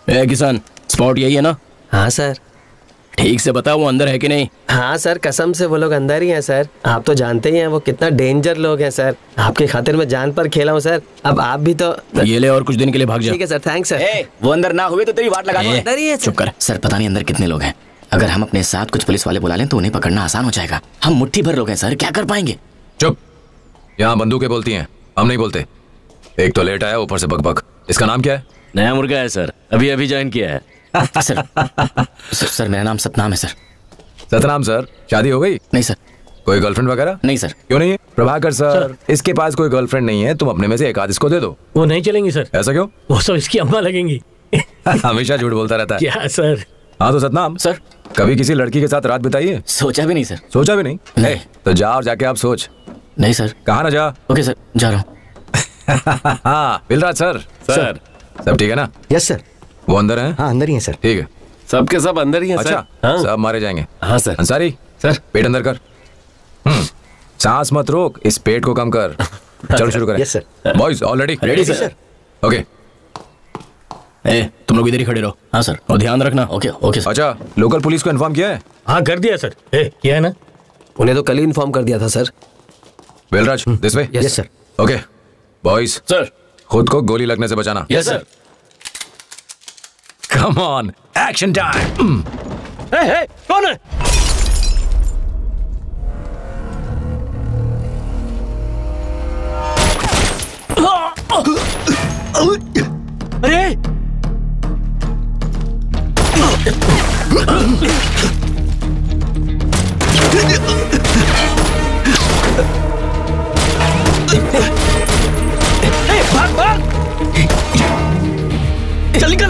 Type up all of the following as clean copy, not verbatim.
ए किसान, स्पॉट यही है ना? हाँ सर। ठीक से बता वो अंदर है कि नहीं? हाँ सर, कसम से वो लोग अंदर ही हैं सर। आप तो जानते ही हैं वो कितना डेंजर लोग हैं सर। आपकी खातिर मैं जान पर खेला हूँ सर। अब आप भी तो ये ले और कुछ दिन के लिए भाग जा। ठीक है सर, थैंक्स सर। वो अंदर ना हुए तो तेरी वाट लगा दूंगा। अंदर ही है सर। चुप कर। सर पता नहीं अंदर कितने लोग हैं। अगर हम अपने साथ कुछ पुलिस वाले बुला लें तो उन्हें पकड़ना आसान हो जाएगा। हम मुट्ठी भर लोग हैं सर, क्या कर पाएंगे? चुप। यहाँ बंदूकें बोलती हैं, हम नहीं बोलते। एक तो लेट आया, ऊपर से बकबक। इसका नाम क्या है? नया मुर्गा है सर, अभी अभी ज्वाइन किया है। सर मेरा नाम सतनाम है सर। सतनाम सर, शादी हो गई? नहीं सर। कोई गर्लफ्रेंड वगैरह? नहीं सर। क्यों नहीं है? प्रभाकर सर, इसके पास कोई गर्लफ्रेंड नहीं है, तुम अपने में से एक आध इसको दे दो। वो नहीं चलेंगी सर। ऐसा क्यों? वो सब इसकी अम्मा लगेंगी। हमेशा झूठ बोलता रहता है। क्या सर? हाँ तो सतनाम सर, कभी किसी लड़की के साथ रात बिताई है? सोचा भी नहीं सर। सोचा भी नहीं? नहीं। तो जा और जाके आप सोच। नहीं सर। कहाँ ना जा? ओके सर, जा रहा हूँ। हाँ बिलराज सर। सर सब ठीक है ना? Yes sir. वो अंदर है? हाँ अंदर ही है सर। ठीक है, सबके सब अंदर ही है अच्छा सर। हाँ। सब मारे जाएंगे। हाँ सर। अंसारी सर पेट अंदर कर। सांस मत रोक, इस पेट को कम कर। चलो शुरू करें। Yes sir. Boys already ready sir. Okay. ए तुम लोग इधर ही खड़े रहो। हाँ सर। और ध्यान रखना। Okay okay sir. अच्छा, लोकल पुलिस को इन्फॉर्म किया है? हाँ कर दिया सर। किया है ना? उन्हें तो कल ही इन्फॉर्म कर दिया था sir. Belraj this way. Yes sir. Okay boys, sir. खुद को गोली लगने से बचाना। Yes sir. Come on, action time. कौन है? अरे भाग भाग, चल निकल।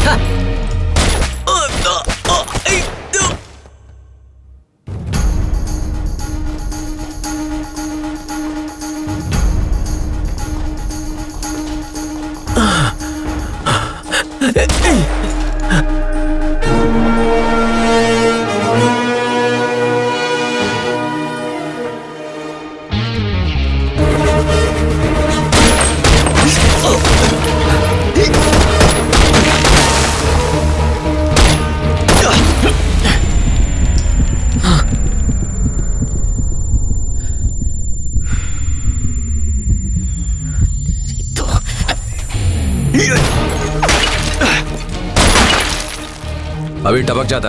अभी टपक जाता।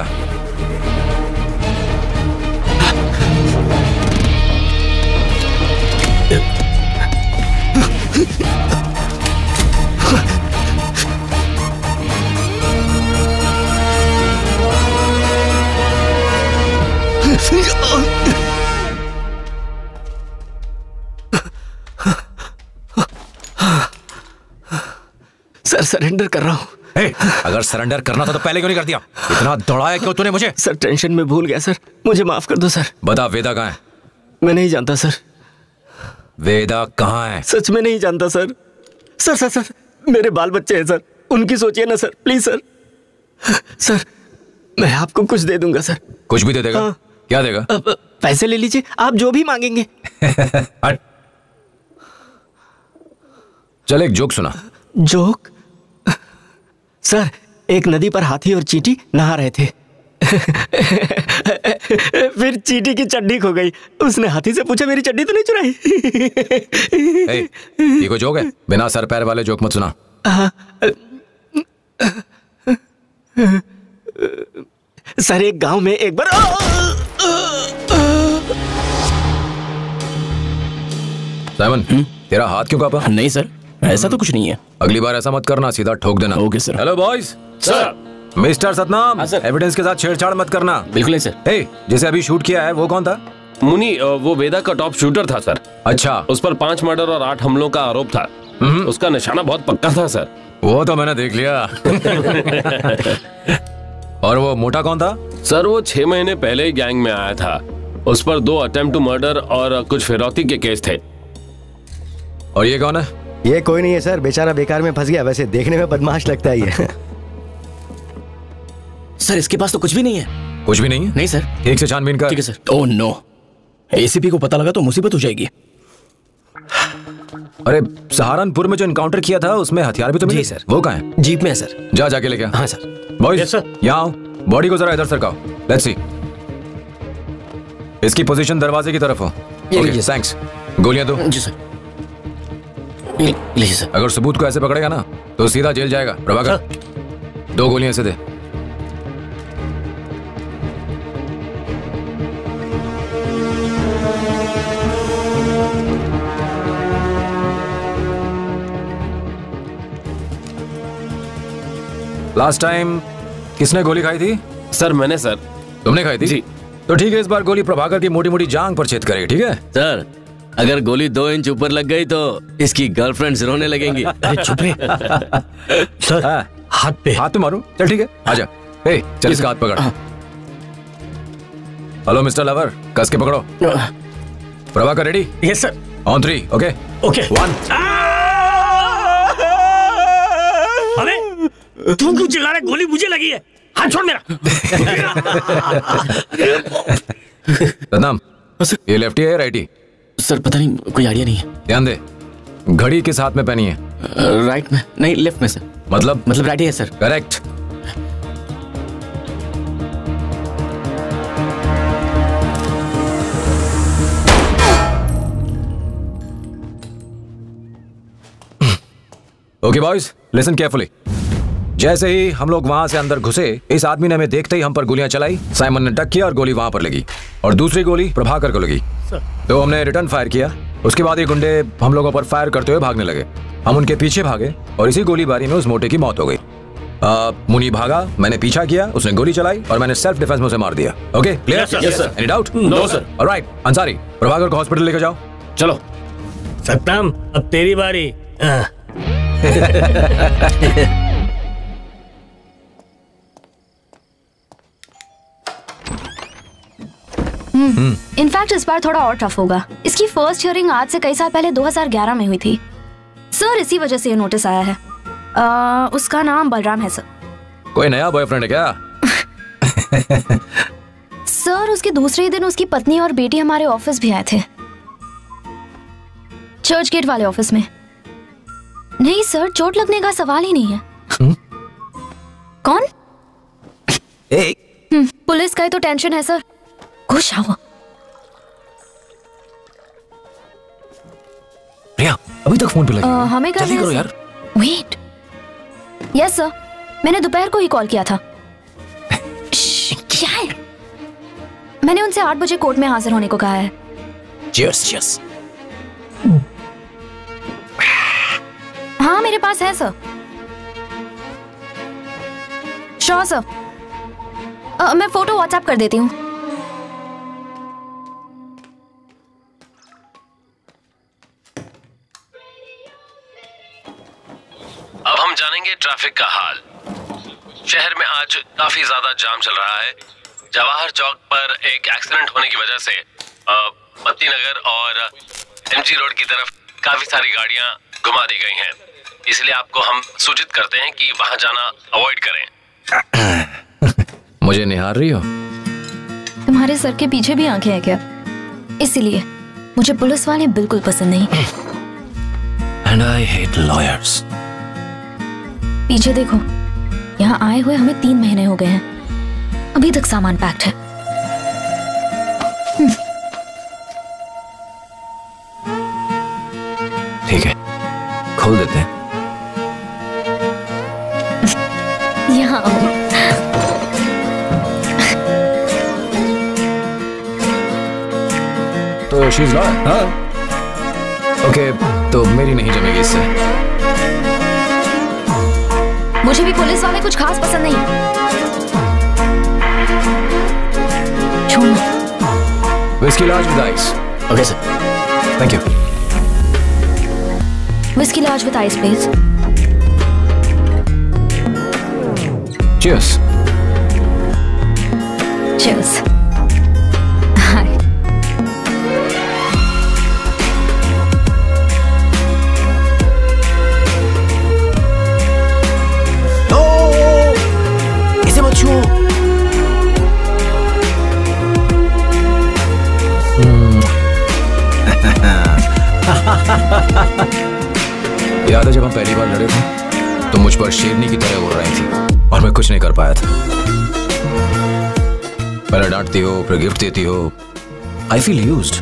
सर सरेंडर कर रहा हूँ। अगर सरेंडर करना था तो पहले क्यों नहीं कर दिया? इतना दौड़ाया क्यों तूने मुझे? सर टेंशन में भूल गया सर, मुझे माफ कर दो सर। बता वेदा कहाँ है? मैं नहीं जानता सर। वेदा कहाँ है? सच में नहीं जानता सर। सर सर सर मेरे बाल बच्चे हैं सर, उनकी सोचिए ना सर, प्लीज सर। सर मैं आपको कुछ दे दूंगा सर। कुछ भी दे देगा? हाँ। क्या देगा? पैसे ले लीजिए, आप जो भी मांगेंगे। हट। चल एक जोक सुना। जोक? सर एक नदी पर हाथी और चींटी नहा रहे थे। फिर चींटी की चड्डी खो गई। उसने हाथी से पूछा मेरी चड्डी तो नहीं चुराई? ये कोई जोक है? बिना सर पैर वाले जोक मत सुना। सर एक गांव में एक बार साइमन, तेरा हाथ क्यों कांपा? नहीं सर, ऐसा तो कुछ नहीं है। अगली बार ऐसा मत करना, सीधा ठोक देना। Okay sir. Hello boys. Sir. Mister Satnam, हाँ, सर। एविडेंस के साथ छेड़छाड़ मत करना। बिल्कुल नहीं सर। हे, जिसे अभी शूट किया है वो कौन था? मुनी, वो वेदा का टॉप शूटर था सर। अच्छा, उस पर 5 मर्डर और 8 हमलों का आरोप था। उसका निशाना बहुत पक्का था सर। वो तो मैंने देख लिया। और वो मोटा कौन था? सर वो 6 महीने पहले ही गैंग में आया था। उस पर 2 अटेम्प्ट टू मर्डर और कुछ फिरौती के केस थे। और ये कौन है? ये कोई नहीं है सर, बेचारा बेकार में फंस गया। वैसे देखने में बदमाश लगता है ये। सर इसके पास तो कुछ भी नहीं है। कुछ भी नहीं है? नहीं सर। ठीक से छानबीन कर। ठीक है सर। ओह नो, एसीपी को पता लगा तो मुसीबत हो जाएगी। अरे सहारनपुर में जो इनकाउंटर किया था उसमें हथियार भी तो मिले। जी, सर। वो कहाँ है? जीप में है सर। जा जाके लेके आ। हाँ सर। Boys Yes, sir. यहाँ आओ, बॉडी को जरा इधर सरकाओ। Let's see. इसकी पोजीशन दरवाजे की तरफ हो। Okay, thanks. गोलियां दो। जी सर। लीजिए सर। अगर सबूत को ऐसे पकड़ेगा ना तो सीधा जेल जाएगा। प्रभाकर 2 गोलियां ऐसे दे। लास्ट टाइम किसने गोली खाई थी? सर मैंने सर। तुमने खाई थी? जी। तो ठीक है, इस बार गोली प्रभाकर की मोटी मोटी जांग पर छेद करेगी। ठीक है सर, अगर गोली 2 इंच ऊपर लग गई तो इसकी गर्लफ्रेंड्स रोने लगेंगी। अरे चुप रे। सर हाँ। हाथ पे। हाथ पे मारूं? चल ठीक है, आजा। ए, चल इसका हाथ पकड़। हेलो मिस्टर लवर, कस के पकड़ो। Prabhakar ready? Yes sir. On 3, okay? Okay. 1। अबे तू क्यों चिल्ला रहा है? गोली मुझे लगी है। हाथ छोड़ मेरा। सदनाम, ये लेफ्टी है या राइटी? सर पता नहीं, कोई आइडिया नहीं है। ध्यान दे, घड़ी किस हाथ में पहनी है? राइट में नहीं, लेफ्ट में सर। मतलब राइट ही है sir. Correct. Okay boys, listen carefully. जैसे ही हम लोग वहां से अंदर घुसे, इस आदमी ने हमें देखते ही हम पर गोलियां चलाई। साइमन ने टक किया और गोली वहां पर लगी, और दूसरी गोली प्रभाकर को लगी। तो हमने रिटर्न फायर किया। उसके बाद ये गुंडे हम लोगों पर फायर करते हुए भागने लगे। हम उनके पीछे भागे और इसी गोलीबारी में उस मोटे की मौत हो गई। मुनी भागा, मैंने पीछा किया, उसने गोली चलाई और मैंने सेल्फ डिफेंस में उसे मार दिया। Okay, clear? Yes, sir. Any doubt? No sir. Alright, Ansari, Prabhakar को हॉस्पिटल लेकर जाओ। चलो। सत्ताम, अब तेरी बारी। इनफैक्ट इस बार थोड़ा और टफ होगा। इसकी फर्स्ट हियरिंग आज से कई साल पहले 2011 में हुई थी सर। इसी वजह से ये नोटिस आया है। उसका नाम बलराम है सर। कोई नया बॉयफ्रेंड है क्या? सर उसके दूसरे दिन उसकी पत्नी और बेटी हमारे ऑफिस भी आए थे, चर्च गेट वाले ऑफिस में। नहीं सर, चोट लगने का सवाल ही नहीं है। कौन? पुलिस का ही तो टेंशन है सर। खुश आओ। प्रिया, अभी तक फोन पे लगी। हमें जल्दी करो यार। वेट। यस सर, मैंने दोपहर को ही कॉल किया था। क्या है? मैंने उनसे 8 बजे कोर्ट में हाजिर होने को कहा है। Cheers, cheers. हाँ मेरे पास है सर। Sure sir. मैं फोटो व्हाट्सएप कर देती हूँ। अब हम जानेंगे ट्रैफिक का हाल। शहर में आज काफी ज्यादा जाम चल रहा है। जवाहर चौक पर एक एक्सीडेंट होने की वजह से पत्ती नगर और एमजी रोड की तरफ काफी सारी गाड़ियां घुमा दी गई हैं। इसलिए आपको हम सूचित करते हैं कि वहां जाना अवॉइड करें। मुझे निहार रही हो? तुम्हारे सर के पीछे भी आंखें हैं क्या? इसीलिए मुझे पुलिस वाले बिल्कुल पसंद नहीं। And I hate lawyers. पीछे देखो, यहाँ आए हुए हमें 3 महीने हो गए हैं, अभी तक सामान पैक्ड है। ठीक है, खोल देते हैं। यहाँ आओ। तो शी इज लॉयर? हाँ। ओके, तो मेरी नहीं जमेगी इससे। मुझे भी पुलिस वाले कुछ खास पसंद नहीं। छोड़ो। Whisky large with ice. Okay sir. Thank you. Whisky large with ice please. Cheers. Cheers. Hi. इसे मत छुओ। याद है जब हम पहली बार लड़े थे तो मुझ पर शेरनी की तरह उड़ रही थी और मैं कुछ नहीं कर पाया था। पहले डांटती हो, फिर गिफ्ट देती हो। I feel used.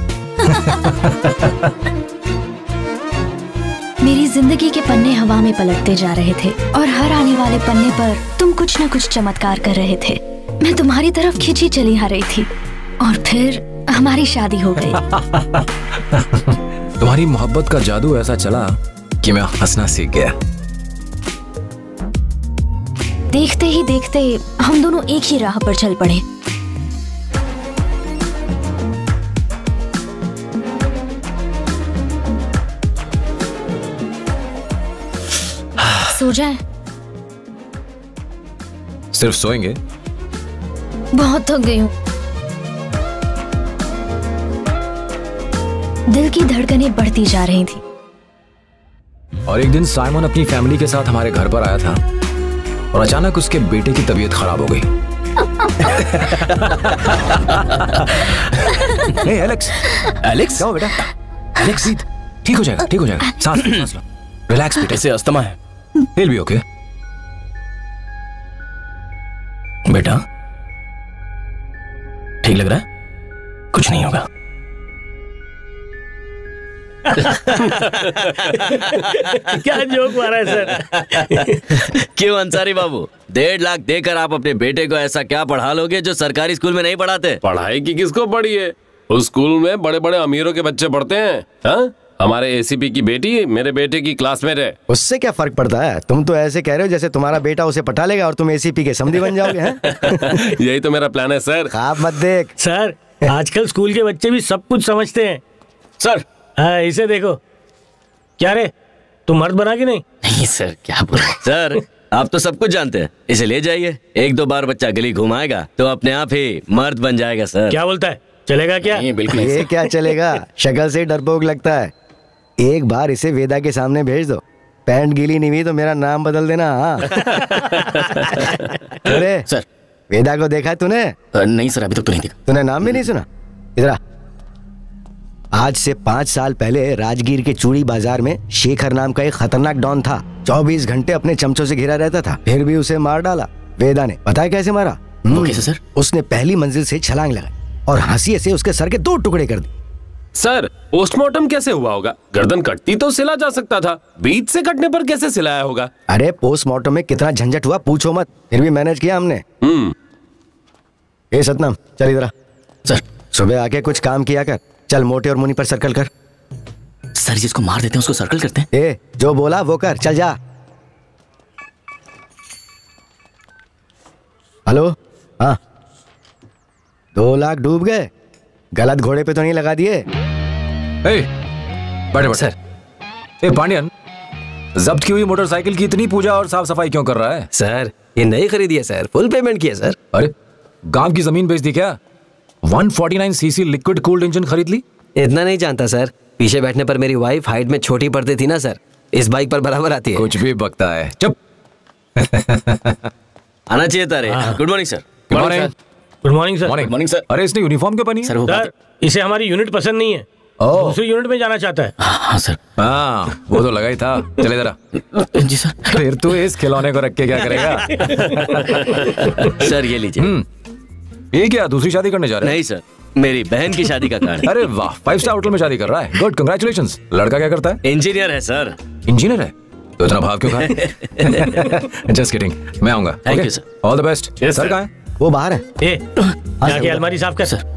मेरी जिंदगी के पन्ने हवा में पलटते जा रहे थे और हर आने वाले पन्ने पर तुम कुछ न कुछ चमत्कार कर रहे थे। मैं तुम्हारी तरफ खिंची चली आ रही थी और फिर हमारी शादी हो गई। तुम्हारी मोहब्बत का जादू ऐसा चला कि मैं हंसना सीख गया। देखते ही देखते हम दोनों एक ही राह पर चल पड़े। सो जाए? सिर्फ सोएंगे? बहुत थक गई हूँ। दिल की धड़कनें बढ़ती जा रही थी। और एक दिन साइमन अपनी फैमिली के साथ हमारे घर पर आया था और अचानक उसके बेटे की तबीयत खराब हो गई। Hey Alex. एलेक्स? क्या हो बेटा? एलेक्स, ठीक हो जाएगा, ठीक हो जाएगा। सांस लो, रिलैक्स बेटा। ऐसे अस्थमा है। He'll be okay. बेटा ठीक लग रहा है? कुछ नहीं होगा। क्या जोक मारा है सर? क्यों अंसारी बाबू, 1.5 लाख देकर आप अपने बेटे को ऐसा क्या पढ़ा लोगे जो सरकारी स्कूल में नहीं पढ़ाते? पढ़ाई की किसको पढ़ी है? उस स्कूल में बड़े बड़े अमीरों के बच्चे पढ़ते हैं। हाँ? हमारे एसीपी की बेटी मेरे बेटे की क्लासमेट है। उससे क्या फर्क पड़ता है? तुम तो ऐसे कह रहे हो जैसे तुम्हारा बेटा उसे पटा लेगा और तुम एसीपी के समधी बन जाओगे। हैं? यही तो मेरा प्लान है सर। ख्वाब मत देख। सर आजकल स्कूल के बच्चे भी सब कुछ समझते हैं। सर हाँ, इसे देखो। क्या रे, तुम मर्द बना कि नहीं? नहीं सर, क्या बोल सर, आप तो सब कुछ जानते हैं। इसे ले जाइए, 1-2 बार बच्चा गली घुमाएगा तो अपने आप ही मर्द बन जाएगा सर। क्या बोलता है, चलेगा क्या? नहीं, बिल्कुल ये क्या चलेगा? शक्ल से डरपोक लगता है। एक बार इसे वेदा के सामने भेज दो, पैंट गीली नहीं हुई तो मेरा नाम बदल देना। हाँ। अरे सर, वेदा को देखा है तूने? नहीं सर, अभी तक तो नहीं देखा। तूने नाम भी नहीं सुना? इधर आ। आज से 5 साल पहले राजगीर के चूड़ी बाजार में शेखर नाम का एक खतरनाक डॉन था। 24 घंटे अपने चमचों से घिरा रहता था, फिर भी उसे मार डाला वेदा ने। पता है कैसे मारा? वो कैसे सर? उसने पहली मंजिल से छलांग लगाई और हंसी से उसके सर के 2 टुकड़े कर दिए। सर पोस्टमार्टम कैसे हुआ होगा? गर्दन कटती तो सिला जा सकता था, बीच से कटने पर कैसे सिलाया होगा? अरे पोस्टमार्टम में कितना झंझट हुआ पूछो मत, फिर भी मैनेज किया हमने। ए सतनाम, चल इधर आ। सर सुबह आके कुछ काम किया कर। चल मोटे और मुनि पर सर्कल कर। सर जिसको मार देते हैं उसको सर्कल करते हैं। ए जो बोला वो कर, चल जा। हेलो, हाँ 2 लाख डूब गए। गलत घोड़े पे तो नहीं लगा दिए? बैठे सर। ए पांडियन, जब्त की हुई मोटरसाइकिल की इतनी पूजा और साफ सफाई क्यों कर रहा है? सर ये नई खरीदी है सर, फुल पेमेंट किया सर। अरे गांव की जमीन बेच दी क्या? 149 सीसी लिक्विड कूल्ड इंजन खरीद ली? इतना नहीं जानता सर, पीछे बैठने पर मेरी वाइफ हाइट में छोटी पड़ती थी ना सर, इस बाइक पर बराबर आती है। कुछ भी बकता है, चुप। आना चाहिए था रे। Good morning sir. Good morning. Good morning sir. Morning sir. अरे इसने यूनिफॉर्म क्यों पहनी? सर वो सर इसे हमारी यूनिट पसंद नहीं है, दूसरी यूनिट में जाना चाहता है। हाँ सर। हाँ वो तो लगा ही था। चले जरा। जी सर। फिर तू इस खिलौने को रख के क्या करेगा? सर ये लीजिए। ये क्या दूसरी शादी करने जा रहे हैं? नहीं सर, मेरी बहन की शादी का कार्ड। अरे वाह, 5 स्टार होटल में शादी कर रहा है। Good, congratulations. लड़का क्या करता है? इंजीनियर है सर। इंजीनियर है तो इतना भाव क्यों खा? जस्ट किडिंग, मैं आऊंगा। Thank you, sir. All the best. Yes, sir sir. कहाँ है? वो बाहर है। ए जाके अलमारी साफ कर। सर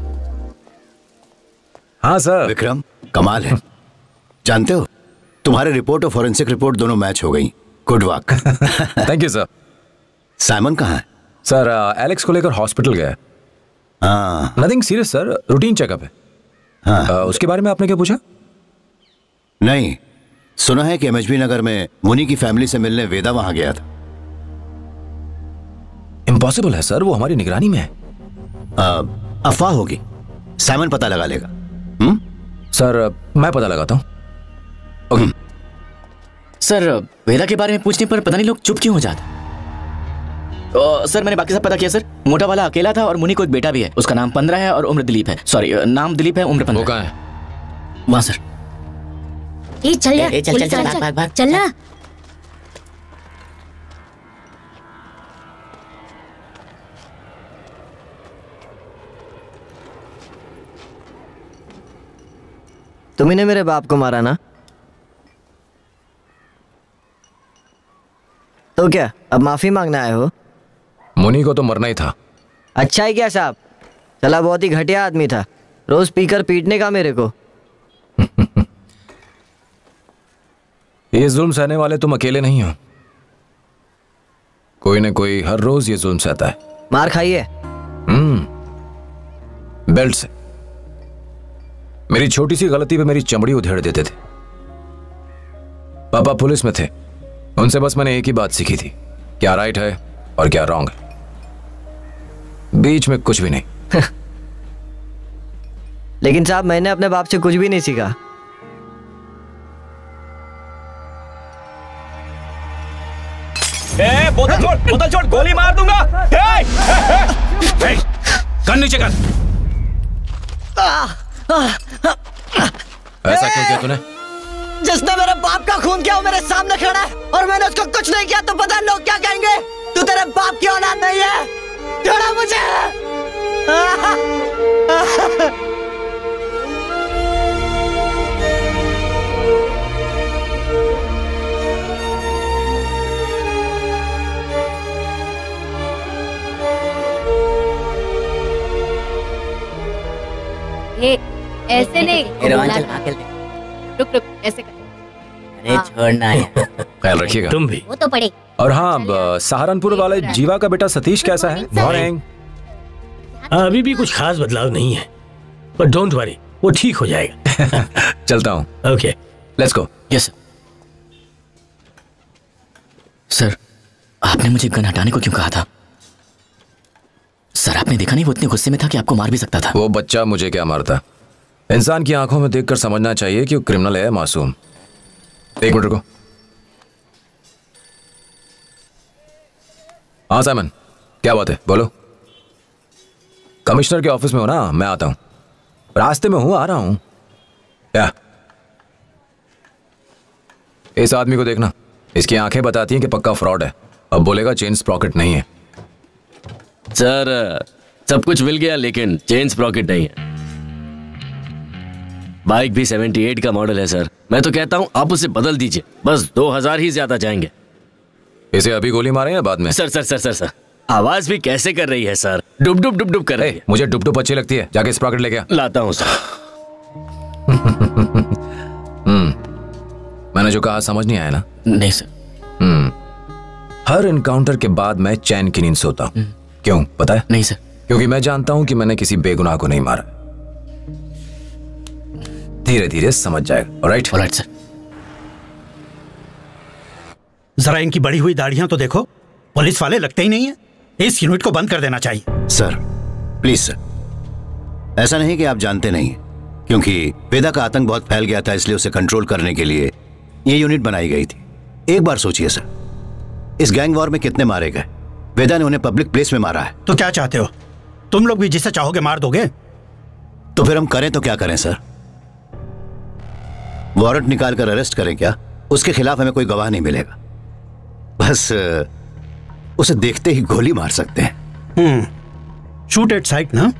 हाँ सर। विक्रम, कमाल है। जानते हो तुम्हारे रिपोर्ट और फॉरेंसिक रिपोर्ट दोनों मैच हो गई। Good work. Thank you sir. Simon कहाँ है? सर एलेक्स को लेकर हॉस्पिटल गया है। हाँ। Nothing serious sir, routine checkup है। हाँ। उसके बारे में आपने क्या पूछा? नहीं, सुना है कि एमएचबी नगर में मुनि की फैमिली से मिलने वेदा वहां गया था। इम्पॉसिबल है सर, वो हमारी निगरानी में है। अफवाह होगी, साइमन पता लगा लेगा। सर मैं पता लगाता हूँ। ओके। सर वेदा के बारे में पूछने पर पता नहीं लोग चुप क्यों हो जाते? सर मैंने बाकी सब पता किया सर। मोटा वाला अकेला था और मुनि को एक बेटा भी है। उसका नाम 15 है और उम्र दिलीप है। सॉरी, नाम दिलीप है, उम्र 15। वो कहाँ है? वहाँ सर। ए चल यार, चल चल चल भाग चल ना। तुम्ही ने मेरे बाप को मारा ना, तो क्या अब माफी मांगने आए हो? मुनी को तो मरना ही था। अच्छा ही क्या साहब, चला बहुत ही घटिया आदमी था, रोज पीकर पीटने का मेरे को। ये जुल्म सहने वाले तुम अकेले नहीं हो, कोई न कोई हर रोज ये जुल्म सहता है। मार खाइए। बेल्ट से। मेरी छोटी सी गलती पे मेरी चमड़ी उधेड़ देते थे। पापा पुलिस में थे, उनसे बस मैंने एक ही बात सीखी थी, क्या राइट है और क्या रॉन्ग है, बीच में कुछ भी नहीं। लेकिन साहब मैंने अपने बाप से कुछ भी नहीं सीखा। बोतल छोड़, गोली मार दूंगा। गन नीचे कर। ऐसा क्यों किया तूने? जिसने मेरे बाप का खून किया वो मेरे सामने खड़ा है और मैंने उसको कुछ नहीं किया, तो पता लोग क्या कहेंगे? तू तेरे बाप की औलाद नहीं है। छोड़ा मुझे। ऐसे नहीं, रुक रुक, ऐसे कर। अरे छोड़ना है। ख्याल रखिएगा। तुम भी। वो तो पड़े। और हाँ, सहारनपुर वाले जीवा का बेटा सतीश कैसा है? मॉर्निंग। अभी भी कुछ खास बदलाव नहीं है, पर डोंट वरी, वो ठीक हो जाएगा। चलता हूँ। Okay, let's go. Yes sir. आपने मुझे गन हटाने को क्यों कहा था? सर आपने देखा नहीं वो इतने गुस्से में था कि आपको मार भी सकता था। वो बच्चा मुझे क्या मारता? इंसान की आंखों में देखकर समझना चाहिए कि वो क्रिमिनल है मासूम। एक मिनट रुको। हाँ साइमन, क्या बात है, बोलो। कमिश्नर के ऑफिस में हो ना? मैं आता हूं, रास्ते में हूं, आ रहा हूं। क्या? इस आदमी को देखना, इसकी आंखें बताती हैं कि पक्का फ्रॉड है। अब बोलेगा चेन स्प्रॉकेट नहीं है। सर सब कुछ मिल गया लेकिन चेन स्प्रॉकेट नहीं है। बाइक भी 78 का मॉडल है सर। मैं तो कहता हूं आप उसे बदल दीजिए, बस 2000 ही ज्यादा जाएंगे। इसे अभी गोली मारे या बाद में? Sir sir sir sir sir आवाज भी कैसे कर रही है सर, डुब डुब डुब डुब कर रही है। मुझे डुब डुब अच्छी लगती है, जाके स्प्रॉकेट लेके आ। लाता हूं सर। मैंने जो कहा समझ नहीं आया ना? नहीं सर। हर एनकाउंटर के बाद मैं चैन की नींद सोता हूं। क्यों पता है? नहीं सर। क्योंकि मैं जानता हूं कि मैंने किसी बेगुनाह को नहीं मारा। धीरे धीरे समझ जाएगा। ऑलराइट? Alright sir. जरा इनकी बड़ी हुई दाढ़ियां तो देखो, पुलिस वाले लगते ही नहीं है। इस यूनिट को बंद कर देना चाहिए। सर प्लीज सर, ऐसा नहीं कि आप जानते नहीं, क्योंकि वेदा का आतंक बहुत फैल गया था, इसलिए उसे कंट्रोल करने के लिए ये यूनिट बनाई गई थी। एक बार सोचिए सर, इस गैंग वॉर में कितने मारे गए? वेदा ने उन्हें पब्लिक प्लेस में मारा है। तो क्या चाहते हो, तुम लोग भी जिसे चाहोगे मार दोगे? तो फिर हम करें तो क्या करें सर? वारंट निकाल कर अरेस्ट करें क्या? उसके खिलाफ हमें कोई गवाह नहीं मिलेगा, बस उसे देखते ही गोली मार सकते हैं। शूट एट साइट ना?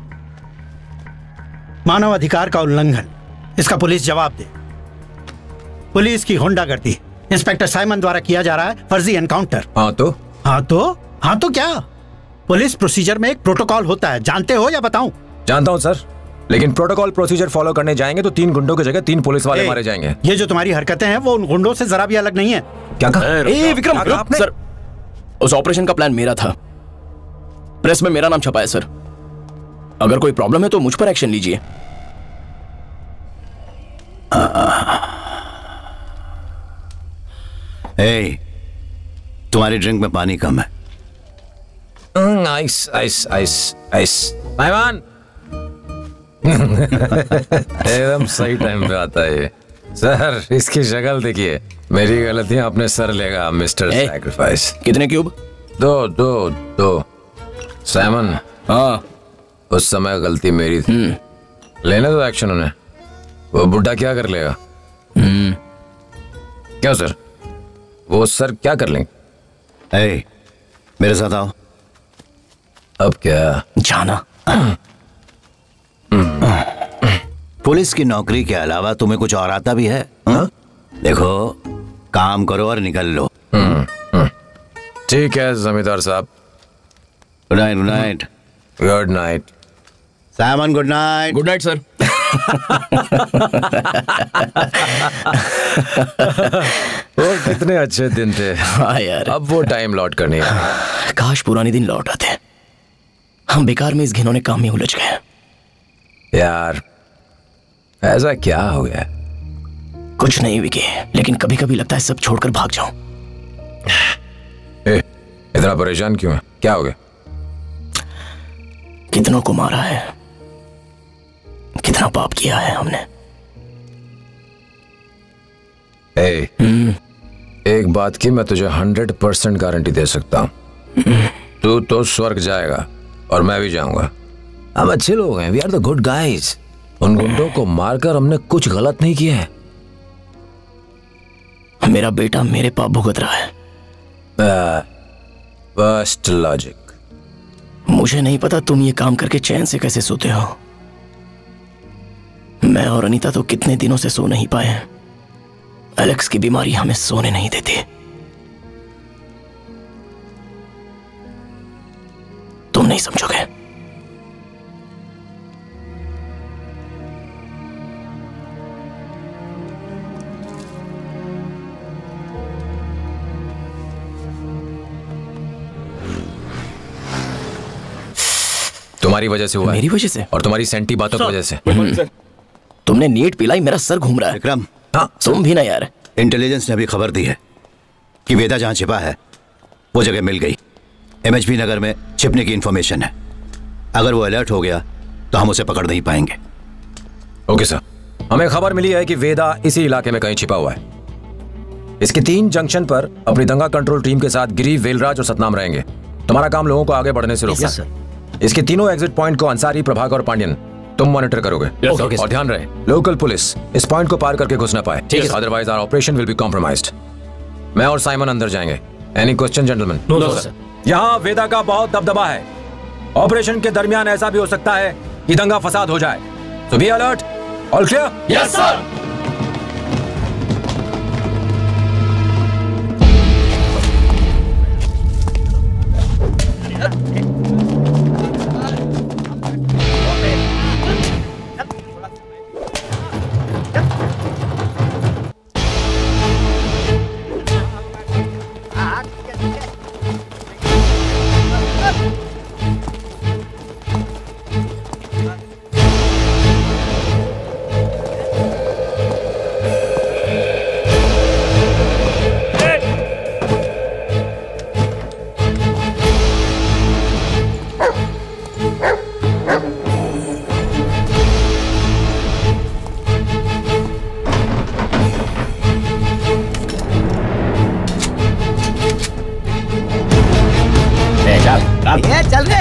मानव अधिकार का उल्लंघन, इसका पुलिस जवाब दे। पुलिस की गुंडागर्दी इंस्पेक्टर साइमन द्वारा किया जा रहा है, फर्जी एनकाउंटर। हाँ तो? हाँ तो? हाँ तो क्या? पुलिस प्रोसीजर में एक प्रोटोकॉल होता है, जानते हो या बताऊं? जानता हूं सर, लेकिन प्रोटोकॉल प्रोसीजर फॉलो करने जाएंगे तो 3 गुंडों की जगह 3 पुलिस वाले मारे जाएंगे। ये जो तुम्हारी हरकतें हैं वो उन गुंडों से जरा भी अलग नहीं है। क्या कहा? विक्रम आपने? सर, उस ऑपरेशन का प्लान मेरा था, प्रेस में मेरा नाम छपा है सर। अगर कोई प्रॉब्लम है तो मुझ पर एक्शन लीजिए। तुम्हारी ड्रिंक में पानी कम है। Ice ice ice ice. मेहमान एकदम सही टाइम पे आता है ये। सर इसकी शक्ल देखिए, मेरी गलतियां अपने सर लेगा मिस्टर सैक्रिफाइस। कितने क्यूब? 2 साइमन। हाँ उस समय गलती मेरी थी, लेने दो एक्शन उन्हें। वो बुढ़ा क्या कर लेगा? क्यों सर? वो सर क्या कर लेंगे? ए, मेरे साथ आओ। अब क्या? जाना। पुलिस की नौकरी के अलावा तुम्हें कुछ और आता भी है? देखो, काम करो और निकल लो। ठीक है जमींदार साहब। Good night. Good night. Good night Simon. Good night. Good night sir. वो कितने अच्छे दिन थे। हाँ यार, अब वो टाइम लौट कर नहीं आया। काश पुराने दिन लौट आते। हम बेकार में इस घिनौने काम में उलझ गए। यार ऐसा क्या हो गया? कुछ नहीं विकी, लेकिन कभी कभी लगता है सब छोड़कर भाग जाऊं। इतना परेशान क्यों है? क्या हो गया? कितनों को मारा है, कितना पाप किया है हमने। एक बात की मैं तुझे 100% गारंटी दे सकता हूं। तू तो स्वर्ग जाएगा और मैं भी जाऊंगा। हम अच्छे लोग हैं, we are the good guys. उन गुंडों को मारकर हमने कुछ गलत नहीं किया है। मेरा बेटा मेरे पाप भुगत रहा है। Worst logic. मुझे नहीं पता तुम ये काम करके चैन से कैसे सोते हो। मैं और अनीता तो कितने दिनों से सो नहीं पाए। एलेक्स की बीमारी हमें सोने नहीं देती। तुम नहीं समझोगे। तुम्हारी वजह से हुआ। मेरी वजह से? और तुम्हारी सेंटी बातों की वजह से। तुमने नीट पिलाई, मेरा सर घूम रहा है। विक्रम। हाँ तुम भी ना यार। इंटेलिजेंस ने अभी खबर दी है कि वेदा जहां छिपा है वो जगह मिल गई। MHP नगर में छिपने की इंफॉर्मेशन है। अगर वो अलर्ट हो गया तो हम उसे पकड़ नहीं पाएंगे। Okay sir. हमें खबर मिली है कि वेदा इसी इलाके में कहीं छिपा हुआ है। इसके 3 जंक्शन पर अपनी दंगा कंट्रोल टीम के साथ गिरी, वेलराज और सतनाम रहेंगे। तुम्हारा काम लोगों को आगे बढ़ने से रोकना। इसके तीनों एग्जिट पॉइंट को अंसारी, प्रभाकर और पांड्यन तुम मॉनिटर करोगे। और ध्यान रहे लोकल पुलिस इस पॉइंट को पार करके घुस ना पाए। Otherwise our operation will be compromised. मैं और साइमन अंदर जाएंगे। Any question gentlemen? No sir. यहाँ वेदा का बहुत दबदबा है। ऑपरेशन के दरमियान ऐसा भी हो सकता है कि दंगा फसाद हो जाए। So be alert. All clear? Yes sir. चल रहे।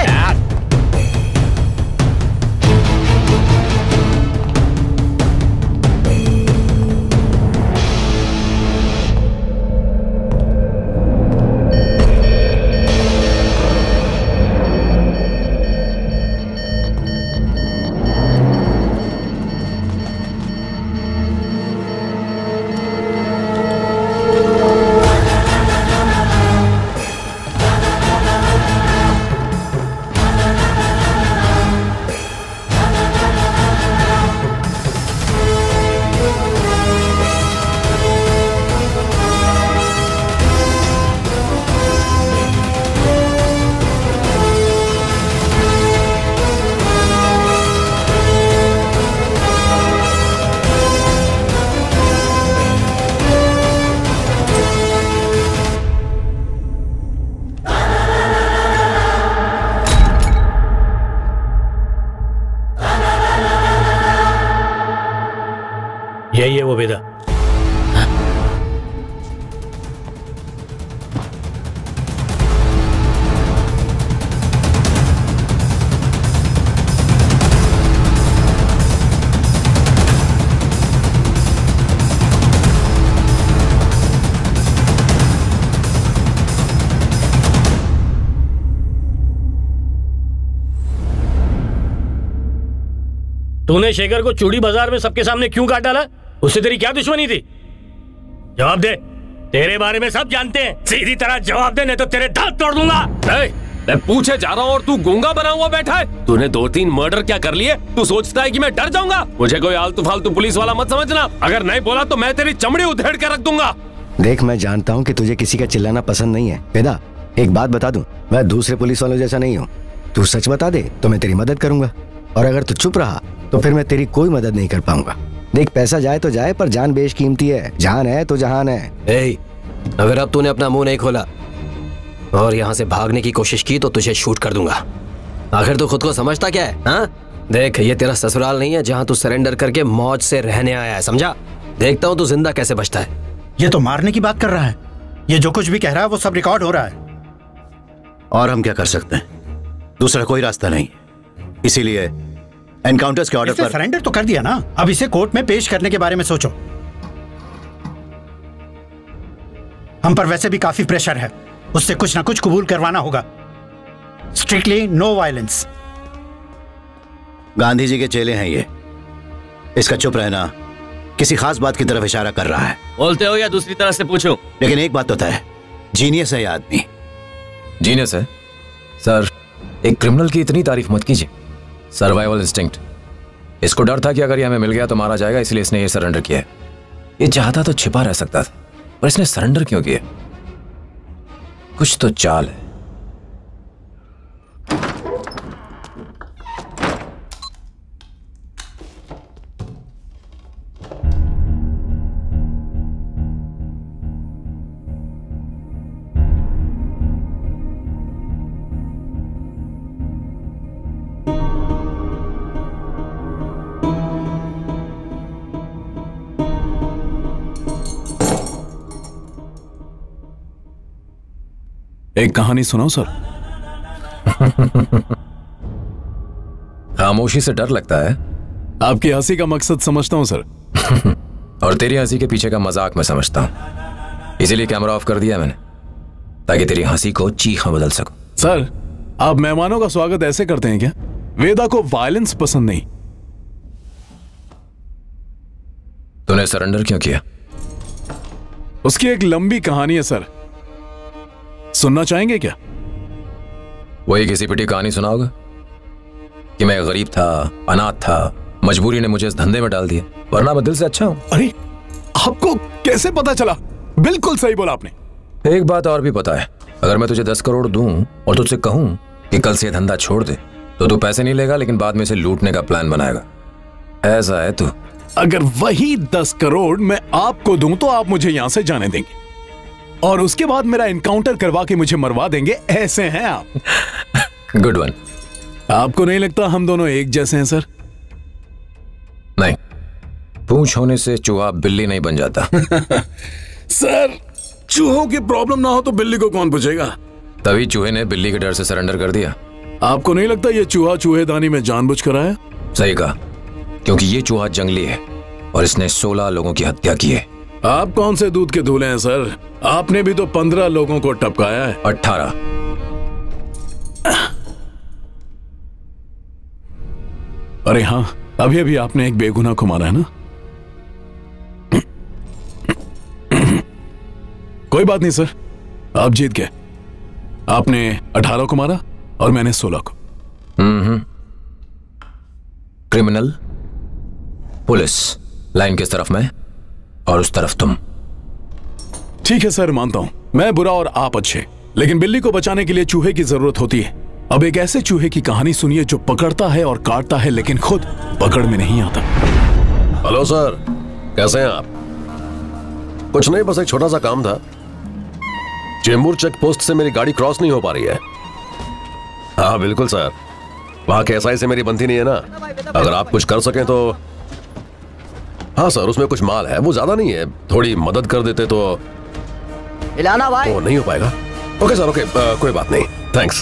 यही है वो वेदा। तूने शेखर को चूड़ी बाजार में सबके सामने क्यों काट डाला? उससे तेरी क्या दुश्मनी थी? जवाब दे। तेरे बारे में सब जानते हैं, सीधी तरह जवाब दे, नहीं तो तेरे दांत तोड़ दूंगा। मैं पूछे जा रहा हूँ और तू गूंगा बना हुआ बैठा है। तूने 2-3 मर्डर क्या कर लिए? तू सोचता है कि मैं डर जाऊंगा? मुझे कोई आलतू फालतू पुलिस वाला मत समझना। अगर नहीं बोला तो मैं तेरी चमड़ी उधेड़ के रख दूंगा। देख, मैं जानता हूँ कि तुझे किसी का चिल्लाना पसंद नहीं है। वेदा, एक बात बता दूं, मैं दूसरे पुलिस वालों जैसा नहीं हूँ। तू सच बता दे तो मैं तेरी मदद करूंगा, और अगर तू चुप रहा तो फिर मैं तेरी कोई मदद नहीं कर पाऊंगा। देख, पैसा जाए तो जाए, पर जान बेशकीमती है। जान है तो जहान है। अगर अब तूने अपना मुंह नहीं खोला और यहाँ से भागने की कोशिश की तो तुझे शूट कर दूंगा। आखिर तू खुद को समझता क्या है? हाँ, देख, ये तेरा ससुराल नहीं है जहाँ तू सरेंडर करके मौज से रहने आया है, समझा? देखता हूँ तू जिंदा कैसे बचता है। ये तो मारने की बात कर रहा है। ये जो कुछ भी कह रहा है वो सब रिकॉर्ड हो रहा है। और हम क्या कर सकते हैं? दूसरा कोई रास्ता नहीं, इसीलिए एनकाउंटर्स के ऑर्डर पर सरेंडर तो कर दिया ना। अब इसे कोर्ट में पेश करने के बारे में सोचो। हम पर वैसे भी काफी प्रेशर है, उससे कुछ ना कुछ कबूल करवाना होगा। Strictly no violence. Gandhi ji के चेले हैं ये। इसका चुप रहना किसी खास बात की तरफ इशारा कर रहा है। बोलते हो या दूसरी तरह से पूछूं? लेकिन एक बात तो तय है, जीनियस है ये आदमी। जीनियस है? सर, एक क्रिमिनल की इतनी तारीफ मत कीजिए। Survival instinct. इसको डर था कि अगर ये हमें मिल गया तो मारा जाएगा, इसलिए इसने ये सरेंडर किया है। ये चाहता तो छिपा रह सकता था, पर इसने सरेंडर क्यों किया? कुछ तो चाल है। एक कहानी सुनाओ सर। खामोशी से डर लगता है। आपकी हंसी का मकसद समझता हूं सर। और तेरी हंसी के पीछे का मजाक मैं समझता हूं, इसीलिए कैमरा ऑफ कर दिया मैंने, ताकि तेरी हंसी को चीख में बदल सकूं। सर, आप मेहमानों का स्वागत ऐसे करते हैं क्या? वेदा को वायलेंस पसंद नहीं। तूने सरेंडर क्यों किया? उसकी एक लंबी कहानी है सर, सुनना चाहेंगे क्या? वही किसी पिटी कहानी सुनाओगे कि मैं गरीब था, अनाथ था, मजबूरी ने मुझे इस धंधे में डाल दिया, वरना मैं दिल से अच्छा हूं। अरे, आपको कैसे पता चला? बिल्कुल सही बोला आपने। एक बात और भी पता है, अगर मैं तुझे 10 करोड़ दूं और तुझसे कहूं कि कल से धंधा छोड़ दे, तो तू पैसे नहीं लेगा, लेकिन बाद में इसे लूटने का प्लान बनाएगा। ऐसा है तू। अगर वही 10 करोड़ मैं आपको दूं तो आप मुझे यहां से जाने देंगे और उसके बाद मेरा एनकाउंटर करवा के मुझे मरवा देंगे। ऐसे हैं आप। Good one. आपको नहीं लगता हम दोनों एक जैसे हैं सर? नहीं, पूंछ होने से चूहा बिल्ली नहीं बन जाता। सर, चूहों की प्रॉब्लम ना हो तो बिल्ली को कौन पूछेगा? तभी चूहे ने बिल्ली के डर से सरेंडर कर दिया। आपको नहीं लगता ये चूहा चूहेदानी में जानबूझ कर आया? सही कहा, क्योंकि ये चूहा जंगली है और इसने 16 लोगों की हत्या की है। आप कौन से दूध के धूले हैं सर? आपने भी तो 15 लोगों को टपकाया है। 18। अरे हाँ, अभी अभी आपने एक बेगुनाह को मारा है ना? कोई बात नहीं सर, आप जीत गए। आपने 18 को मारा और मैंने 16 को। क्रिमिनल, पुलिस, लाइन किस तरफ मैं और उस तरफ तुम। ठीक है सर, मानता हूं मैं बुरा और आप अच्छे, लेकिन बिल्ली को बचाने के लिए चूहे की जरूरत होती है। अब एक ऐसे चूहे की कहानी सुनिए जो पकड़ता है और काटता है, लेकिन खुद पकड़ में नहीं आता। हेलो सर, कैसे हैं आप? कुछ नहीं, बस एक छोटा सा काम था। चेंबूर चेक पोस्ट से मेरी गाड़ी क्रॉस नहीं हो पा रही है। हाँ बिल्कुल सर, वहां के एसआई से मेरी बनती नहीं है ना। अगर आप कुछ कर सकें तो। हाँ सर, उसमें कुछ माल है, वो ज्यादा नहीं है, थोड़ी मदद कर देते तो। इलाना भाई, वो नहीं हो पाएगा। ओके सर, ओके, कोई बात नहीं, थैंक्स।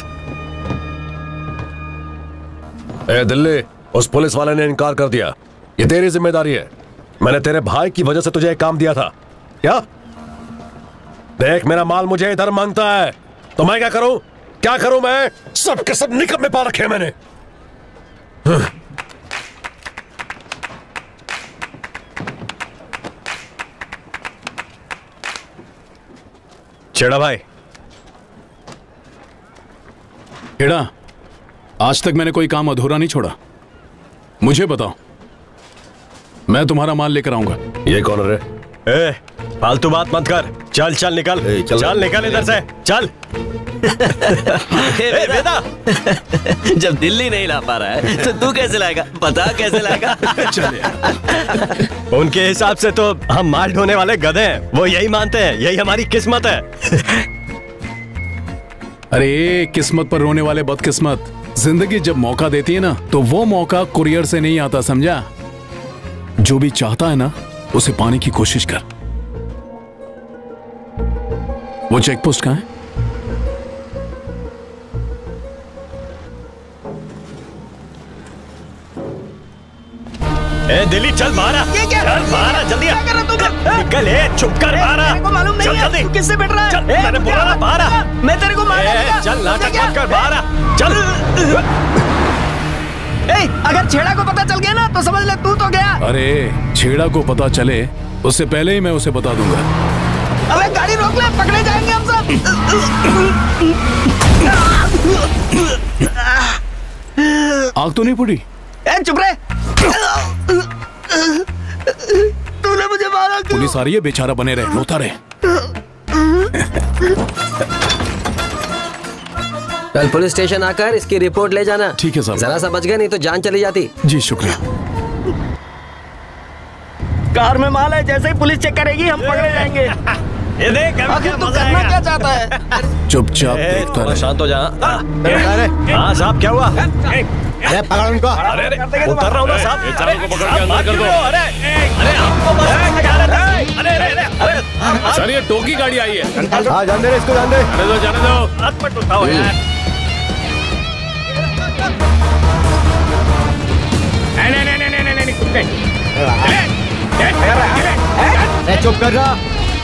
ए दिल्ली, उस पुलिस वाले ने इनकार कर दिया। ये तेरी जिम्मेदारी है। मैंने तेरे भाई की वजह से तुझे एक काम दिया था। क्या? देख, मेरा माल मुझे इधर मांगता है, तो मैं क्या करूं? क्या करूं मैं? सब के सब निकम्मे पा रखे मैंने। छेड़ा भाई। छेड़ा, आज तक मैंने कोई काम अधूरा नहीं छोड़ा। मुझे बताओ, मैं तुम्हारा माल लेकर आऊंगा। ये कौन है रे? ए, फालतू बात मत कर। चल चल निकल, चल निकल इधर से, चल। वेदा, जब दिल्ली नहीं ला पा रहा है तो तू कैसे लाएगा? बता कैसे लाएगा? उनके हिसाब से तो हम माल ढोने वाले गधे हैं। वो यही मानते हैं, यही हमारी किस्मत है। अरे किस्मत पर रोने वाले बदकिस्मत। जिंदगी जब मौका देती है ना, तो वो मौका कुरियर से नहीं आता, समझा? जो भी चाहता है ना, उसे पाने की कोशिश कर। वो चेक पोस्ट कहां है? ए दिल्ली, चल बाहर आ। चल बाहर आ, जल्दी आ। निकल, चुप कर, बाहर आ। मालूम नहीं है तू किससे बैठ रहा है? चल, मैंने बोला ना बाहर आ। मैं तेरे को मारूंगा। चल नाटक मत कर, बाहर आ। चल। अगर छेड़ा को पता चल गया ना तो समझ ले तू तो गया। अरे छेड़ा को पता चले उससे पहले ही मैं उसे बता दूंगा। अबे गाड़ी रोक ले, पकड़े जाएंगे हम सब। आग तो नहीं फूटी? चुप रहे। तूने मुझे मारा क्यों? पुलिस आ रही है, बेचारा बने रहे, रोता रहे। कल पुलिस स्टेशन आकर इसकी रिपोर्ट ले जाना। ठीक है साहब। जरा सा बच गए, नहीं तो जान चली जाती। जी शुक्रिया। कार में माल है, जैसे ही पुलिस चेक करेगी हम पकड़े जाएंगे। ये देख, आखिर तू करना क्या चाहता है? चुपचाप देखता रहे। शांत हो जा। हाँ साहब, क्या हुआ? पकड़ उनको। उतर रहा हूँ ना साहब। चारों को पकड़ के अंदर कर दो। सर ये टोकी गाड़ी आई है। हाँ जान दे, इसको जान दे। जाने दो। हाथ मत उठाओ यार। नहीं चुप कर रहा।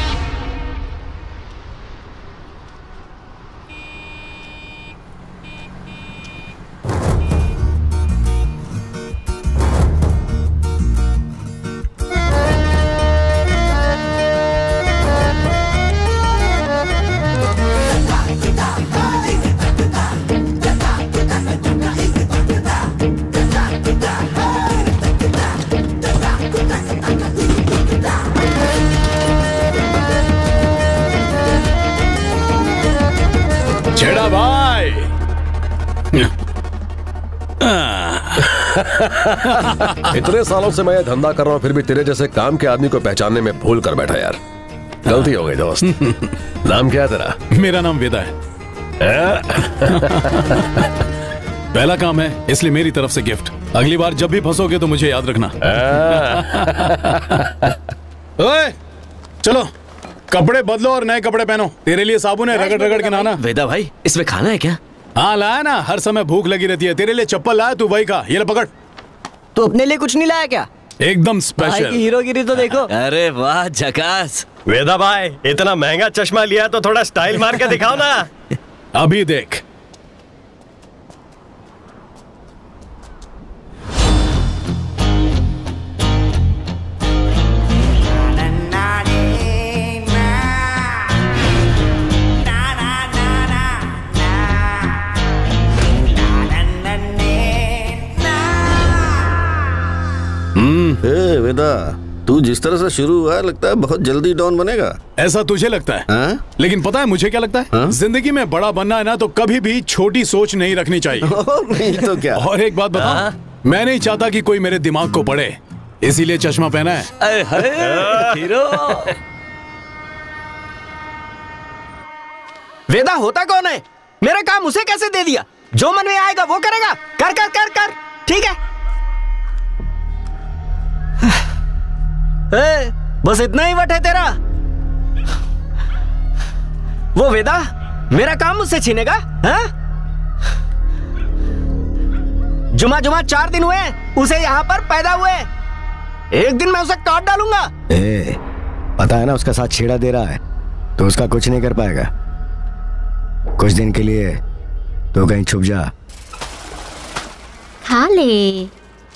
छेड़ा भाई। इतने सालों से मैं ये धंधा कर रहा हूँ, फिर भी तेरे जैसे काम के आदमी को पहचानने में भूल कर बैठा यार। गलती हो गई दोस्त। नाम क्या है तेरा? मेरा नाम वेदा है। पहला काम है, इसलिए मेरी तरफ से गिफ्ट। अगली बार जब भी फंसोगे तो मुझे याद रखना। ओए, चलो कपड़े बदलो और नए कपड़े पहनो। तेरे लिए साबुन है, रगड़ रगड़ के नहाना। वेदा भाई, इसमें खाना है क्या? हाँ लाया ना, हर समय भूख लगी रहती है। तेरे लिए चप्पल लाया, तू वही खा। ये ले पकड़। तू अपने लिए कुछ नहीं लाया क्या? एकदम भाई की स्पेशल। हीरोगिरी तो देखो। अरे वाह, झकास। वेदा भाई, इतना महंगा चश्मा लिया तो थोड़ा स्टाइल मार के दिखाओ ना। अभी देख। वेदा, तू जिस तरह से शुरू हुआ है, लगता है बहुत जल्दी डॉन बनेगा। ऐसा तुझे लगता है? लेकिन पता है मुझे क्या लगता है? जिंदगी में बड़ा बनना है ना, तो कभी भी छोटी सोच नहीं रखनी चाहिए। नहीं तो क्या। और एक बात बताऊं, मैं नहीं चाहता कि कोई मेरे दिमाग को पढ़े, इसीलिए चश्मा पहना है। हीरो। वेदा होता कौन है? मेरा काम उसे कैसे दे दिया? जो मन में आएगा वो करेगा। कर कर कर कर, ठीक है। बस इतना ही वट है तेरा? वो वेदा मेरा काम मुझसे छीनेगा? हाँ? जुमा 4 दिन हुए उसे यहाँ पर पैदा हुए। एक दिन मैं उसे काट डालूंगा। पता है ना उसका साथ छेड़ा दे रहा है, तो उसका कुछ नहीं कर पाएगा। कुछ दिन के लिए तो कहीं छुप जा। खा ले।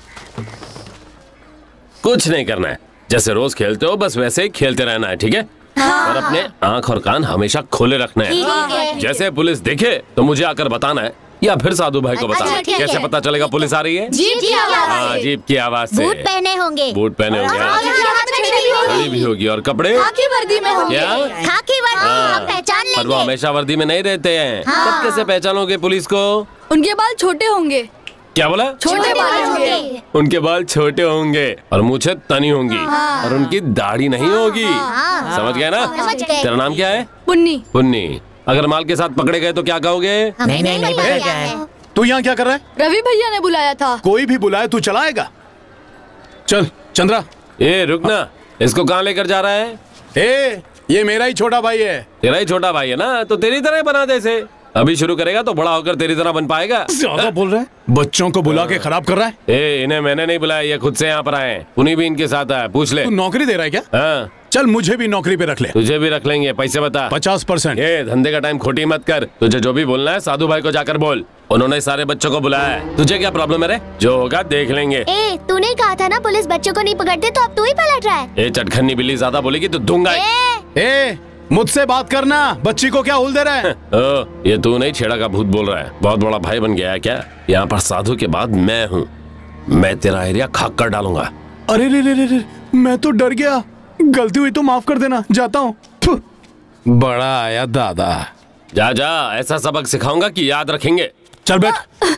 कुछ नहीं करना है, जैसे रोज खेलते हो बस वैसे ही खेलते रहना है, ठीक है? और अपने आंख और कान हमेशा खोले रखने ठीक हैं। है। जैसे पुलिस देखे तो मुझे आकर बताना है या फिर साधु भाई को बताना है। ठीक है। कैसे पता चलेगा पुलिस आ रही है? जीप की आवाज से। हाँ, जीप की आवाज से। बूट पहने होंगे। बूट पहने होंगे। घड़ी भी होगी और कपड़े खाकी वर्दी में होंगे। क्या? खाकी वर्दी हाँ। हम पहचान पर वो लेंगे। हमेशा वर्दी में नहीं रहते हैं। हाँ। तब कैसे पहचानोगे पुलिस को? उनके बाल छोटे होंगे। क्या बोला? छोटे बाल होंगे। उनके बाल छोटे होंगे और मूछें तनी होंगी हाँ। और उनकी दाढ़ी नहीं होगी। हाँ। समझ गए ना? समझ गए। तेरा नाम क्या है? पुन्नी। पुन्नी। अगर माल के साथ पकड़े गए तो क्या कहोगे? नहीं पता क्या है। तू यहाँ क्या कर रहा है? रवि भैया ने बुलाया था। कोई भी बुलाए तू चलाएगा? चल चंद्रा। ए रुकना, इसको कहाँ लेकर जा रहा है? ए ये मेरा ही छोटा भाई है। तेरा ही छोटा भाई है ना, तो तेरी तरह बना दे इसे। अभी शुरू करेगा तो बड़ा होकर तेरी तरह बन पाएगा। ज्यादा बोल रहा है, बच्चों को बुला के खराब कर रहा है। ए इन्हें मैंने नहीं बुलाया, ये खुद से यहाँ पर आए। पुनी भी इनके साथ है, पूछ ले। तू नौकरी दे रहा है क्या? हाँ। चल मुझे भी नौकरी पे रख ले। तुझे भी रख लेंगे, पैसे बता। 50%। ये धंधे का टाइम खोटी मत कर। तुझे जो भी बोलना है साधु भाई को जाकर बोल। उन्होंने सारे बच्चों को बुलाया है। तुझे क्या प्रॉब्लम है रे? जो होगा देख लेंगे। ए तूने कहा था ना पुलिस बच्चों को नहीं पकड़ते, तो अब तू ही पलट रहा है। ए चटखनी बिल्ली ज्यादा बोलेगी तो दूंगा। ए मुझसे बात करना, बच्ची को क्या हुल दे रहा है? ओ, ये तू नहीं छेड़ा का भूत बोल रहा है। बहुत बड़ा भाई बन गया है क्या? यहाँ पर साधु के बाद मैं हूँ। मैं तेरा एरिया खाक कर डालूंगा। अरे रे, मैं तो डर गया। गलती हुई तो माफ कर देना, जाता हूँ। बड़ा आया दादा। जा जा, ऐसा सबक सिखाऊंगा कि याद रखेंगे। चल बैठ।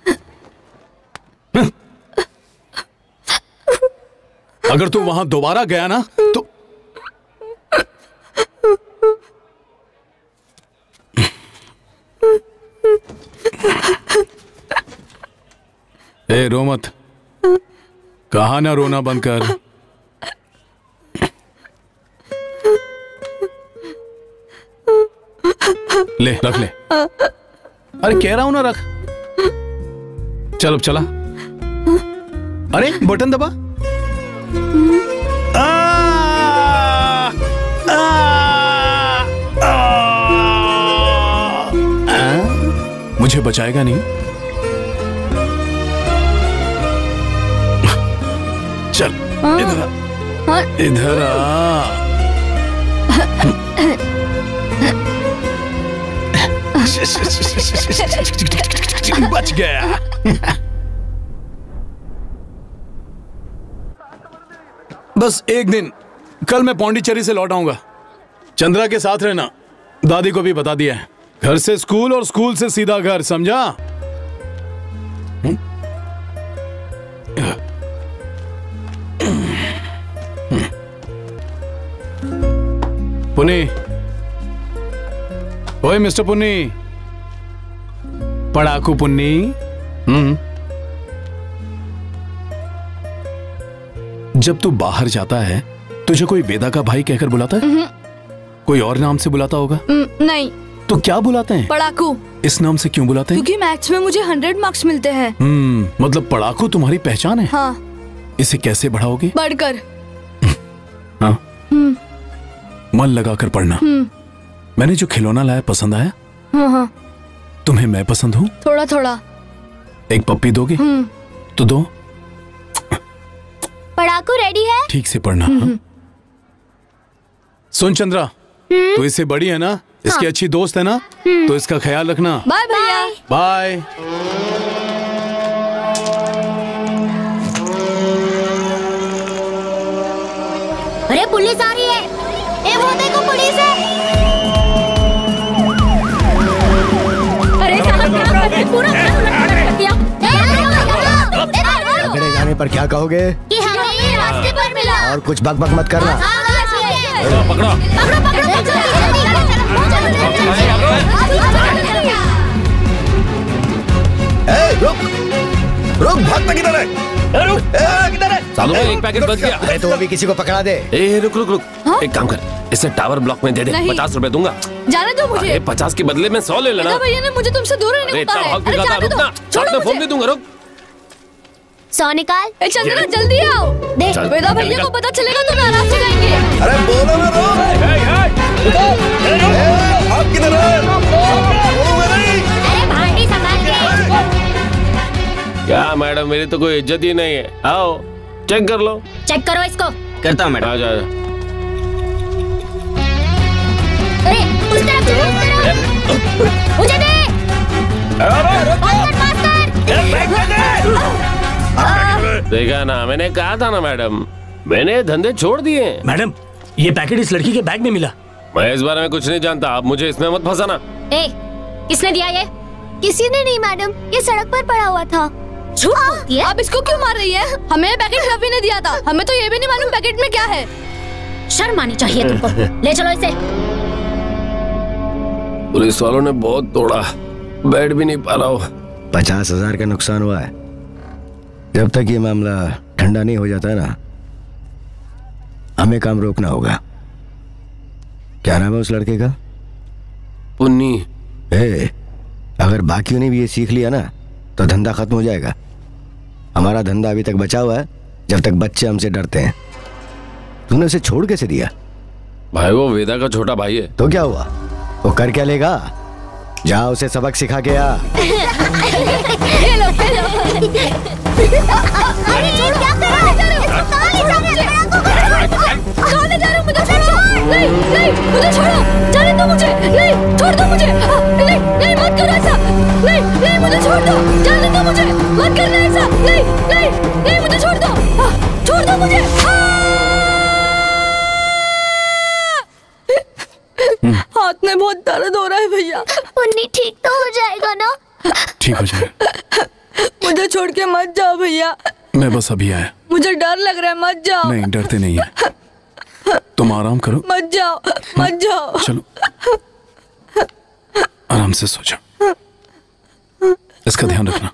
अगर तू वहां दोबारा गया ना तो ए रो मत, कहा ना रोना बंद कर। ले रख ले। अरे कह रहा हूं ना रख। चल अब चला। अरे बटन दबा। मुझे बचाएगा नहीं? चल इधर आ, इधर आ। बच गया। बस एक दिन, कल मैं पौंडीचेरी से लौट आऊंगा। चंद्रा के साथ रहना, दादी को भी बता दिया है। घर से स्कूल और स्कूल से सीधा घर, समझा? पुनी, ओए मिस्टर पुन्नी, पढ़ाकू पुन्नी। जब तू बाहर जाता है तुझे कोई वेदा का भाई कहकर बुलाता है? कोई और नाम से बुलाता होगा? नहीं। तो क्या बुलाते हैं? पढ़ाकू। इस नाम से क्यों बुलाते हैं? क्योंकि मैथ्स में मुझे 100 मार्क्स मिलते हैं। मतलब पढ़ाकू तुम्हारी पहचान है? हाँ। इसे कैसे बढ़ाओगे? बढ़कर। हाँ। मन लगाकर पढ़ना। मैंने जो खिलौना लाया पसंद आया? हाँ। तुम्हें मैं पसंद हूँ? थोड़ा थोड़ा। एक पप्पी दोगे? तो दो। पढ़ाकू रेडी है? ठीक से पढ़ना। सुन चंद्रा, तो इससे बड़ी है ना, इसकी अच्छी दोस्त है ना, तो इसका ख्याल रखना। बाय भैया। बाय। अरे पुलिस आ रही है। ए वो देखो पुलिस है। अरे साहब क्या कर रहे हैं? पूरा कर दिया। पकड़े जाने पर क्या कहोगे? कि हमें रास्ते पर मिला। और कुछ बकबक मत करना। पकड़ो। रुक, भागता किधर है? किधर है? साधु भाई एक पैकेट बच गया। अरे तो अभी किसी को पकड़ा दे। ए रुक रुक रुक। एक काम कर, इसे टावर ब्लॉक में दे दे। 50 रुपए दूंगा। जाने दो मुझे। अरे 50 के बदले में 100 ले लेना। भैया ने मुझे तुमसे दूर रहने को कहा है। अरे जाने दो। साथ में फोन भी दूंगा। रुक। 100 निकाल। चंद्रा जल्दी आओ। देख वेदा भैया को पता चलेगा तो नाराज हो जाएंगे। अरे बोलो ना रो। आप किधर है? अरे भांडी संभाल के। क्या मैडम, मेरी तो कोई इज्जत ही नहीं है। आओ चेक कर लो। चेक करो इसको। करता हूँ मैडम। आ जा। मुझे दे। देखा ना, मैंने कहा था ना मैडम, मैंने धंधे छोड़ दिए। मैडम, ये पैकेट इस लड़की के बैग में मिला। मैं इस बारे में कुछ नहीं जानता, आप मुझे इसमें मत फंसाना। ए, किसने दिया ये? किसी ने नहीं मैडम, ये सड़क पर पड़ा हुआ था। आप इसको क्यों मार रही है? हमें पैकेट रवि ने दिया था, हमें तो ये भी नहीं मालूम पैकेट में क्या है। शर्म आनी चाहिए तुमको। ले चलो इसे। पुलिस वालों ने बहुत तोड़ा, बैठ भी नहीं पा रहा हो। 50,000 का नुकसान हुआ है। जब तक ये मामला ठंडा नहीं हो जाता है ना, हमें काम रोकना होगा। क्या नाम है उस लड़के का? पुन्नी। अगर बाकियों ने भी ये सीख लिया ना तो धंधा खत्म हो जाएगा। हमारा धंधा अभी तक बचा हुआ है जब तक बच्चे हमसे डरते हैं। तूने उसे छोड़ कैसे दिया? भाई वो वेदा का छोटा भाई है। तो क्या हुआ? वो कर क्या लेगा? जा उसे सबक सिखा के आ। Hello hello. अरे क्या कर रहा है? कहाँ ले जा रहे हो? मुझे छोड़ो। नहीं नहीं, मुझे छोड़ो। जाने दो मुझे। नहीं, छोड़ दो मुझे। नहीं नहीं, मत करो ऐसा। नहीं नहीं, मुझे छोड़ दो। जाने दो मुझे। मत करना ऐसा। नहीं नहीं नहीं, मुझे छोड़ दो। छोड़ दो मुझे। हाथ में बहुत दर्द हो रहा है भैया। पुन्नी ठीक तो हो जाएगा ना? ठीक हो जाएगा। मुझे छोड़ के मत जाओ भैया। मैं बस अभी आया। मुझे डर लग रहा है, मत जाओ। नहीं, डरते नहीं है। तुम आराम करो। मत जाओ, मत जाओ। चलो, आराम से सो जाओ। इसका ध्यान रखना।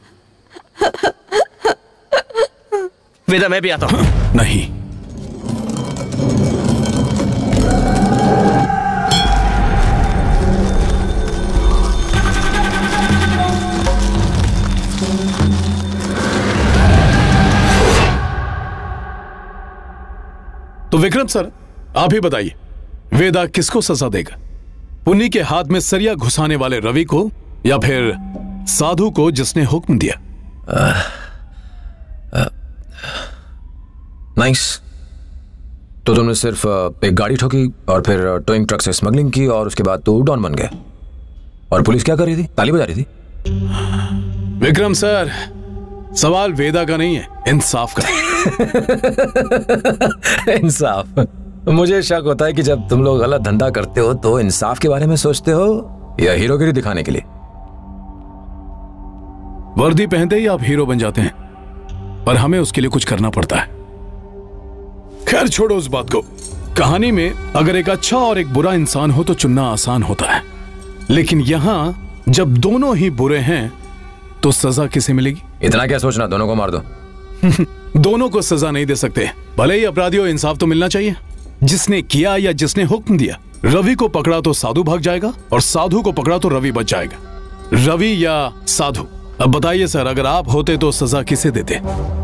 वेदा, मैं भी आता हूँ। नहीं, तो विक्रम सर, आप ही बताइए, वेदा किसको सजा देगा? पुन्नी के हाथ में सरिया घुसाने वाले रवि को या फिर साधु को जिसने हुक्म दिया? नाइस। तो तुमने सिर्फ एक गाड़ी ठोकी और फिर टोइंग ट्रक से स्मगलिंग की और उसके बाद तो डॉन बन गए। और पुलिस क्या कर रही थी? ताली बजा रही थी। विक्रम सर, सवाल वेदा का नहीं है, इंसाफ का। इंसाफ? मुझे शक होता है कि जब तुम लोग गलत धंधा करते हो तो इंसाफ के बारे में सोचते हो या हीरोगिरी दिखाने के लिए? वर्दी पहनते ही आप हीरो बन जाते हैं, पर हमें उसके लिए कुछ करना पड़ता है। खैर छोड़ो उस बात को। कहानी में अगर एक अच्छा और एक बुरा इंसान हो तो चुनना आसान होता है, लेकिन यहां जब दोनों ही बुरे हैं तो सजा किसे मिलेगी? इतना क्या सोचना, दोनों को मार दो। दोनों को सजा नहीं दे सकते। भले ही अपराधियों, इंसाफ तो मिलना चाहिए। जिसने किया या जिसने हुक्म दिया, रवि को पकड़ा तो साधु भाग जाएगा और साधु को पकड़ा तो रवि बच जाएगा। रवि या साधु? अब बताइए सर, अगर आप होते तो सजा किसे देते?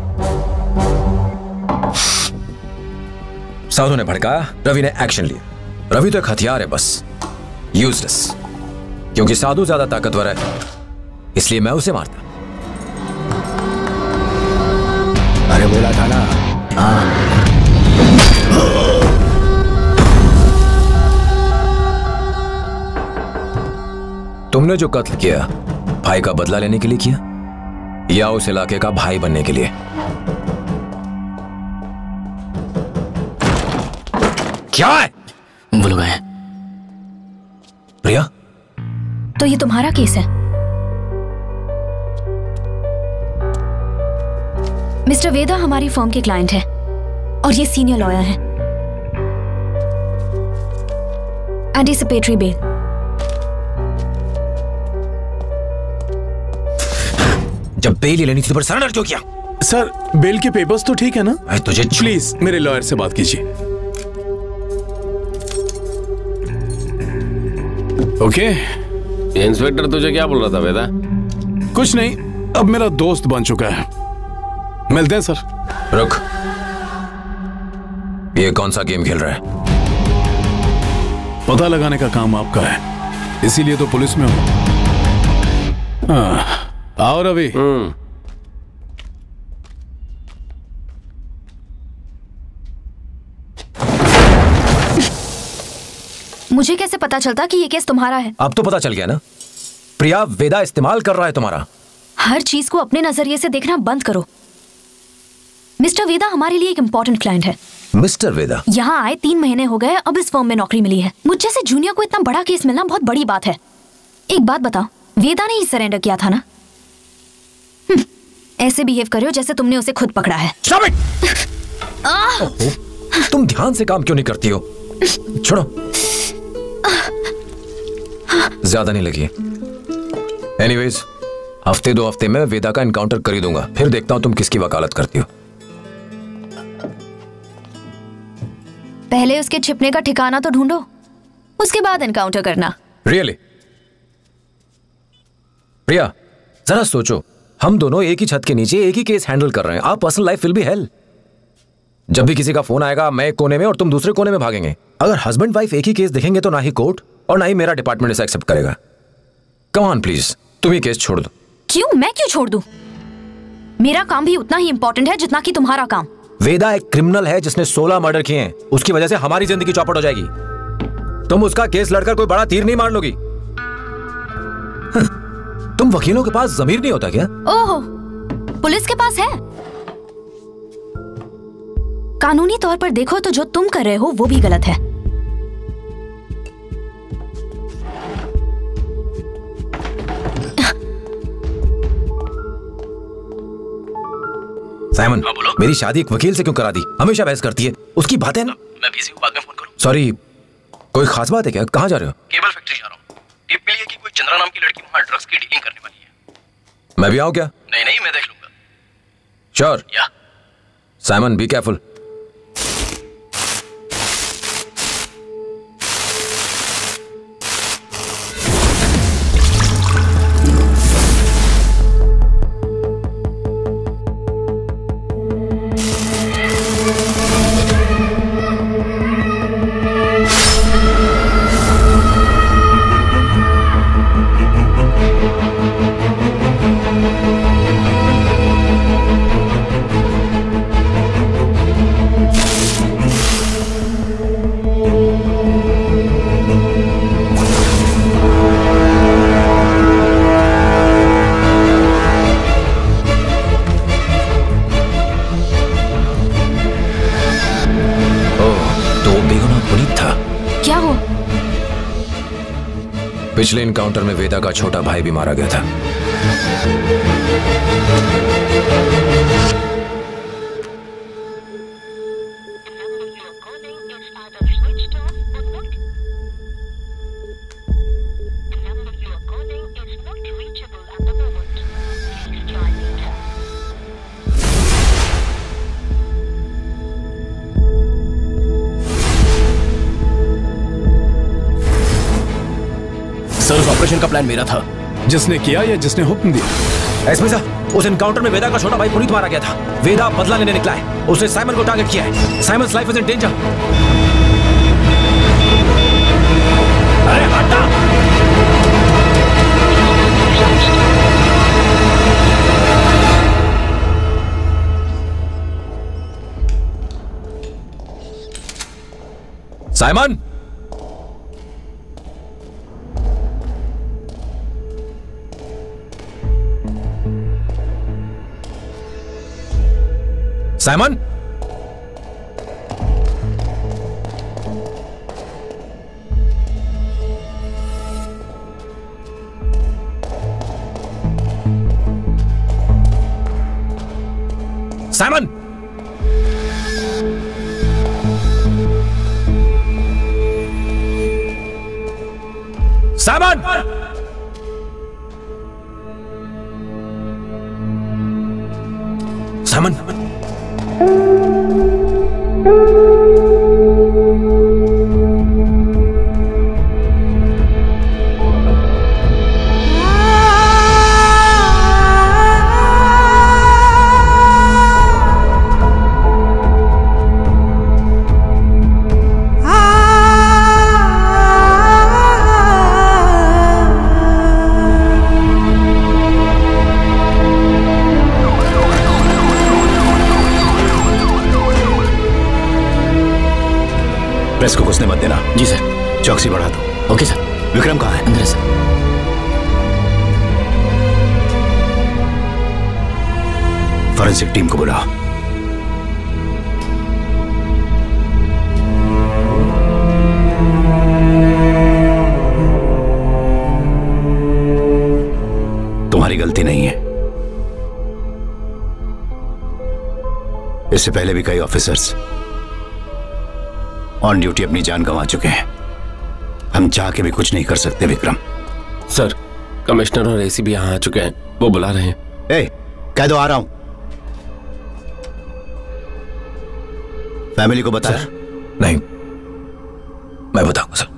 साधु ने भड़काया, रवि ने एक्शन लिया। रवि तो एक हथियार है बस, यूजलेस। क्योंकि साधु ज्यादा ताकतवर है इसलिए मैं उसे मारता। अरे बोला था ना। तुमने जो कत्ल किया भाई का बदला लेने के लिए किया या उस इलाके का भाई बनने के लिए? क्या है? वो लोग आए। प्रिया, तो ये तुम्हारा केस है? मिस्टर वेदा हमारी फर्म के क्लाइंट है और ये सीनियर लॉयर है। Anticipatory bail. जब बेल लेनी थी तो सरेंडर क्यों किया? सर, बेल के पेपर्स तो ठीक है ना? तुझे प्लीज मेरे लॉयर से बात कीजिए। ओके। इंस्पेक्टर तुझे क्या बोल रहा था वेदा? कुछ नहीं, अब मेरा दोस्त बन चुका है। मिलते हैं सर। रुक, ये कौन सा गेम खेल रहा है? पता लगाने का काम आपका है, इसीलिए तो पुलिस में हूं। आओ रवि। मुझे कैसे पता चलता कि ये केस तुम्हारा है? अब तो पता चल गया ना। प्रिया, वेदा इस्तेमाल कर रहा है तुम्हारा। हर चीज को अपने नजरिए से देखना बंद करो। मिस्टर वेदा हमारे लिए एक इम्पोर्टेंट क्लाइंट है। मिस्टर वेदा यहाँ आए 3 महीने हो गए, अब इस फर्म में नौकरी मिली है। मुझ जैसे जूनियर को इतना बड़ा केस मिलना बहुत बड़ी बात है। एक बात बताओ, वेदा ने ही सरेंडर किया था ना? ऐसे बिहेव करो जैसे तुमने उसे खुद पकड़ा है। तुम ध्यान से काम क्यों नहीं करती हो? छोड़ो, ज्यादा नहीं लगी। एनीवेज, हफ्ते 2 हफ्ते में वेदा का एनकाउंटर कर ही दूंगा, फिर देखता हूं तुम किसकी वकालत करती हो। पहले उसके छिपने का ठिकाना तो ढूंढो, उसके बाद एनकाउंटर करना। रियली? प्रिया, जरा सोचो, हम दोनों एक ही छत के नीचे एक ही केस हैंडल कर रहे हैं। आप personal life will be hell. जब भी किसी का फोन आएगा, मैं एक कोने में और तुम दूसरे कोने में भागेंगे। अगर हस्बैंड वाइफ एक ही केस देखेंगे तो ना ही कोर्ट और ना ही मेरा डिपार्टमेंट इसे एक्सेप्ट करेगा। कम ऑन प्लीज, तुम ये केस छोड़ दो। क्यों? मैं क्यों छोड़ दूं? मेरा काम भी उतना ही इंपॉर्टेंट है जितना कि तुम्हारा काम। वेदा एक क्रिमिनल है जिसने 16 मर्डर किए हैं। उसकी वजह से हमारी जिंदगी चौपट हो जाएगी। तुम उसका केस लड़कर कोई बड़ा तीर नहीं मार लोगी। तुम वकीलों के पास जमीर नहीं होता क्या? ओहो, पुलिस के पास है। कानूनी तौर पर देखो तो जो तुम कर रहे हो वो भी गलत है। साइमन, मेरी शादी एक वकील से क्यों करा दी? हमेशा बहस करती है। उसकी बातें ना। मैं बिजी हूं, बाद में फोन करूं। सॉरी, कोई खास बात है क्या? कहाँ जा रहे हो? केबल फैक्ट्री जा रहा हूं। टिप मिली है कि कोई चंद्रा नाम की लड़की वहां ड्रग्स की डीलिंग करने वाली है। मैं भी आऊं क्या? नहीं नहीं, मैं देख लूंगा। Sure? Yeah. Simon, be careful. पिछले इनकाउंटर में वेदा का छोटा भाई भी मारा गया था। सर, उस ऑपरेशन का प्लान मेरा था। जिसने किया या जिसने हुक्म दिया? एसपी साहब, उस एनकाउंटर में वेदा का छोटा भाई पुनीत मारा गया था। वेदा बदला लेने निकला है। उसने साइमन को टारगेट किया है। Simon's life is in danger. अरे हटा! Simon! Simon! Simon! Simon! Simon! Press को घुसने मत देना। जी सर। चौकसी बढ़ा दो। Okay sir. विक्रम कहाँ है? अंदर है सर। फॉरेंसिक टीम को बुलाओ। तुम्हारी गलती नहीं है। इससे पहले भी कई ऑफिसर्स ऑन ड्यूटी अपनी जान गंवा चुके हैं। हम चाह के भी कुछ नहीं कर सकते विक्रम। सर, कमिश्नर और एसीपी यहां आ चुके हैं, वो बुला रहे हैं। कह दो आ रहा हूं। फैमिली को बता। नहीं, मैं बताऊंगा सर।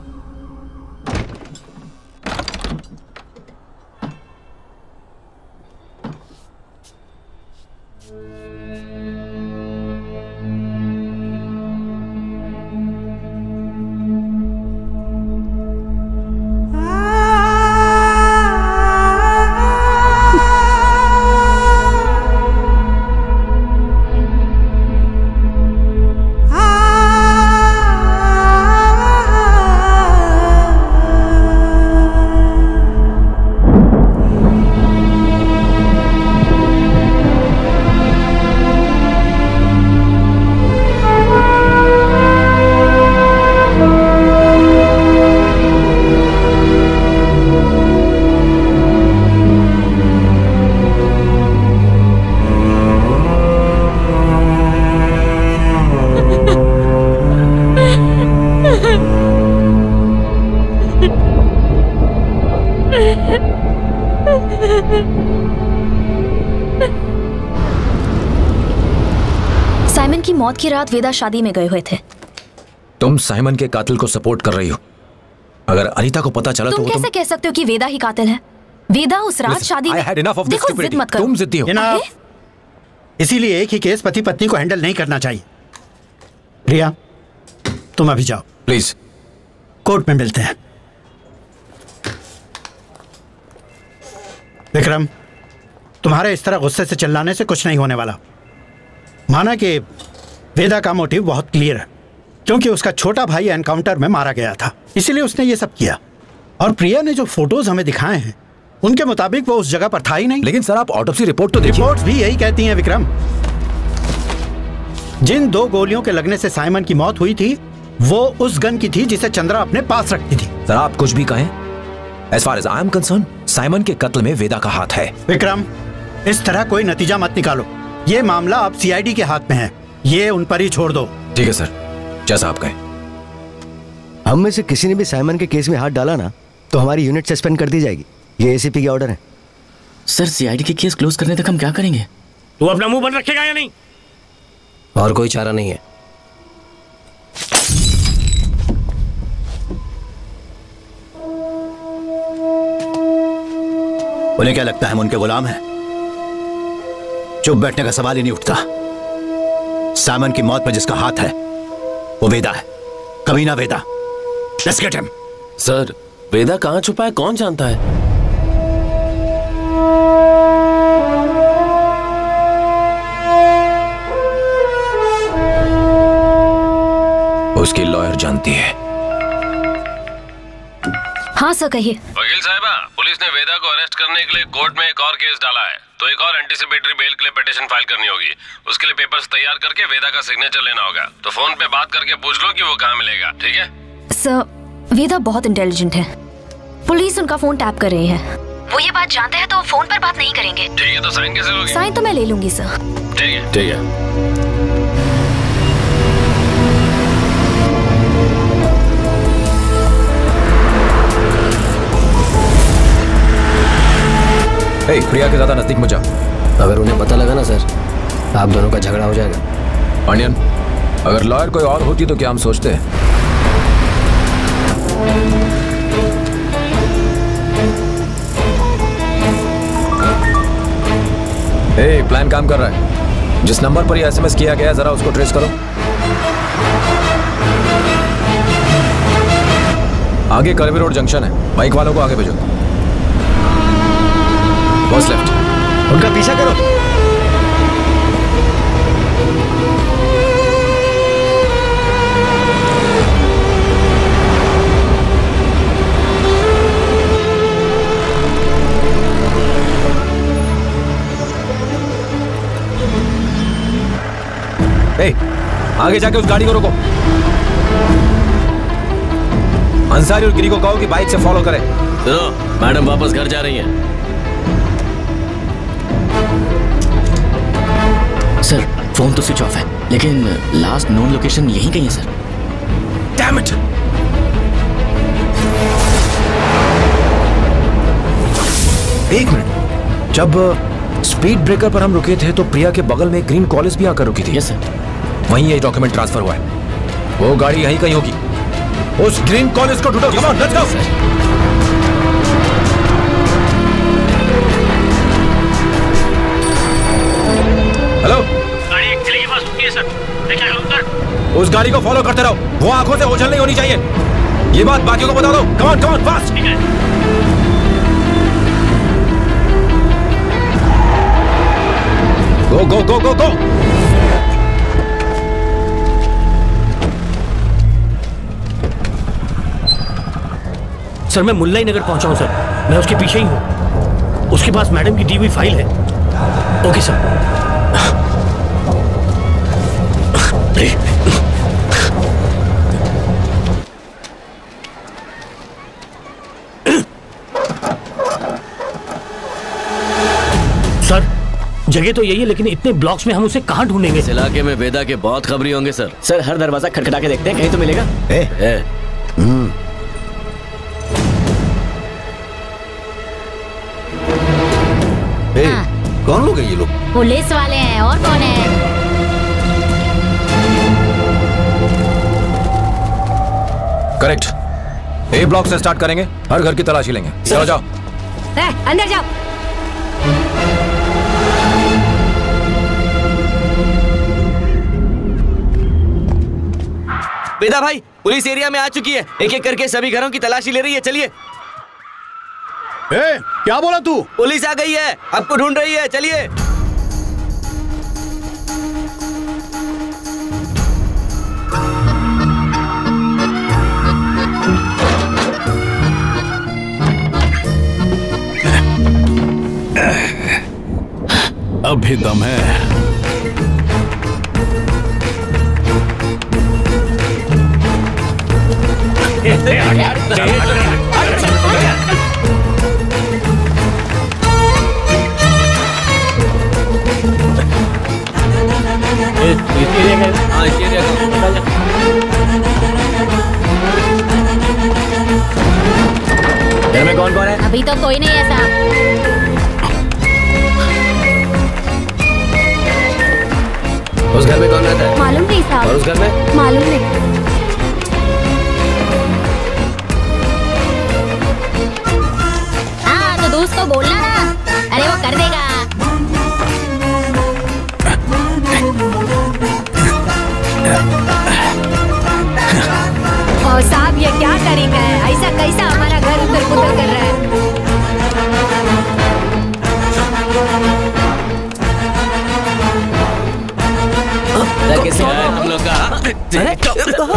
साइमन की मौत की रात वेदा शादी में गए हुए थे। तुम साइमन के कातिल को सपोर्ट कर रही हो। अगर अनीता को पता चला तुम तो कैसे कह सकते हो कि वेदा ही कातिल है? वेदा उस रात शादी में। देखो, जिद मत करो। तुम जिद्दी हो। इसीलिए एक ही केस पति पत्नी को हैंडल नहीं करना चाहिए। रिया, तुम अभी जाओ प्लीज। कोर्ट में मिलते हैं। विक्रम, तुम्हारे इस तरह गुस्से से चिल्लाने से कुछ नहीं होने वाला। माना कि वेदा का मोटिव बहुत क्लियर है, क्योंकि उसका छोटा भाई एनकाउंटर में मारा गया था, इसीलिए उसने ये सब किया। और प्रिया ने जो फोटोज हमें दिखाए हैं उनके मुताबिक वो उस जगह पर था ही नहीं। लेकिन सर, आप ऑटोप्सी रिपोर्ट तो देखिए। रिपोर्ट्स भी यही कहती हैं विक्रम। जिन 2 गोलियों के लगने से साइमन की मौत हुई थी वो उस गन की थी जिसे चंद्रा अपने पास रखती थी। सर, आप कुछ भी कहें, as far as I am concerned, Simon के कत्ल में वेदा का हाथ है। विक्रम, इस तरह कोई नतीजा मत निकालो। ये मामला अब सीआईडी के हाथ में है, ये उन पर ही छोड़ दो। ठीक है सर, जैसा आप कहें। हम में से किसी ने भी साइमन के केस में हाथ डाला ना तो हमारी यूनिट सस्पेंड कर दी जाएगी। ये एसीपी के ऑर्डर है। सर, सीआईडी के केस क्लोज करने तक हम क्या करेंगे? तू अपना मुंह बंद रखेगा या नहीं? और कोई चारा नहीं है। उन्हें क्या लगता है हम उनके गुलाम हैं? चुप बैठने का सवाल ही नहीं उठता। साइमन की मौत में जिसका हाथ है वो वेदा है, कमीना Veda. Let's get him. Sir, Veda कहाँ छुपा है कौन जानता है? उसकी लॉयर जानती है। हाँ सर, कहिए। वकील साहिबा, पुलिस ने वेदा को अरेस्ट करने के लिए कोर्ट में एक और केस डाला है, तो एक और एंटीसिपेटरी बेल के लिए पिटीशन फाइल करनी होगी। उसके लिए पेपर्स तैयार करके वेदा का सिग्नेचर लेना होगा। तो फोन पे बात करके पूछ लो कि वो कहाँ मिलेगा, ठीक है? सर, वेदा बहुत इंटेलिजेंट है। पुलिस उनका फोन टैप कर रही है। वो ये बात जानते हैं तो फोन पर बात नहीं करेंगे। ठीक है, तो साइन कैसे लोगे? साइन तो मैं ले लूंगी सर। ठीक है, ठीक है। प्रिया के ज्यादा नजदीक मत जाओ। अगर उन्हें पता लगा ना सर, आप दोनों का झगड़ा हो जाएगा। पांडियन, अगर लॉयर कोई और होती तो क्या हम सोचते हैं? प्लान काम कर रहा है। जिस नंबर पर ये एसएमएस किया गया जरा उसको ट्रेस करो। आगे करवी रोड जंक्शन है, बाइक वालों को आगे भेजो। बस लेफ्ट, उनका पीछा करो। ए, आगे जाके उस गाड़ी को रोको। अंसारी और गिरी को कहो कि बाइक से फॉलो करें। सुनो, मैडम वापस घर जा रही हैं। सर फोन तो स्विच ऑफ है, लेकिन लास्ट नोन लोकेशन यहीं कहीं है सर। Damn it! एक मिनट, जब स्पीड ब्रेकर पर हम रुके थे तो प्रिया के बगल में ग्रीन कॉलेज भी आकर रुकी थी। Yes sir. वहीं ये डॉक्यूमेंट ट्रांसफर हुआ है। वो गाड़ी यहीं कहीं होगी। उस ग्रीन कॉलेज को ढूंढो। Come on, let's go. Hello, गाड़ी एक किले के पास रुकी है सर। मैं क्या करूं सर? उस गाड़ी को फॉलो करते रहो। वो आंखों से ओझल नहीं होनी चाहिए। ये बात बाकियों को बता दो। Come on fast. ठीक है। गो गो गो गो गो। सर मैं मुल्लाई नगर पहुंचा हूं सर। मैं उसके पीछे ही हूं। उसके पास मैडम की दी हुई फाइल है। Okay sir. सर जगह तो यही है, लेकिन इतने ब्लॉक्स में हम उसे कहां ढूंढेंगे? इस इलाके में वेदा के बहुत खबरी होंगे सर। सर हर दरवाजा खटखटा के देखते हैं, कहीं तो मिलेगा। कौन लोग हैं ये लोग? पुलिस वाले हैं, और कौन है? करेक्ट। ए ब्लॉक से स्टार्ट करेंगे। हर घर की तलाशी लेंगे। चलो जाओ। अंदर जाओ। वेदा भाई पुलिस एरिया में आ चुकी है। एक एक करके सभी घरों की तलाशी ले रही है। चलिए। क्या बोला तू? पुलिस आ गई है, आपको ढूंढ रही है। चलिए। अभी दम है। घर में कौन कौन है? अभी तो कोई नहीं है साहब। उस घर में कौन रहता है? मालूम नहीं साहब। और उस घर में? मालूम नहीं। हाँ तो दोस्त को बोलना ना, अरे वो कर देगा। और साहब ये क्या तरीका है? ऐसा कैसा हमारा घर उधर पुधर कर रहा है? कैसे आए हम लोग का?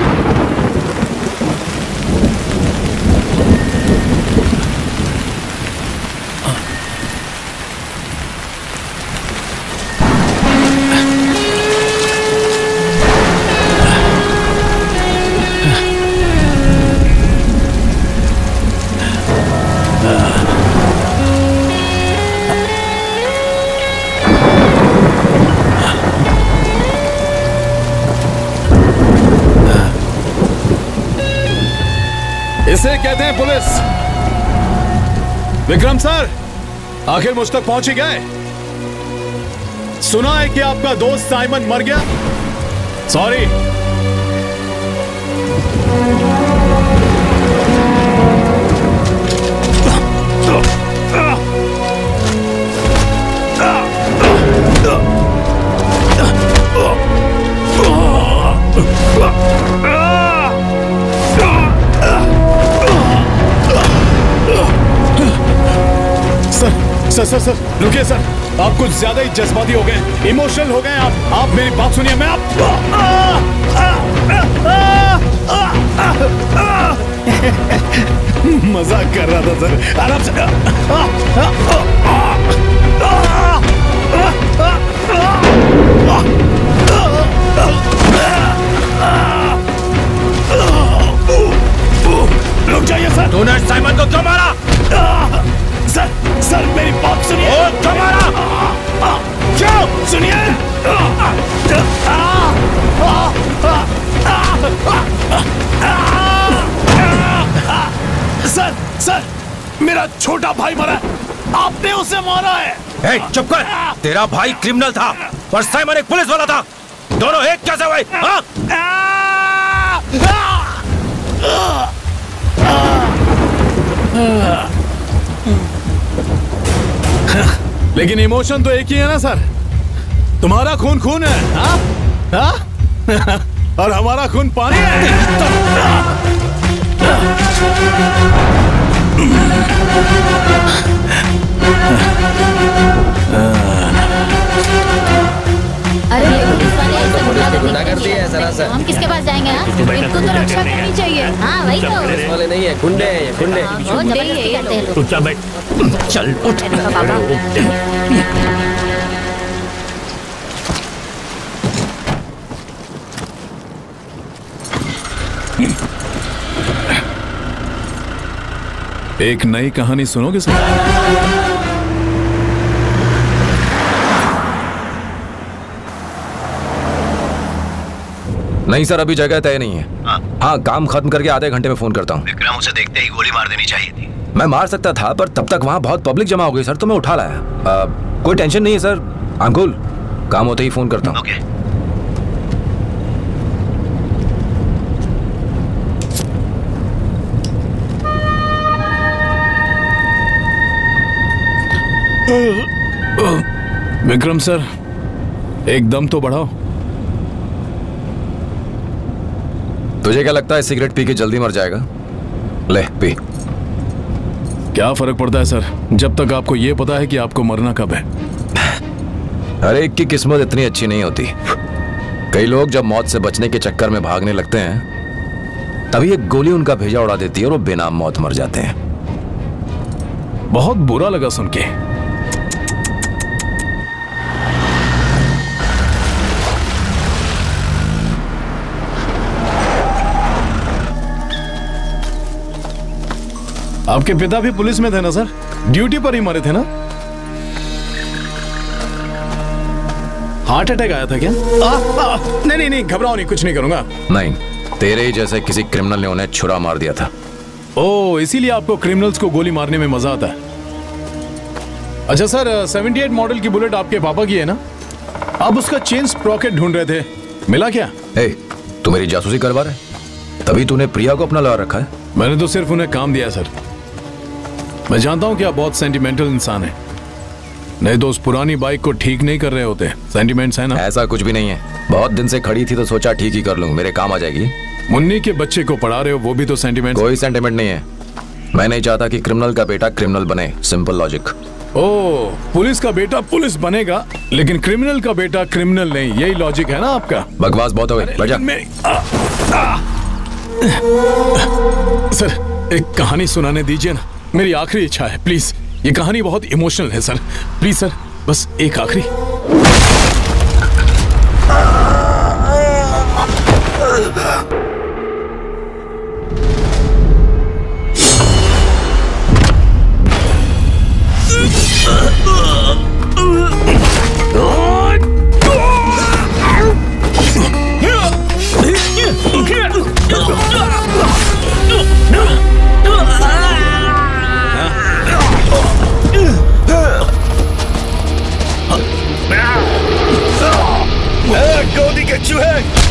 इसे कहते हैं पुलिस। विक्रम सर, आखिर मुझ तक पहुंच ही गए। सुना है कि आपका दोस्त साइमन मर गया। सॉरी। सर रुकिए सर, आप कुछ ज्यादा ही जज्बाती हो गए, इमोशनल हो गए आप मेरी बात सुनिए। मैं आप मजाक कर रहा था सर, आराम से। सर मेरी बात सुनिए। क्यों सुनिए? सर मेरा छोटा भाई मरा है, आपने उसे मारा है। चुप कर, तेरा भाई क्रिमिनल था और साइमन एक पुलिस वाला था, दोनों एक कैसे हुए? लेकिन इमोशन तो एक ही है ना सर, तुम्हारा खून खून है हा? और हमारा खून पानी है। अरे पुलिस वाले ऐसे गुंडागर्दी है सरासर। हम किसके पास जाएंगे? इनको तो रक्षा करनी चाहिए। हाँ वही तो। पुलिस वाले नहीं है, गुंडे हैं ये, गुंडे। जबरदस्ती करते हैं लोग। चल बैठ, चल उठ। एक नई कहानी सुनोगे सर? नहीं सर, अभी जगह तय नहीं है। हाँ, काम खत्म करके आधे घंटे में फोन करता हूँ। विक्रम उसे देखते ही गोली मार देनी चाहिए थी। मैं मार सकता था, पर तब तक वहाँ बहुत पब्लिक जमा हो गई सर, तो मैं उठा लाया। कोई टेंशन नहीं है सर, अंकुल काम होते ही फोन करता हूँ। ओके। विक्रम सर, एक दम तो बढ़ाओ। तुझे क्या लगता है सिगरेट पी के जल्दी मर जाएगा? ले पी। क्या फर्क पड़ता है सर, जब तक आपको यह पता है कि आपको मरना कब है। हर एक की किस्मत इतनी अच्छी नहीं होती। कई लोग जब मौत से बचने के चक्कर में भागने लगते हैं, तभी एक गोली उनका भेजा उड़ा देती है और वो बेनाम मौत मर जाते हैं। बहुत बुरा लगा सुन के। आपके पिता भी पुलिस में थे ना सर? ड्यूटी पर ही मरे थे ना? हार्ट अटैक आया था क्या? नहीं, घबराओ नहीं, कुछ नहीं करूंगा। नहीं, तेरे ही जैसे किसी क्रिमिनल ने उन्हें छुरा मार दिया था। ओह, इसीलिए आपको क्रिमिनल्स को गोली मारने में मजा आता है। अच्छा सर, 78 मॉडल की बुलेट आपके पापा की है ना? आप उसका चेन स्प्रॉकेट ढूंढ रहे थे, मिला क्या? तू मेरी जासूसी करवा रहा है? तभी तूने प्रिया को अपना लगा रखा है। मैंने तो सिर्फ उन्हें काम दिया सर। मैं जानता हूं कि आप बहुत सेंटिमेंटल इंसान हैं, नहीं तो उस पुरानी बाइक को ठीक नहीं कर रहे होते। सेंटिमेंट्स है ना? ऐसा कुछ भी नहीं है, बहुत दिन से खड़ी थी तो सोचा ठीक ही कर लूं, मेरे काम आ जाएगी। मुन्नी के बच्चे को पढ़ा रहे हो, वो भी तो सेंटिमेंट। कोई सेंटिमेंट नहीं है। मैं नहीं चाहता कि क्रिमिनल का बेटा क्रिमिनल बने, सिंपल लॉजिक। ओह, पुलिस का बेटा पुलिस बनेगा लेकिन क्रिमिनल का बेटा क्रिमिनल नहीं, यही लॉजिक है ना आपका? बकवास बहुत हो गई, बैठ जा। सर एक कहानी सुनाने दीजिए ना, मेरी आखिरी इच्छा है प्लीज। ये कहानी बहुत इमोशनल है सर, प्लीज सर, बस एक आखिरी। गोदी के चूहे!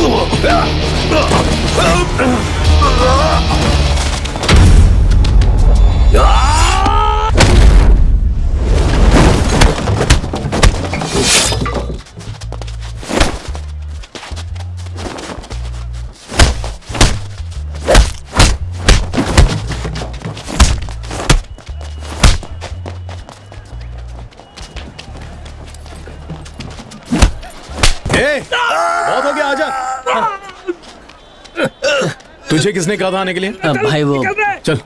बहुत हो गया, आजा। तुझे किसने कहा था आने के लिए? भाई वो चल।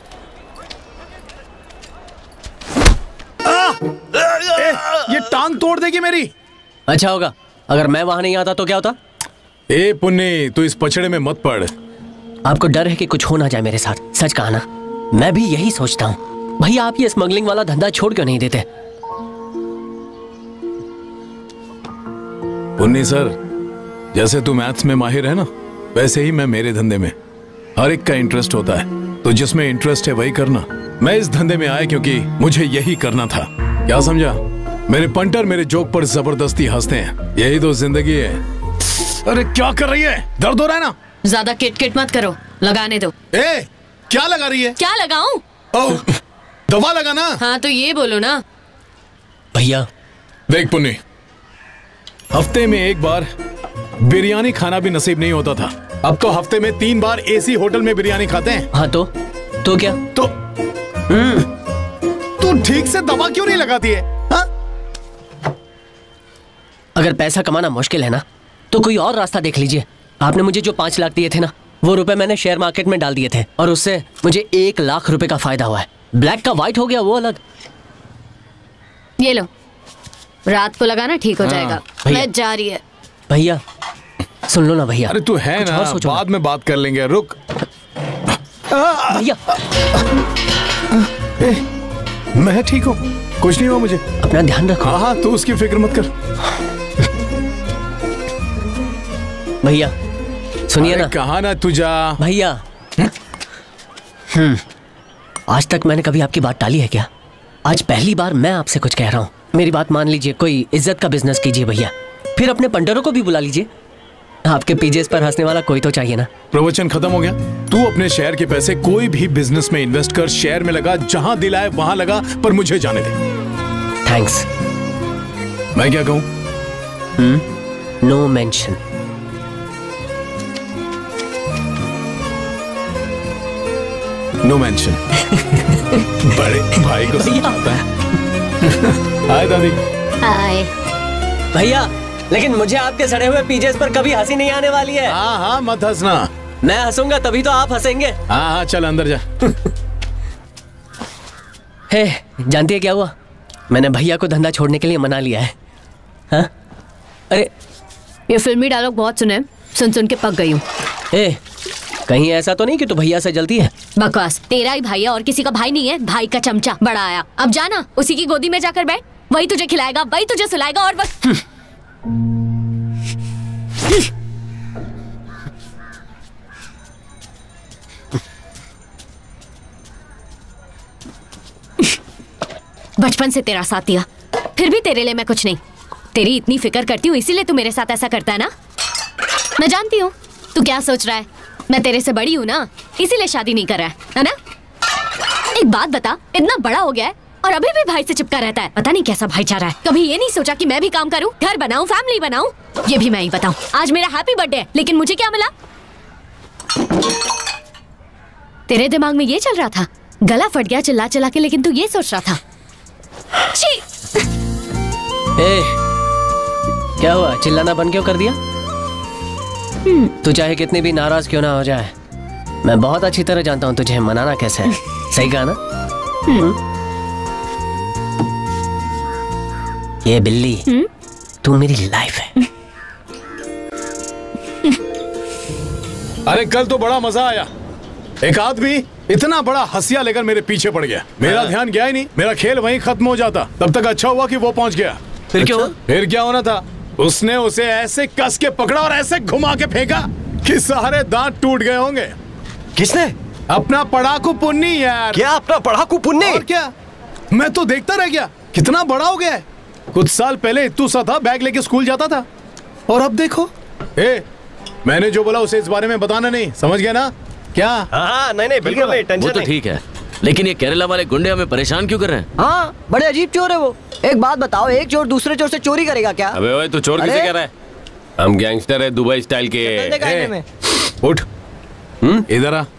ये टांग तोड़ देगी मेरी। अच्छा होगा अगर मैं वहां नहीं आता तो क्या होता? ए पुन्नी, तू इस पछड़े में मत पड़। आपको डर है कि कुछ हो ना जाए मेरे साथ? सच कहा ना, मैं भी यही सोचता हूँ। भैया आप ये स्मगलिंग वाला धंधा छोड़ क्यों नहीं देते? पुन्नी सर, जैसे तू मैथ्स में माहिर है ना, वैसे ही मैं मेरे धंधे में। हर एक का इंटरेस्ट होता है, तो जिसमें इंटरेस्ट है वही करना। मैं इस धंधे में आया क्योंकि मुझे यही करना था। क्या समझा? मेरे पंटर मेरे जोक पर जबरदस्ती हंसते हैं, यही तो जिंदगी है। अरे क्या कर रही है? दर्द हो रहा है ना? ज्यादा किट मत करो, लगाने दो। ए, क्या लगा रही है? क्या लगाऊं? दवा लगाना। हाँ तो ये बोलो ना। भैया देख पुन्नी, हफ्ते में एक बार बिरयानी खाना भी नसीब नहीं होता था, अब तो हफ्ते में 3 बार एसी होटल में बिरयानी खाते हैं। हाँ तो क्या? तो तू ठीक से दवा क्यों नहीं लगाती है? हा? अगर पैसा कमाना मुश्किल है ना, तो कोई और रास्ता देख लीजिए। आपने मुझे जो 5 लाख दिए थे ना, वो रुपए मैंने शेयर मार्केट में डाल दिए थे, और उससे मुझे 1 लाख रुपए का फायदा हुआ है। ब्लैक का व्हाइट हो गया, वो अलग। ये लो, रात को लगाना, ठीक हो जाएगा। मैं जा रही है। भैया सुन लो ना भैया। अरे तू है ना, बाद में बात कर लेंगे, रुक। भैया मैं ठीक हूँ, कुछ नहीं हुआ मुझे। अपना ध्यान रखो। हाँ तू उसकी फिक्र मत कर। भैया सुनिए ना। कहा ना तू जा। भैया आज तक मैंने कभी आपकी बात टाली है क्या? आज पहली बार मैं आपसे कुछ कह रहा हूँ, मेरी बात मान लीजिए। कोई इज्जत का बिजनेस कीजिए भैया, फिर अपने पंडरों को भी बुला लीजिए। आपके पीजेस पर हंसने वाला कोई तो चाहिए ना। प्रवचन खत्म हो गया। तू अपने शेयर के पैसे कोई भी बिजनेस में इन्वेस्ट कर, शेयर में लगा, जहां दिल आए वहां लगा, पर मुझे जाने दे। थैंक्स। मैं क्या कहूं? No mention. No mention. बड़े भाई को समझाता है। हाय दादी। हाय भैया, लेकिन मुझे आपके सड़े हुए पीजेस पर कभी हंसी नहीं आने वाली है। हाँ मत हंसना। मैं हंसूंगा तभी तो आप हंसेंगे। हाँ चल अंदर जा। हे, जानती है क्या हुआ? मैंने भैया को धंधा छोड़ने के लिए मना लिया है। हाँ? अरे ये फिल्मी डायलॉग बहुत सुने, सुन सुन के पक गई हूँ। कहीं ऐसा तो नहीं कि तू भैया से जलती है? बकवास, तेरा ही भाई है और किसी का भाई नहीं है। भाई का चमचा बड़ा आया, अब जाना उसी की गोदी में जाकर बैठ, वही तुझे खिलाएगा, वही तुझे सुलाएगा, और बस। बचपन से तेरा साथ दिया, फिर भी तेरे लिए मैं कुछ नहीं। तेरी इतनी फिक्र करती हूँ, इसीलिए तू मेरे साथ ऐसा करता है ना। मैं जानती हूँ तू क्या सोच रहा है, मैं तेरे से बड़ी हूँ ना, इसीलिए शादी नहीं कर रहा है ना। एक बात बता, इतना बड़ा हो गया है और अभी भी भाई से चिपका रहता है। पता नहीं कैसा भाईचारा है। कभी ये नहीं सोचा कि मैं भी काम करूं, घर बनाऊं, फैमिली बनाऊं? ये भी मैं ही बताऊं। आज मेरा हैप्पी बर्थडे है, लेकिन मुझे क्या मिला? तेरे दिमाग में ये चल रहा था, गला फट गया चिल्ला चिल्ला के, लेकिन तू ये सोच रहा था। क्या हुआ? चिल्लाना बंद क्यों कर दिया? तू चाहे कितनी भी नाराज क्यों ना हो जाए, मैं बहुत अच्छी तरह जानता हूँ तुझे मनाना कैसे है। सही कहा ना? ये बिल्ली, तू मेरी लाइफ है। अरे कल तो बड़ा मजा आया। एक आदमी इतना बड़ा हंसिया लेकर मेरे पीछे पड़ गया, मेरा ध्यान गया ही नहीं, मेरा खेल वहीं खत्म हो जाता। तब तक अच्छा हुआ कि वो पहुंच गया। फिर क्यों? फिर क्या होना था? उसने उसे ऐसे कस के पकड़ा और ऐसे घुमा के फेंका कि सारे दांत टूट गए होंगे। किसने? अपना पड़ाकू पुन्नी यार। क्या अपना पड़ाकू पुन्नी? और क्या, मैं तो देखता रह गया, कितना बड़ा हो गया है। कुछ साल पहले इतू सा था, बैग लेके स्कूल जाता था, और अब देखो। मैंने जो बोला उसे इस बारे में बताना नहीं, समझ गया ना? क्या? हाँ नहीं बिल्कुल नहीं, टेंशन वो तो ठीक है, लेकिन ये केरला वाले गुंडे हमें परेशान क्यों कर रहे हैं? हाँ बड़े अजीब चोर है वो। एक बात बताओ, एक चोर दूसरे चोर से चोरी करेगा क्या? अबे ओए, तू चोर किसे कह रहा है? हम गैंगस्टर है दुबई स्टाइल के। उठ, इधर आ।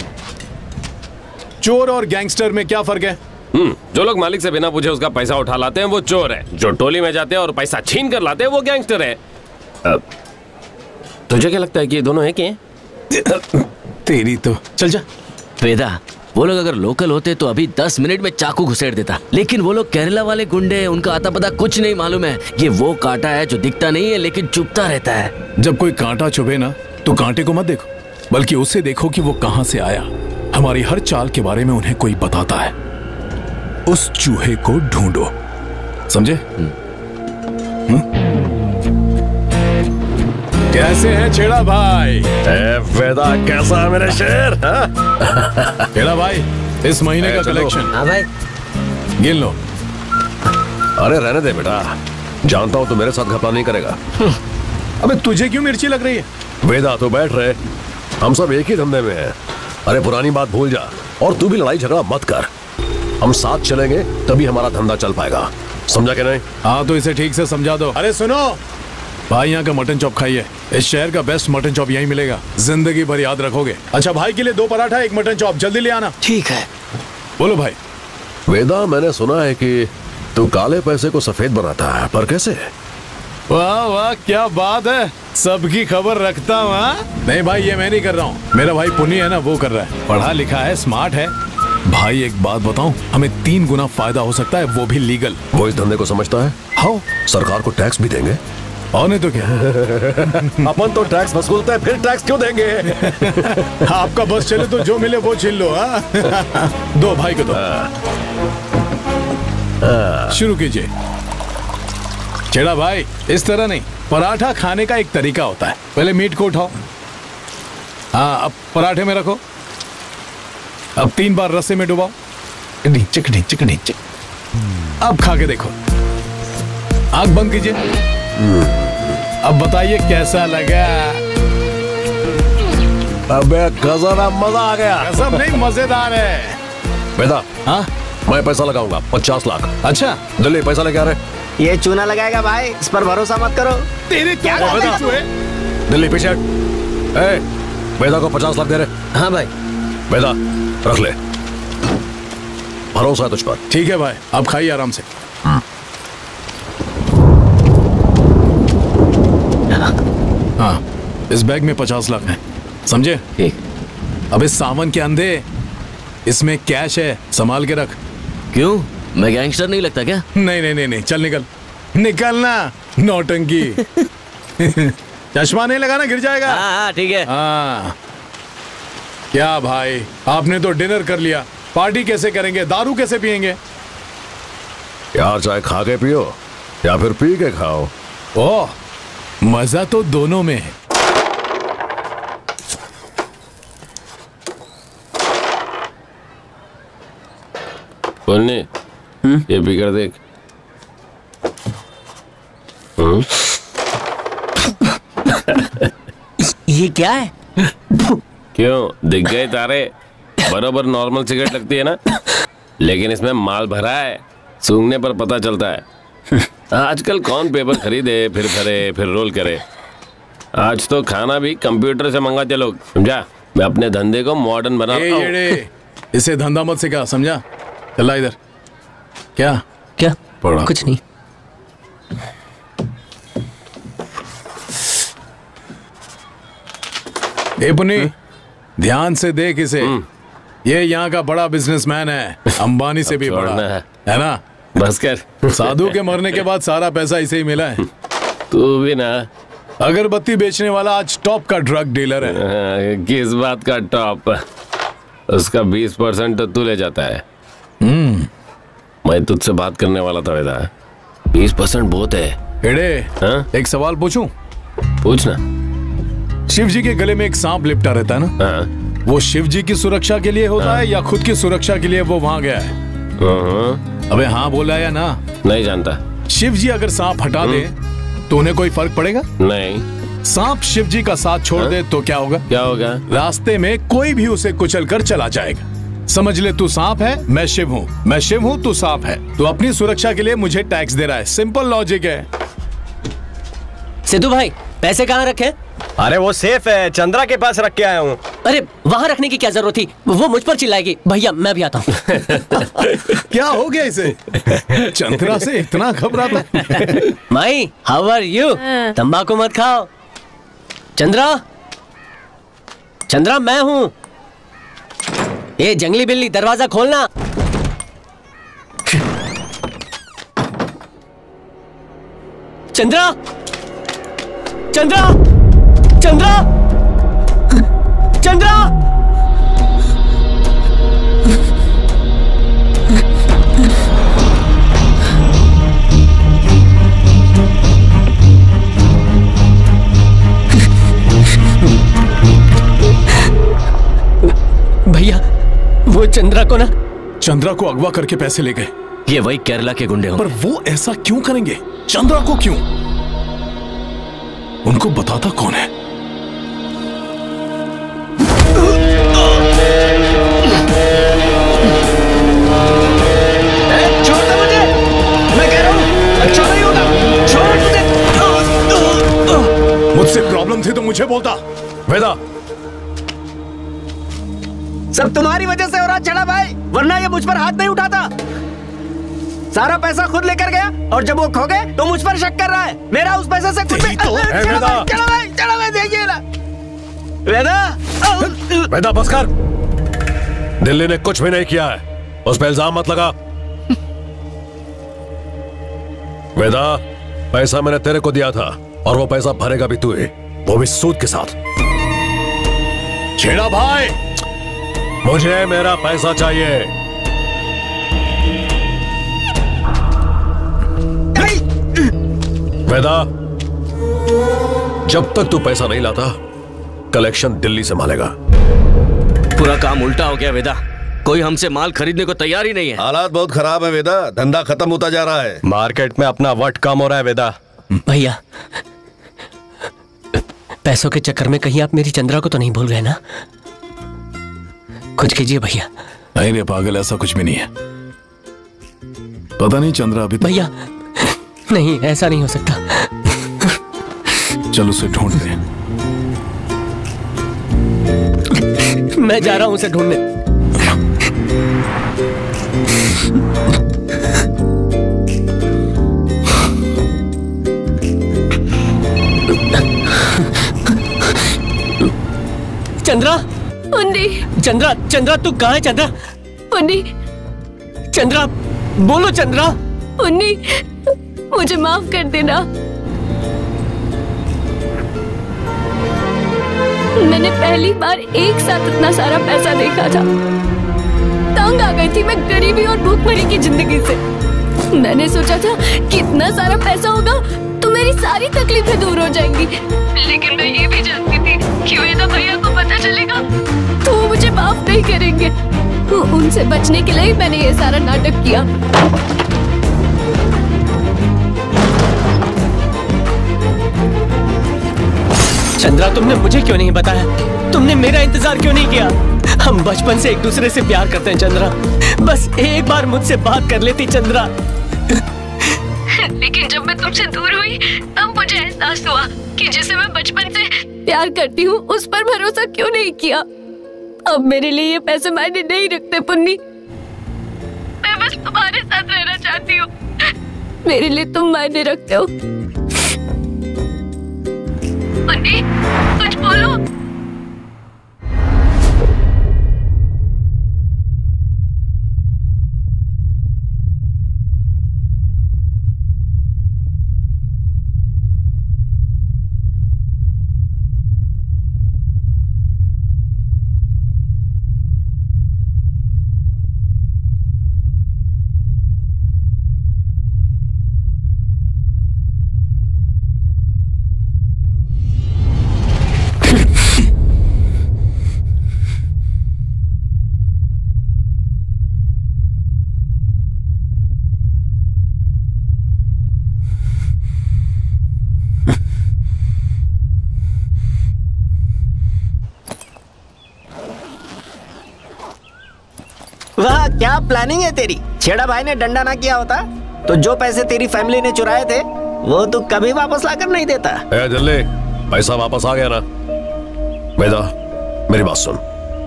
चोर और गैंगस्टर में क्या फर्क है? जो लोग मालिक से बिना पूछे उसका पैसा उठा लाते हैं वो चोर है, जो टोली में जाते हैं और पैसा छीन कर लाते हैं वो गैंगस्टर है। तुझे क्या लगता है कि ये दोनों हैं क्या? तेरी तो चल जा। वेदा, वो लोग अगर लोकल होते तो अभी 10 मिनट में चाकू घुसेड़ देता, लेकिन वो लोग केरला वाले गुंडे, उनका आता पता कुछ नहीं मालूम है। ये वो कांटा है जो दिखता नहीं है लेकिन चुभता रहता है। जब कोई कांटा चुभे ना तो कांटे को मत देखो, बल्कि उसे देखो कि वो कहां से आया। हमारी हर चाल के बारे में उन्हें कोई बताता है। उस चूहे को ढूंढो, समझे? कैसे है छेड़ा भाई? वेदा कैसा है मेरे शेर? छेड़ा भाई, इस महीने का कलेक्शन। हाँ भाई, गिन लो। अरे रहने दे बेटा, जानता हूं तू मेरे साथ घपला नहीं करेगा। अबे तुझे क्यों मिर्ची लग रही है? वेदा तो बैठ रहे, हम सब एक ही धंधे में हैं। अरे पुरानी बात भूल जा, और तू भी लड़ाई झगड़ा मत कर। हम साथ चलेंगे तभी हमारा धंधा चल पाएगा, समझा कि नहीं? हाँ तो इसे ठीक से समझा दो। अरे सुनो भाई, यहाँ का मटन चॉप खाइए, इस शहर का बेस्ट मटन चॉप यहीं मिलेगा, जिंदगी भर याद रखोगे। अच्छा भाई के लिए 2 पराठा 1 मटन चॉप, जल्दी ले आना। ठीक है। बोलो भाई। वेदा, मैंने सुना है कि तू काले पैसे को सफेद बनाता है, पर कैसे? वाह वाह, क्या बात है, सबकी खबर रखता हूँ। नहीं भाई, ये मैं नहीं कर रहा हूँ, मेरा भाई पुनी है ना, वो कर रहा है। पढ़ा लिखा है, स्मार्ट है। भाई एक बात बताऊं, हमें 3 गुना फायदा हो सकता है, वो भी लीगल। वो इस धंधे को समझता है? हाँ, सरकार को टैक्स भी देंगे। और नहीं तो क्या? अपन तो टैक्स वसूलते हैं, फिर टैक्स क्यों देंगे? आपका बस चले तो जो मिले वो छीन लो। दो भाई को दो। शुरू कीजिए। छेड़ा भाई, इस तरह नहीं, पराठा खाने का एक तरीका होता है। पहले मीट को उठाओ, हाँ अब पराठे में रखो, अब 3 बार रस्से में डुबाओ, ढिंचक ढिंचक ढिंचक। अब खा के देखो, आंख बंद कीजिए, अब बताइए कैसा लगा? अबे गजब, मजा आ गया। गजब नहीं, मजेदार है। वेदा, हाँ मैं पैसा लगाऊंगा 50 लाख। अच्छा दिल्ली, पैसा लेके आ रहे? ये चूना लगाएगा भाई, इस पर भरोसा मत करो। तेरे क्या दिल्ली पीछे। वेदा को 50 लाख दे रहे? हाँ भाई। वेदा रख ले, भरोसा है तुझ पर। ठीक है भाई, आप खाइए आराम से। हाँ, इस बैग में 50 लाख है, समझे? ठीक। अब इस सावन के अंधे, इसमें कैश है, संभाल के रख। क्यों, मैं गैंगस्टर नहीं लगता क्या? नहीं नहीं नहीं नहीं, चल निकल, निकलना नौटंकी। चश्मा नहीं लगाना, गिर जाएगा। हाँ ठीक है। हाँ क्या भाई, आपने तो डिनर कर लिया, पार्टी कैसे करेंगे, दारू कैसे पियेंगे? यार चाहे खा के पियो या फिर पी के खाओ। ओह, मजा तो दोनों में है। बोलने ये भी कर देख। ये क्या है? क्यों, दिख गए तारे? बराबर नॉर्मल सिगरेट लगती है ना, लेकिन इसमें माल भरा है, सूंघने पर पता चलता है। आजकल कौन पेपर खरीदे, फिर भरे, फिर रोल करे। आज तो खाना भी कंप्यूटर से मंगाते लोग, समझा? मैं अपने धंधे को मॉडर्न बना रहा हूँ। इसे धंधा मत सिखा, समझा? चला इधर। क्या क्या? पढ़ा कुछ नहीं। ए पुनी, ध्यान से देख इसे, ये यहाँ का बड़ा बिजनेसमैन है, अंबानी से भी बड़ा है ना? बस कर। साधु के मरने के बाद सारा पैसा इसे ही मिला है। तू भी ना अगरबत्ती बेचने वाला आज टॉप का ड्रग डीलर है। किस बात का टॉप? उसका 20% तो तू ले जाता है। मैं तुझसे बात करने वाला था वेदा। 20% बहुत है। एड़े, एक सवाल पूछूं? पूछना। शिव जी के गले में एक सांप लिपटा रहता है ना? हाँ। वो शिव जी की सुरक्षा के लिए होता है या खुद की सुरक्षा के लिए वो वहां गया है? अबे हाँ बोला या ना? नहीं जानता। शिव जी अगर सांप हटा दे तो उन्हें कोई फर्क पड़ेगा? नहीं। सांप शिव जी का साथ छोड़ दे तो क्या होगा? क्या होगा? रास्ते में कोई भी उसे कुचल कर चला जाएगा। समझ ले, तू सांप है, मैं शिव हूँ, मैं शिव हूँ, तू सांप है। तू अपनी सुरक्षा के लिए मुझे टैक्स दे रहा है, सिंपल लॉजिक है। सिद्धू भाई, पैसे कहाँ रखे? अरे वो सेफ है, चंद्रा के पास रख के आया हूँ। अरे वहाँ रखने की क्या जरूरत थी? वो मुझ पर चिल्लाएगी। भैया मैं भी आता हूँ। क्या हो गया इसे? चंद्रा से इतना घबराता? माई, हाउ आर यू? तंबाकू मत खाओ। चंद्रा, चंद्रा मैं हूँ। ये जंगली बिल्ली, दरवाजा खोलना। चंद्रा, चंद्रा, चंद्रा, चंद्रा। चंद्रा को ना, चंद्रा को अगवा करके पैसे ले गए। ये वही केरला के गुंडे होंगे। पर वो ऐसा क्यों करेंगे? चंद्रा को क्यों? उनको बताता कौन है? छोड़ दो मुझे, मैं कह रहा हूं अच्छा नहीं होगा, छोड़ मुझे। मुझसे प्रॉब्लम थी तो मुझे बोलता। वेदा, सब तुम्हारी वजह से हो रहा चला भाई, वरना ये मुझ पर हाथ नहीं उठाता। सारा पैसा खुद लेकर गया और जब वो खो गए तो मुझ पर शक कर रहा है। मेरा उस पैसे से कुछ भी तो चलो भाई देखिए ना। वेदा बस कर। दिल्ली ने कुछ भी नहीं किया है, उस पर इल्जाम मत लगा। वेदा, पैसा मैंने तेरे को दिया था और वो पैसा भरेगा भी तू ही, वो भी सूद के साथ। छेड़ा भाई, मुझे मेरा पैसा चाहिए। वेदा, जब तक तू पैसा नहीं लाता कलेक्शन दिल्ली से मालेगा। पूरा काम उल्टा हो गया वेदा, कोई हमसे माल खरीदने को तैयार ही नहीं है। हालात बहुत खराब है वेदा, धंधा खत्म होता जा रहा है। मार्केट में अपना वट कम हो रहा है वेदा। भैया, पैसों के चक्कर में कहीं आप मेरी चंद्रा को तो नहीं भूल गए ना? कुछ कीजिए भैया। नहीं रे पागल, ऐसा कुछ भी नहीं है। पता नहीं चंद्रा अभी भैया नहीं, ऐसा नहीं हो सकता। चलो उसे ढूंढते हैं। मैं जा रहा हूं उसे ढूंढने। चंद्रा, पुन्नी, चंद्रा, चंद्रा तू कहाँ है? चंद्रा, पुन्नी, चंद्रा बोलो। चंद्रा, पुन्नी मुझे माफ कर देना। मैंने पहली बार एक साथ इतना सारा पैसा देखा था, तंग आ गई थी मैं गरीबी और भूखमरी की जिंदगी से। मैंने सोचा था कि इतना सारा पैसा होगा तो मेरी सारी तकलीफें दूर हो जाएंगी, लेकिन मैं ये भी जानती थी कि वेदा भैया को पता चलेगा तो वो मुझे माफ नहीं करेंगे। उनसे बचने के लिए मैंने ये सारा नाटक किया। चंद्रा, तुमने मुझे क्यों नहीं बताया? तुमने मेरा इंतजार क्यों नहीं किया? हम बचपन से एक दूसरे से प्यार करते हैं चंद्रा, बस एक बार मुझसे बात कर लेती चंद्रा। लेकिन जब मैं तुमसे दूर हुई तब मुझे एहसास हुआ कि जिसे मैं बचपन से प्यार करती हूँ उस पर भरोसा क्यों नहीं किया। अब मेरे लिए ये पैसे मायने नहीं रखते पुन्नी, मैं बस तुम्हारे साथ रहना चाहती हूँ। मेरे लिए तुम मायने रखते हो। पुन्नी, कुछ बोलो। वाह, क्या प्लानिंग है तेरी। छेड़ा भाई ने डंडा ना किया होता तो जो पैसे तेरी फैमिली ने चुराए थे वो तू कभी वापस लाकर नहीं देता। दिल्ली, पैसा वापस आ गया ना? वेदा, मेरी बात सुन।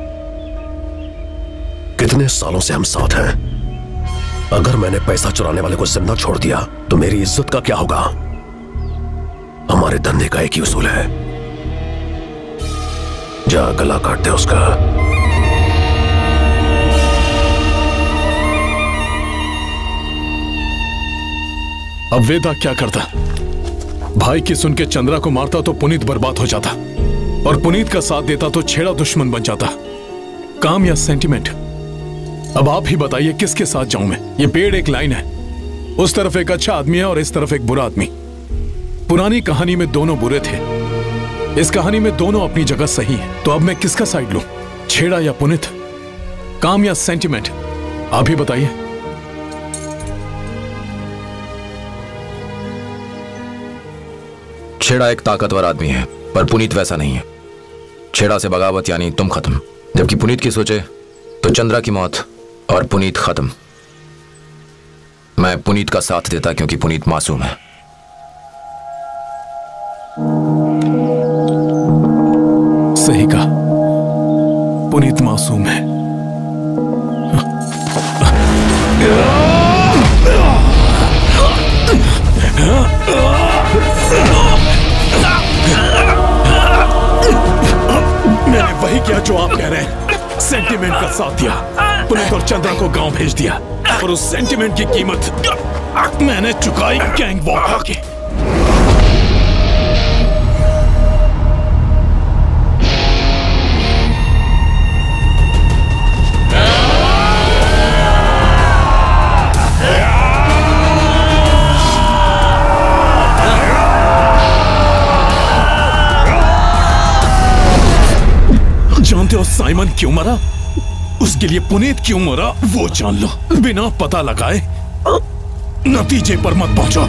कितने सालों से हम साथ हैं, अगर मैंने पैसा चुराने वाले को जिंदा छोड़ दिया तो मेरी इज्जत का क्या होगा? हमारे धंधे का एक ही उसूल है, जा गला काट दे उसका। अब वेदा क्या करता? भाई की सुन के चंद्रा को मारता तो पुनीत बर्बाद हो जाता, और पुनीत का साथ देता तो छेड़ा दुश्मन बन जाता। काम या सेंटिमेंट? अब आप ही बताइए किसके साथ जाऊं मैं? ये पेड़ एक लाइन है, उस तरफ एक अच्छा आदमी है और इस तरफ एक बुरा आदमी। पुरानी कहानी में दोनों बुरे थे, इस कहानी में दोनों अपनी जगह सही है, तो अब मैं किसका साइड लूं? छेड़ा या पुनीत? काम या सेंटिमेंट, आप ही बताइए। छेड़ा एक ताकतवर आदमी है, पर पुनीत वैसा नहीं है। छेड़ा से बगावत यानी तुम खत्म, जबकि पुनीत की सोचे तो चंद्रा की मौत और पुनीत खत्म। मैं पुनीत का साथ देता क्योंकि पुनीत मासूम है। सही कहा, पुनीत मासूम है। मैंने वही किया जो आप कह रहे हैं, सेंटिमेंट का साथ दिया, पुनीत और चंद्रा को गांव भेज दिया, और उस सेंटिमेंट की कीमत मैंने चुकाई गैंग वॉर की। जानते हो साइमन क्यों मरा? उसके लिए पुनीत क्यों मरा वो जान लो। बिना पता लगाए नतीजे पर मत पहुंचो।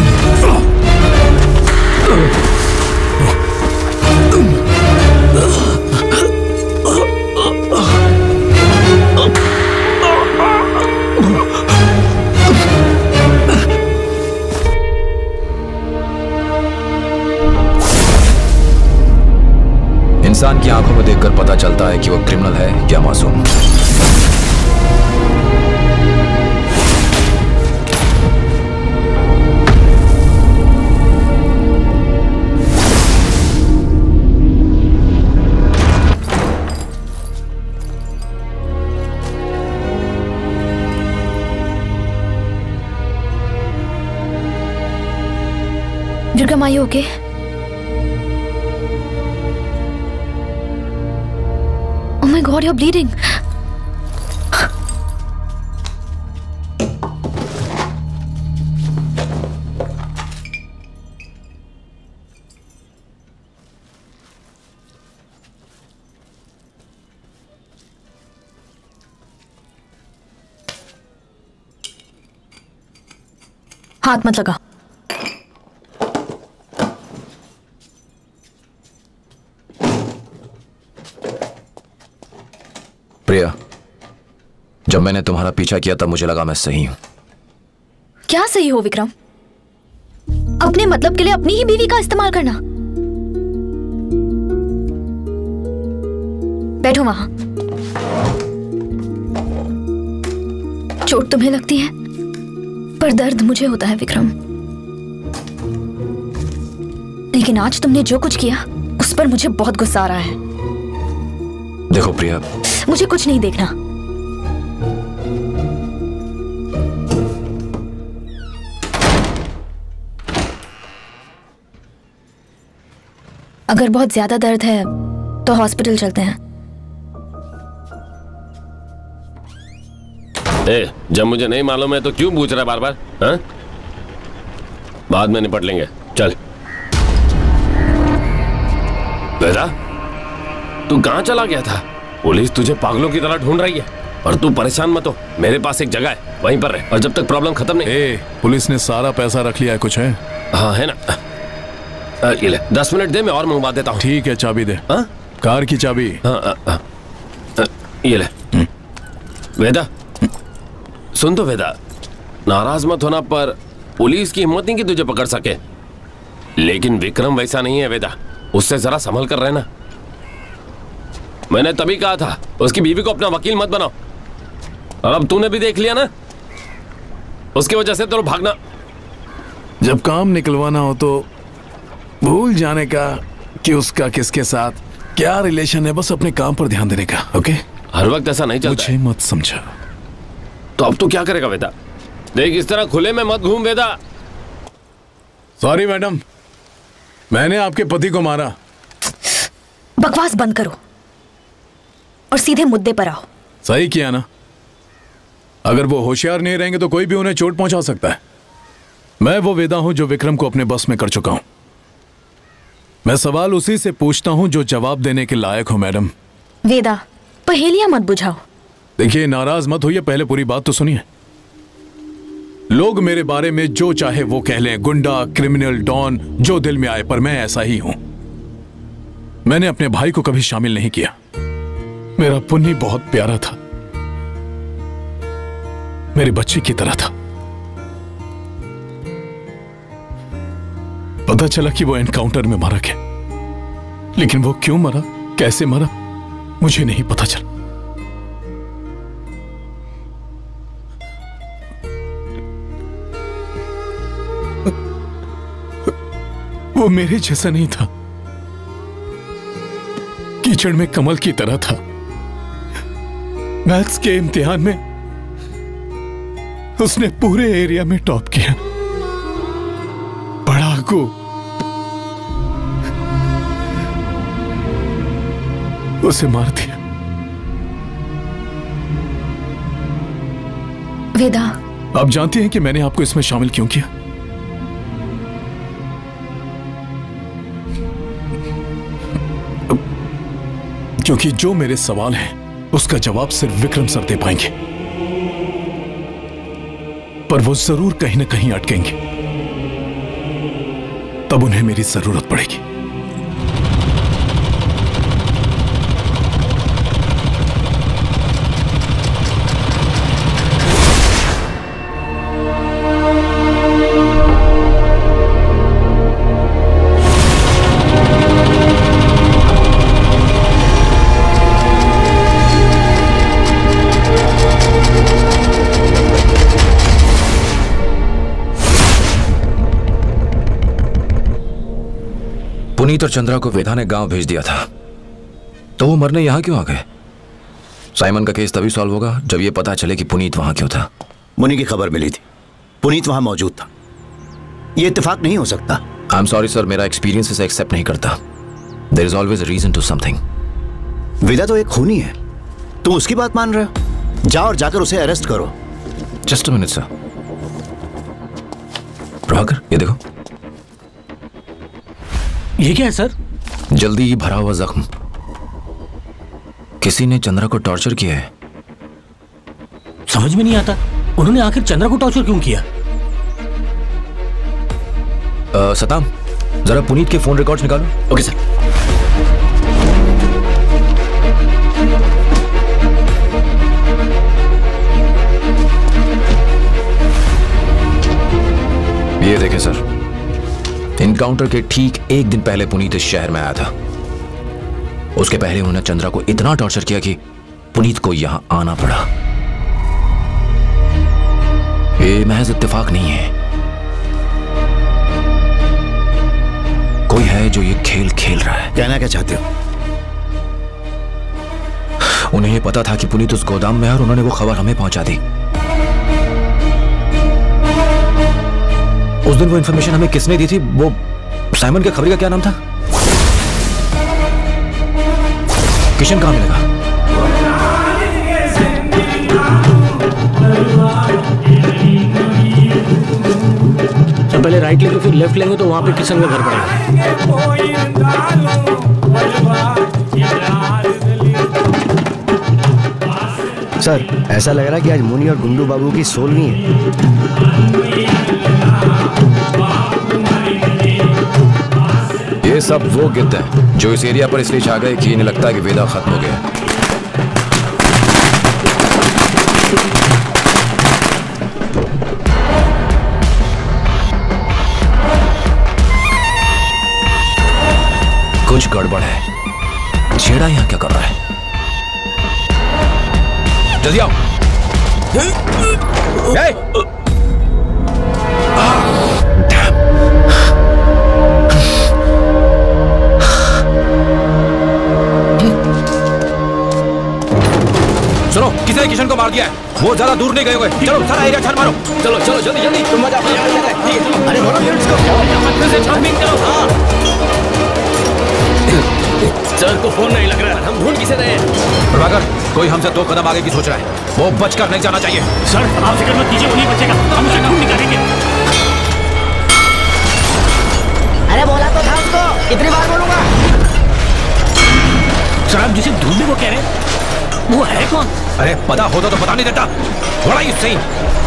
इंसान की आंखों में देखकर पता चलता है कि वो क्रिमिनल है या मासूम। Durgam, are you okay? Oh my God, you're bleeding. हाथ मत लगा। प्रिया, जब मैंने तुम्हारा पीछा किया तब मुझे लगा मैं सही हूं। क्या सही हो विक्रम? अपने मतलब के लिए अपनी ही बीवी का इस्तेमाल करना। बैठो वहां। चोट तुम्हें लगती है, पर दर्द मुझे होता है विक्रम। लेकिन आज तुमने जो कुछ किया उस पर मुझे बहुत गुस्सा आ रहा है। देखो प्रिया, मुझे कुछ नहीं देखना। अगर बहुत ज्यादा दर्द है तो हॉस्पिटल चलते हैं। जब मुझे नहीं मालूम है तो क्यों पूछ रहा है बार बार? हाँ? बाद में निपट लेंगे, चल। वेदा, तू कहां चला गया था? पुलिस तुझे पागलों की तरह ढूंढ रही है और तू परेशान मत हो। मेरे पास एक जगह है, वहीं पर रह, और जब तक प्रॉब्लम खत्म नहीं। पुलिस ने सारा पैसा रख लिया है, कुछ है? हाँ है ना। ये ले, 10 मिनट दे, मैं और मंगवा देता हूँ। ठीक है, चाबी दे। हाँ? कार की चाबी। ये ले। वेदा सुन तो वेदा, नाराज मत होना, पर पुलिस की हिम्मत नहीं कि तुझे पकड़ सके। लेकिन विक्रम वैसा नहीं है वेदा, उससे जरा संभल कर रहना। मैंने तभी कहा था उसकी बीवी को अपना वकील मत बनाओ, और अब तूने भी देख लिया ना, उसकी वजह से तो भागना। जब काम निकलवाना हो तो भूल जाने का कि उसका किसके साथ क्या रिलेशन है, बस अपने काम पर ध्यान देने का। ओके? हर वक्त ऐसा नहीं चलता। मुझे मत समझा। तो अब तू क्या करेगा वेदा? देख, इस तरह खुले में मत घूम वेदा। सॉरी मैडम, मैंने आपके पति को मारा। बकवास बंद करो और सीधे मुद्दे पर आओ। सही किया ना? अगर वो होशियार नहीं रहेंगे तो कोई भी उन्हें चोट पहुंचा सकता है। मैं वो वेदा हूं जो विक्रम को अपने बस में कर चुका हूं। मैं सवाल उसी से पूछता हूं जो जवाब देने के लायक हो। मैडम वेदा, पहेलियां मत बुझाओ। देखिए, नाराज मत होइए, पहले पूरी बात तो सुनिए। लोग मेरे बारे में जो चाहे वो कह लें, गुंडा, क्रिमिनल, डॉन, जो दिल में आए, पर मैं ऐसा ही हूं। मैंने अपने भाई को कभी शामिल नहीं किया। मेरा पुन्नी बहुत प्यारा था, मेरे बच्चे की तरह था। पता चला कि वो एनकाउंटर में मारा गया, लेकिन वो क्यों मरा, कैसे मरा, मुझे नहीं पता चला। वो मेरे जैसा नहीं था, कीचड़ में कमल की तरह था। मैथ्स के इम्तिहान में उसने पूरे एरिया में टॉप किया। पढ़ाकू, उसे मार दिया। वेदा, आप जानती हैं कि मैंने आपको इसमें शामिल क्यों किया? क्योंकि जो मेरे सवाल हैं उसका जवाब सिर्फ विक्रम सर दे पाएंगे, पर वो जरूर कहीं ना कहीं अटकेंगे, तब उन्हें मेरी जरूरत पड़ेगी। पुनीत और चंद्रा को वेदा ने गांव भेज दिया था, तो वो मरने यहां क्यों आ गए? साइमन का केस तभी सॉल्व होगा जब ये पता चले कि पुनीत वहां क्यों था। मुनी की खबर मिली थी, पुनीत वहां मौजूद था। ये इत्तेफाक नहीं हो सकता। आई एम सॉरी सर, मेरा एक्सपीरियंस इसे एक्सेप्ट नहीं करता। There is always a reason to something. Veda तो एक खूनी है, तुम उसकी बात मान रहे हो? जाओ और जाकर उसे अरेस्ट करो। Just a minute sir. Prabhakar, ये देखो। ये क्या है सर? जल्दी ही भरा हुआ जख्म। किसी ने चंद्रा को टॉर्चर किया है। समझ में नहीं आता, उन्होंने आखिर चंद्रा को टॉर्चर क्यों किया? सताम, जरा पुनीत के फोन रिकॉर्ड्स निकालो। Okay sir. ये देखें सर, इनकाउंटर के ठीक एक दिन पहले पुनीत इस शहर में आया था। उसके पहले उन्होंने चंद्रा को इतना टॉर्चर किया कि पुनीत को यहां आना पड़ा। ये महज इत्तेफाक नहीं है, कोई है जो ये खेल खेल रहा है। कहना क्या चाहते हो? उन्हें यह पता था कि पुनीत उस गोदाम में है और उन्होंने वो खबर हमें पहुंचा दी। उस दिन वो इन्फॉर्मेशन हमें किसने दी थी? वो साइमन के खबरी का क्या नाम था? किशन कहां मिलेगा? तो पहले राइट लेंगे फिर लेफ्ट लेंगे तो वहां पे किशन का घर पड़ेगा। सर, ऐसा लग रहा है कि आज मुनी और गुंडू बाबू की सोलवी है। ये सब वो गिद्ध हैं जो इस एरिया पर इसलिए छा गए कि इन्हें लगता है कि वेदा खत्म हो गया। कुछ गड़बड़ है। छेड़ा यहां क्या कर रहा है? जल्दी आओ। सुनो, किसी ने किशन को मार दिया है। वो ज्यादा दूर नहीं गए हुए। चलो सारा एरिया छान मारो। चलो चलो जल्दी जल्दी। तुम मजा अरे छानबीन करो। हाँ सर को फोन नहीं लग रहा है, हम ढूंढ किसे रहे हैं? प्रभाकर, कोई हमसे 2 कदम आगे की सोच रहा है। वो बचकर नहीं जाना चाहिए। सर आप फिक्र मत कीजिए, उन्हीं बचेगा, हम उसे ढूंढ निकालेंगे। अरे बोला तो था उसको, कितनी बार बोलूंगा? सर आप जिसे ढूंढने को कह रहे हैं वो है कौन? अरे पता होता तो पता नहीं देता। What are you saying?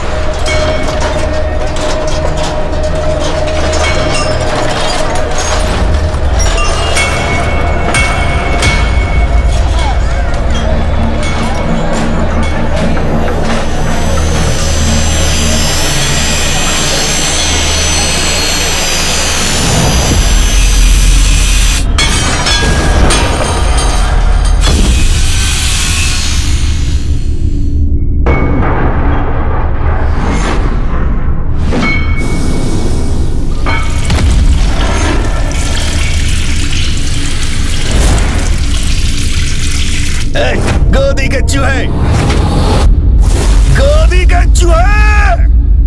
गोदी के चूहे, गोदी के चूहे।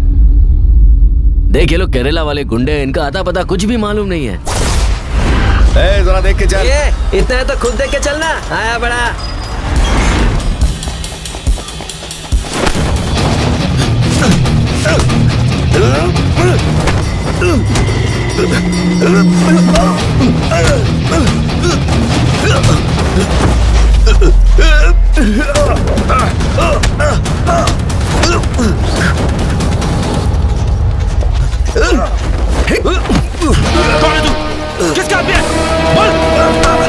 देख ये लोग केरला वाले गुंडे हैं, इनका आता पता कुछ भी मालूम नहीं है। जरा देख के चल। इतना है तो खुद देख के चलना। आया बड़ा। कौन है तू? किसका आदमी है? बोल।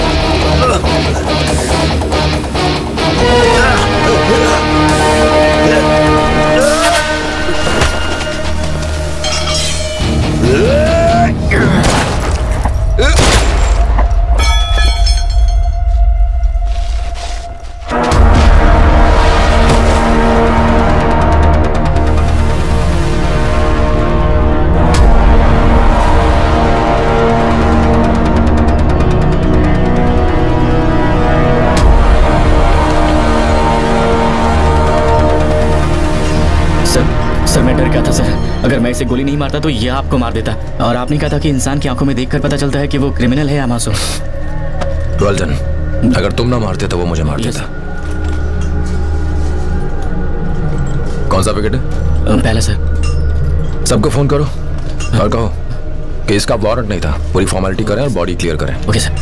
सर मैं डर गया था सर, अगर मैं इसे गोली नहीं मारता तो यह आपको मार देता। और आपने कहा था कि इंसान की आंखों में देखकर पता चलता है कि वो क्रिमिनल है या मासूम। Well done. अगर तुम ना मारते तो वो मुझे मार देता। कौन सा विकेट है? पहला सर। सबको फोन करो और कहो कि इसका वारंट नहीं था, पूरी फॉर्मेलिटी करें और बॉडी क्लियर करें। Okay sir.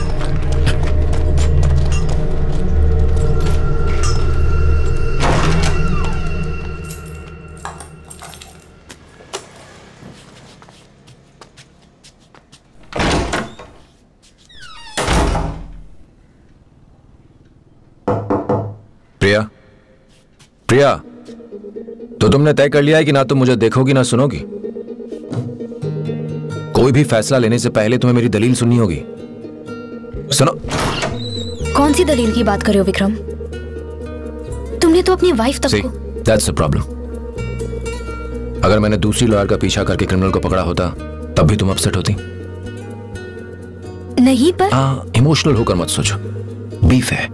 प्रिया, प्रिया, तो तुमने तय कर लिया है कि ना तुम मुझे देखोगी ना सुनोगी। कोई भी फैसला लेने से पहले तुम्हें मेरी दलील सुननी होगी। सुनो। कौन सी दलील की बात कर रहे हो विक्रम? तुमने तो अपनी वाइफ तक को। That's the problem. अगर मैंने दूसरी लॉयर का पीछा करके क्रिमिनल को पकड़ा होता तब भी तुम अपसेट होती। नहीं पर। हाँ, इमोशनल होकर मत सोचो। बीफ है।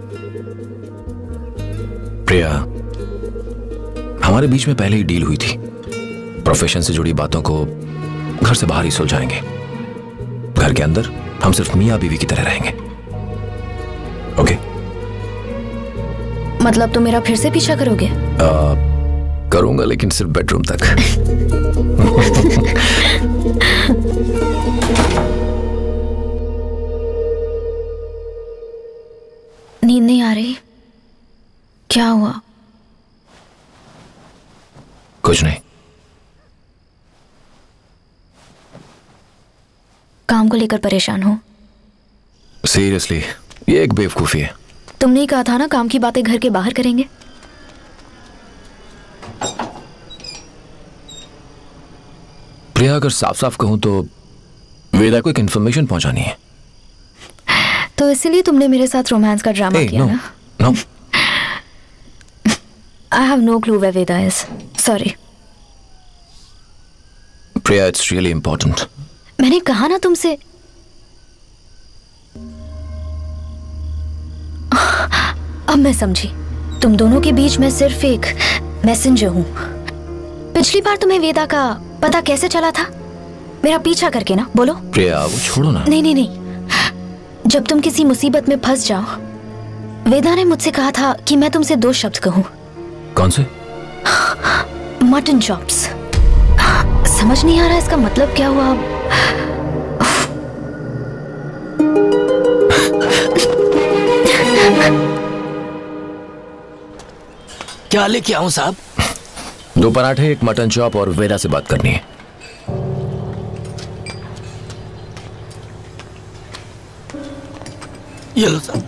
प्रिया, हमारे बीच में पहले ही डील हुई थी। प्रोफेशन से जुड़ी बातों को घर से बाहर ही सुलझाएंगे। घर के अंदर हम सिर्फ मियां बीवी की तरह रहेंगे। ओके? मतलब तुम मेरा फिर से पीछा करोगे? करूंगा, लेकिन सिर्फ बेडरूम तक। नींद नहीं आ रही? क्या हुआ? कुछ नहीं। काम को लेकर परेशान हो? सीरियसली, ये एक बेवकूफी है। तुमने ही कहा था ना काम की बातें घर के बाहर करेंगे। प्रिया, अगर साफ साफ कहूं तो वेदा को एक इंफॉर्मेशन पहुंचानी है। तो इसलिए तुमने मेरे साथ रोमांस का ड्रामा किया ना? No. I have no clue where Veda is. Sorry. Priya, it's really important. मैंने कहा ना तुमसे। अब मैं समझी, तुम दोनों के बीच में सिर्फ एक मैसेंजर हूँ। पिछली बार तुम्हें वेदा का पता कैसे चला था? मेरा पीछा करके ना। बोलो। प्रिया, वो छोड़ो ना। नहीं नहीं नहीं, जब तुम किसी मुसीबत में फंस जाओ, वेदा ने मुझसे कहा था कि मैं तुमसे 2 शब्द कहूँ। कौन से? Mutton chops. समझ नहीं आ रहा इसका मतलब क्या हुआ। क्या लेके आऊं साहब? 2 पराठे, 1 मटन चॉप और वेदा से बात करनी है। ये लो साहब।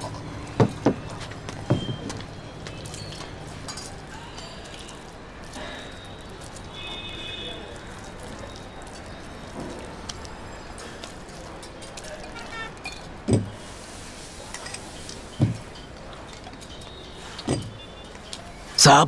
साहब।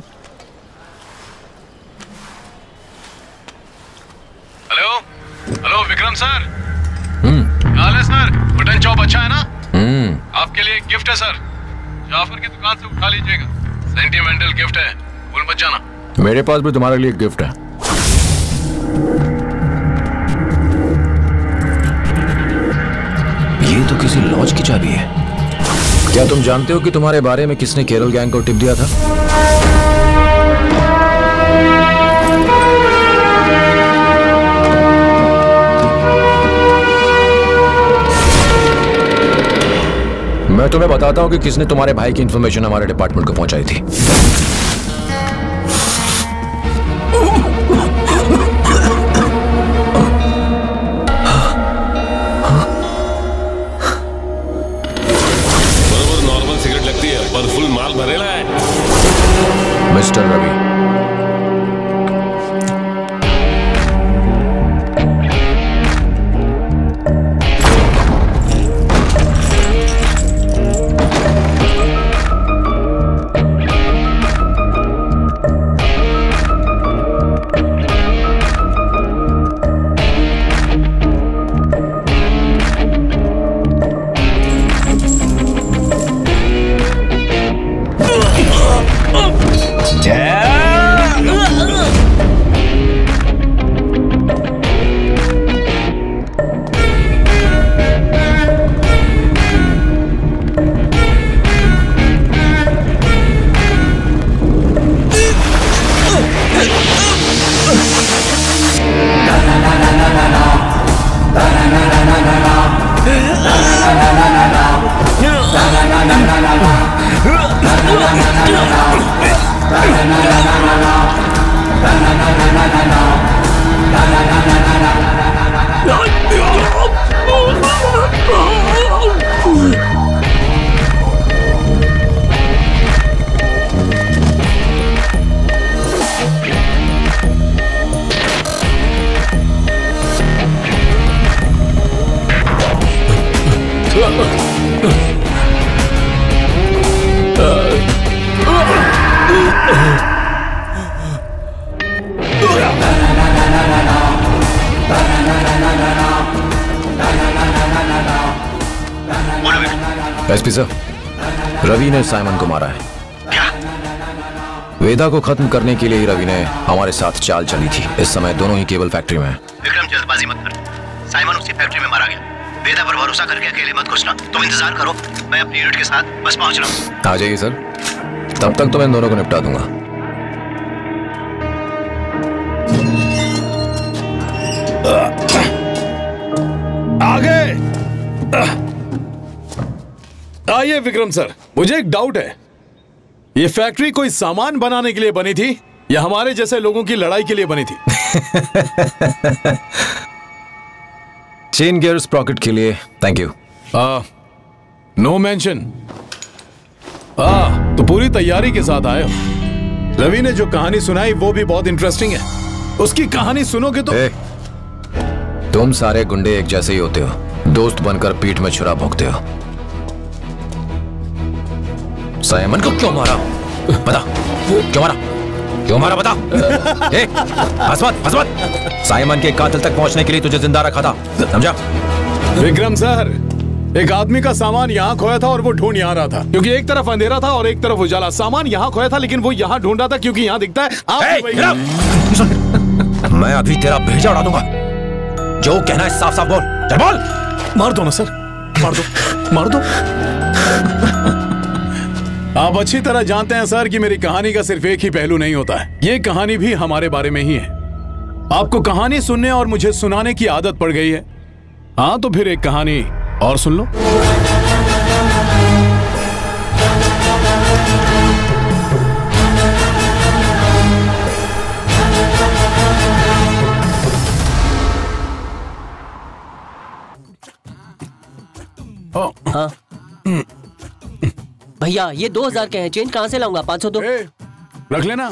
Hello hello Vikram sir. हाल है सर? मटन चॉप अच्छा है ना? आपके लिए एक गिफ्ट है सर, जाफर की दुकान से उठा लीजिएगा। सेंटिमेंटल गिफ्ट है, भूल मत जाना। मेरे पास भी तुम्हारे लिए एक गिफ्ट है। ये तो किसी लॉज की चाबी है। क्या तुम जानते हो कि तुम्हारे बारे में किसने केरल गैंग को टिप दिया था? मैं तुम्हें बताता हूं कि किसने तुम्हारे भाई की इंफॉर्मेशन हमारे डिपार्टमेंट को पहुंचाई थी। बराबर नॉर्मल सिगरेट लगती है पर फुल माल भरेला है। Mister Ravi, SP sir, Ravi ने साइमन को मारा है। क्या? वेदा को खत्म करने के लिए ही रवि ने हमारे साथ चाल चली थी। इस समय दोनों ही केबल फैक्ट्री में हैं। विक्रम जल्दबाजी मत कर, साइमन उसी फैक्ट्री में मारा गया। वेदा पर भरोसा करके अकेले मत घुसना, तुम इंतजार करो, मैं अपनी यूनिट के साथ बस पहुंच रहा हूँ। आ जाइए सर, तब तक तो मैं इन दोनों को निपटा दूंगा। आगे आइए विक्रम सर, मुझे एक डाउट है। ये फैक्ट्री कोई सामान बनाने के लिए बनी थी या हमारे जैसे लोगों की लड़ाई के लिए बनी थी? चेन गियर स्प्रॉकेट के लिए थैंक यू। No mention. तो पूरी तैयारी के साथ आए हो। रवि ने जो कहानी सुनाई वो भी बहुत इंटरेस्टिंग है। उसकी कहानी सुनोगे तो तुम सारे गुंडे एक जैसे ही होते हो, दोस्त बनकर पीठ में छुरा भोंकते हो। साइमन को क्यों मारा? बता, क्यों मारा? क्यों मारा बता? हंस मत। साइमन के कातिल तक पहुंचने के लिए तुझे जिंदा रखा था, समझा? विक्रम सर, एक आदमी का सामान यहाँ खोया था और वो ढूंढ यहाँ रहा था, क्योंकि एक तरफ अंधेरा था और एक तरफ उजाला। सामान यहाँ खोया था लेकिन वो यहाँ ढूंढ रहा था क्योंकि यहाँ दिखता है। मैं अभी तेरा भेजा उड़ा दूंगा। जो कहना है साफ साफ बोल। चल बोल। मार दो ना सर, मार दो, मार दो। आप अच्छी तरह जानते हैं सर कि मेरी कहानी का सिर्फ एक ही पहलू नहीं होता है। ये कहानी भी हमारे बारे में ही है। आपको कहानी सुनने और मुझे सुनाने की आदत पड़ गई है। हाँ, तो फिर एक कहानी और सुन लो। हाँ भैया ये 2000 के हैं, चेंज कहाँ से लाऊंगा? 500 दो। रख लेना।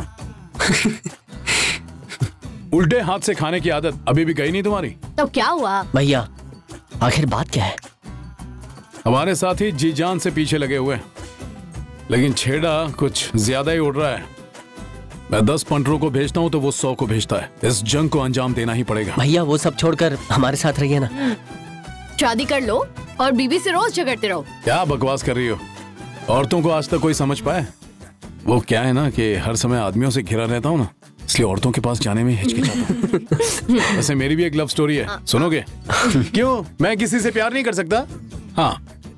उल्टे हाथ से खाने की आदत अभी भी गई नहीं तुम्हारी? तो क्या हुआ भैया? आखिर बात क्या है? हमारे साथी जी जान से पीछे लगे हुए, लेकिन छेड़ा कुछ ज्यादा ही उड़ रहा है। मैं 10 पंटरों को भेजता हूँ तो वो 100 को भेजता है। इस जंग को अंजाम देना ही पड़ेगा। भैया वो सब छोड़कर हमारे साथ रहिए ना। शादी कर लो और बीवी से रोज झगड़ते रहो। क्या बकवास कर रही हो? औरतों को आज तक कोई समझ पाए? वो क्या है ना कि हर समय आदमियों से घिरा रहता हूँ ना, इसलिए औरतों के पास जाने में हिचकिचाता हूँ। वैसे मेरी भी एक लव स्टोरी है, सुनोगे? क्यों, मैं किसी से प्यार नहीं कर सकता? हाँ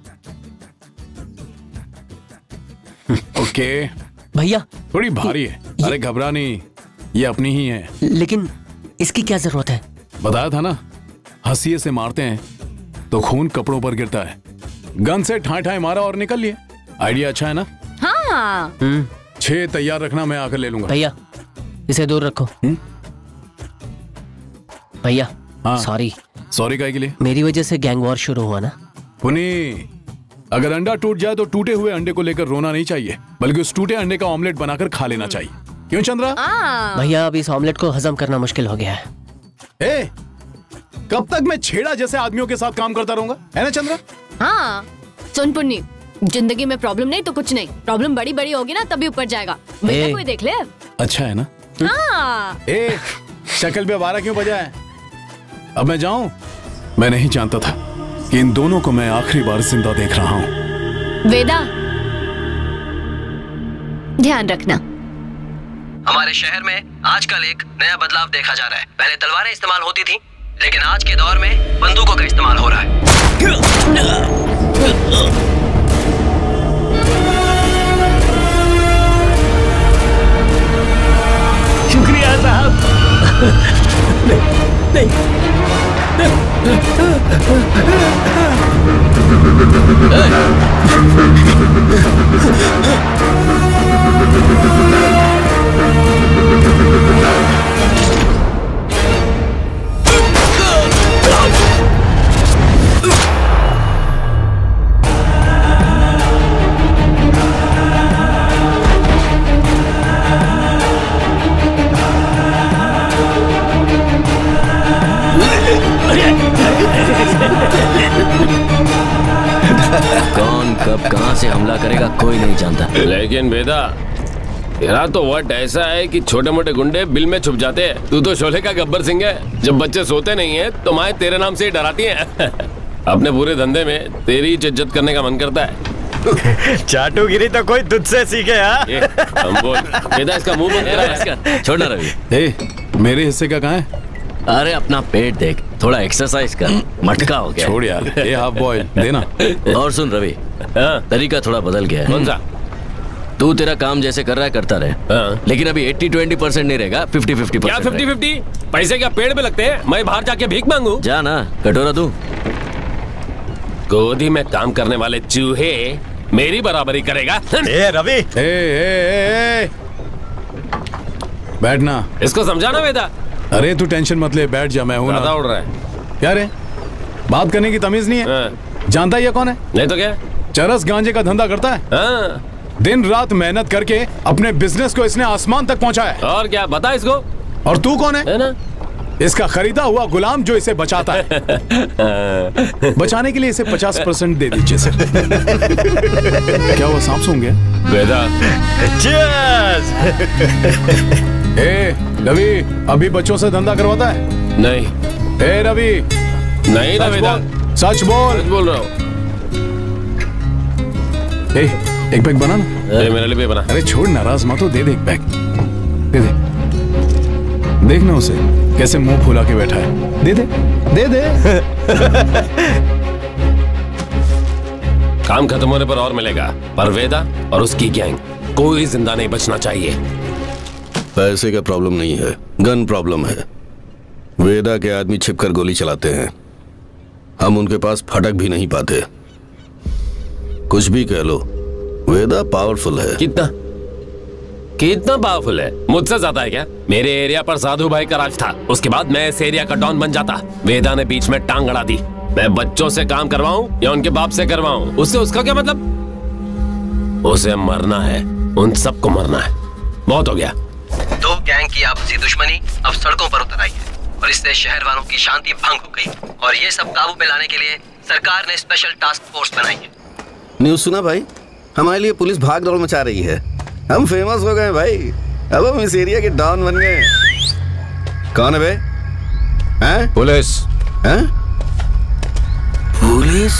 ओके भैया थोड़ी भारी है। अरे घबरा नहीं, ये अपनी ही है। लेकिन इसकी क्या जरूरत है? बताया था ना, हंसिए से मारते हैं तो खून कपड़ों पर गिरता है। गन से ठाए ठाए मारा और निकल लिए। आइडिया अच्छा है ना? हाँ 6 तैयार रखना, मैं आकर ले लूंगा। भैया इसे दूर रखो। भैया सॉरी। सॉरी काहे के लिए? मेरी वजह से गैंग वॉर शुरू हुआ ना। पुनी, अगर अंडा टूट जाए तो टूटे हुए अंडे को लेकर रोना नहीं चाहिए, बल्कि उस टूटे अंडे का ऑमलेट बनाकर खा लेना चाहिए। क्यों चंद्रा? भैया अब इस ऑमलेट को हजम करना मुश्किल हो गया है। ए, कब तक मैं छेड़ा जैसे आदमियों के साथ काम करता रहूंगा, है ना चंद्रा? हाँ सुन पुन्नी, जिंदगी में प्रॉब्लम नहीं तो कुछ नहीं, प्रॉब्लम बड़ी बड़ी होगी ना तभी ऊपर जाएगा। बेटा कोई देख ले। अच्छा है ना? हाँ ए, शक्ल पे 12 क्यों बजा है? अब मैं जाऊं? मैं नहीं जानता था कि इन दोनों को मैं आखिरी बार जिंदा देख रहा हूं। वेदा ध्यान रखना। हमारे शहर में आजकल एक नया बदलाव देखा जा रहा है। पहले तलवारें इस्तेमाल होती थी, लेकिन आज के दौर में बंदूकों का इस्तेमाल हो रहा है। शुक्रिया साहब। नहीं कौन कब कहां से हमला करेगा कोई नहीं जानता। लेकिन वेदा, तेरा तो वर्ड ऐसा है कि छोटे मोटे गुंडे बिल में छुप जाते हैं। तू तो शोले का गब्बर सिंह है। जब बच्चे सोते नहीं है तो माए तेरे नाम से ही डराती हैं। अपने पूरे धंधे में तेरी इज्जत करने का मन करता है। चाटुगिरी तो कोई तुझसे सीखे। हम बोल वेदा, इसका मुंह बंद करा इसका। छोड़ना रवि। मेरे हिस्से का कहाँ है? अरे अपना पेट देख, थोड़ा एक्सरसाइज कर, मटका हो गया। छोड़ यार, ये हाफ बॉयल देना। और सुन रवि, तरीका थोड़ा बदल गया है। कौन सा? तू तेरा काम जैसे कर रहा है करता रहे, लेकिन अभी 80-20% नहीं रहेगा, 50-50%। क्या 50-50? पैसे क्या पेड़ पे लगते हैं? मैं बाहर जाके भीख मांगू? जा ना, कटोरा तू। गोदी में काम करने वाले चूहे मेरी बराबरी करेगा? ए रवि, बैठना। इसको समझाना वेदा। अरे तू टेंशन मत ले, बैठ जा, मैं हूं ना। उड़ रहा है क्या रे? बात करने की तमीज नहीं है? जानता ये कौन है? नहीं तो क्या? चरस गांजे का धंधा करता है। दिन रात मेहनत करके अपने बिजनेस को इसने आसमान तक पहुंचाया है। और क्या बता इसको। और तू कौन है ना? इसका खरीदा हुआ गुलाम जो इसे बचाता है। बचाने के लिए इसे 50% दे दीजिए सर। क्या वो सांप सूंघ गया? वेदा ए रवि, अभी बच्चों से धंधा करवाता है? नहीं। ए रवि, नहीं ना वेदा, सच बोल। सच बोल रहा हूँ। एक पैक बना ना। मेरे लिए भी बना। अरे छोड़, नाराज मत हो, दे दे एक पैक। दे दे, देखना उसे कैसे मुंह फुला के बैठा है। दे दे दे दे। काम खत्म होने पर और मिलेगा, पर वेदा और उसकी गैंग कोई जिंदा नहीं बचना चाहिए। पैसे का प्रॉब्लम नहीं है, गन प्रॉब्लम है। वेदा के आदमी छिपकर गोली चलाते हैं, हम उनके पास फटक भी नहीं पाते। कुछ भी कह लो, वेदा पावरफुल है। कितना कितना पावरफुल है? मुझसे ज्यादा है क्या? मेरे एरिया पर साधु भाई का राज था, उसके बाद मैं इस एरिया का डॉन बन जाता। वेदा ने बीच में टांग अड़ा दी। मैं बच्चों से काम करवाऊं या उनके बाप से करवाऊं, उससे उसका क्या मतलब? उसे मरना है, उन सबको मरना है। बहुत हो गया। दो गैंग की आपसी दुश्मनी अब सड़कों पर उतर आई है और इससे शहर वालों की शांति भंग हो गई और ये सब काबू में लाने के लिए सरकार ने स्पेशल टास्क फोर्स बनाई है। न्यूज़ सुना भाई? हमारे लिए पुलिस भाग दौड़ मचा रही है। हम फेमस हो गए भाई, अब हम इस एरिया के डॉन बन गए। कौन है बे? हैं? पुलिस। हैं? पुलिस?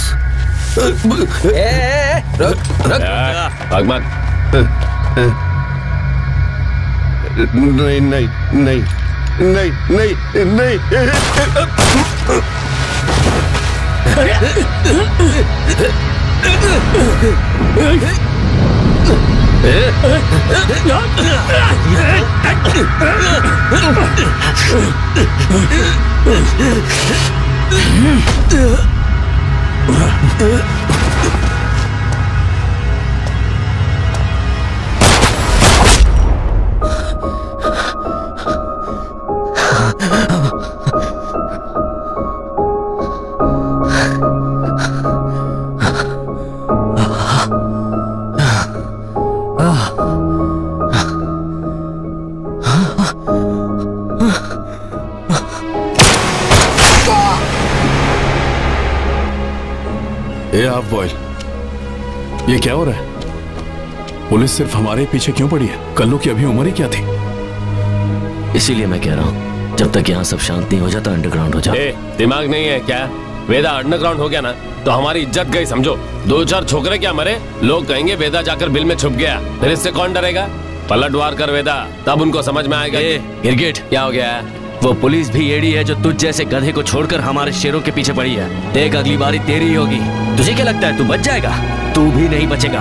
भाग मत। नहीं नहीं नहीं नहीं नहीं नहीं। हाफ बॉयल, ये क्या हो रहा है? पुलिस सिर्फ हमारे पीछे क्यों पड़ी है? कल्लू की अभी उम्र ही क्या थी? इसीलिए मैं कह रहा हूँ जब तक यहाँ सब शांत नहीं हो जाता अंडरग्राउंड हो जाए। दिमाग नहीं है क्या? वेदा अंडरग्राउंड हो गया ना तो हमारी इज्जत गई समझो। 2-4 छोकरे क्या मरे, लोग कहेंगे वेदा जाकर बिल में छुप गया, फिर इससे कौन डरेगा? पलटवार कर वेदा, तब उनको समझ में आएगा। गिरगिट, क्या हो गया? वो पुलिस भी एड़ी है जो तुझ जैसे गधे को छोड़कर हमारे शेरों के पीछे पड़ी है। देख अगली बारी तेरी ही होगी। तुझे क्या लगता है तू बच जाएगा? तू भी नहीं बचेगा।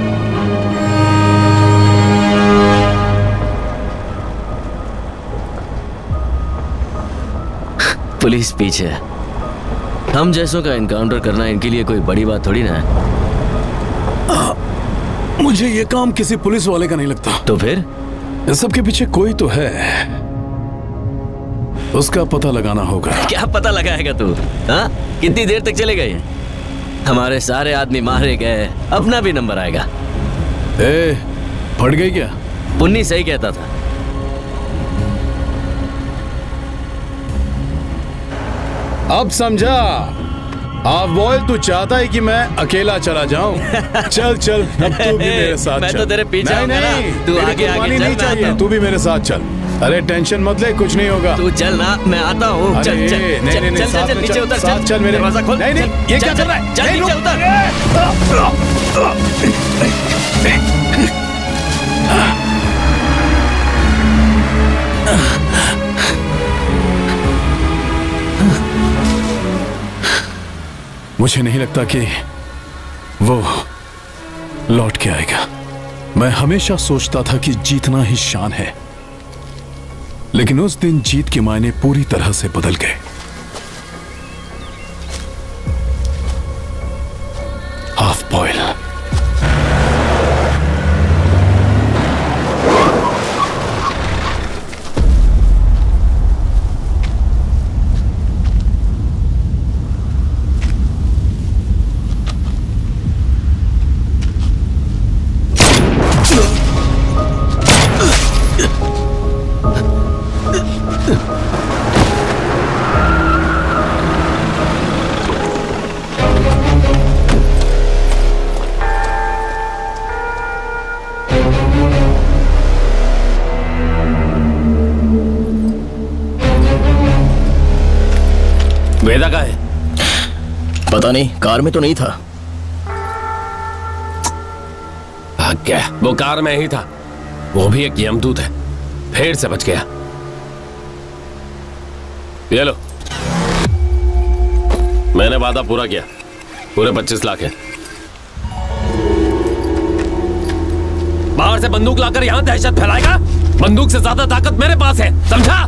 पुलिस पीछे, हम जैसों का एनकाउंटर करना इनके लिए कोई बड़ी बात थोड़ी ना है। मुझे ये काम किसी पुलिस वाले का नहीं लगता। तो फिर? इस सब के पीछे कोई तो है, उसका पता लगाना होगा। क्या पता लगाएगा तू? हाँ? कितनी देर तक चलेगा ये? हमारे सारे आदमी मारे गए, अपना भी नंबर आएगा। फट गई क्या? पुन्नी सही कहता था। अब समझा? आप बॉय तू चाहता है कि मैं अकेला चला जाऊं? चल चल, अब तू भी मेरे साथ मैं चल। तो तेरे पीछे नहीं, नहीं, तू आगे आगे नहीं चाहिए, तू भी मेरे साथ चल। अरे टेंशन मत ले, कुछ नहीं होगा। तू चल ना, मैं आता हूँ। चल चल नहीं, चल चल नीचे उतर, साथ चल मेरे। दरवाजा खोल। नहीं ये क्या कर रहा है? चल नीचे उतर। मुझे नहीं लगता कि वो लौट के आएगा। मैं हमेशा सोचता था कि जीतना ही शान है, लेकिन उस दिन जीत के मायने पूरी तरह से बदल गए। Half boil. वेदा का है? पता नहीं, कार में तो नहीं था। भाग गया। वो कार में ही था। वो भी एक यमदूत है, फिर से बच गया। ये लो, मैंने वादा पूरा किया। पूरे 25 लाख है। बाहर से बंदूक लाकर यहां दहशत फैलाएगा? बंदूक से ज्यादा ताकत मेरे पास है, समझा?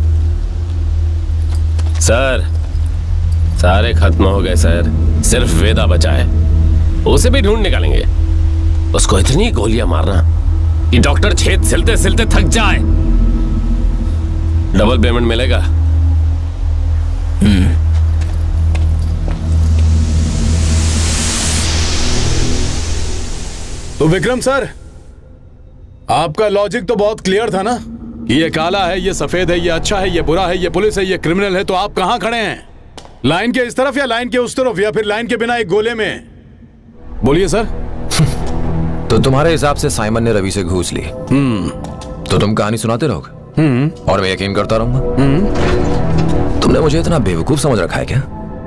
सर, सारे खत्म हो गए सर, सिर्फ वेदा बचा है। उसे भी ढूंढ निकालेंगे। उसको इतनी गोलियां मारना कि डॉक्टर छेद सिलते सिलते थक जाए। डबल पेमेंट मिलेगा। तो विक्रम सर, आपका लॉजिक तो बहुत क्लियर था ना कि ये काला है, ये सफेद है, ये अच्छा है, ये बुरा है, ये पुलिस है, ये क्रिमिनल है। तो आप कहां खड़े हैं? लाइन के इस तरफ या लाइन के उस तरफ, या फिर लाइन के बिना एक गोले में? बोलिए सर। तो तुम्हारे हिसाब से साइमन ने रवि से घूस ली। तो तुम कहानी सुनाते रहोगे और मैं यकीन करता रहूंगा। तुमने मुझे इतना बेवकूफ समझ रखा है क्या?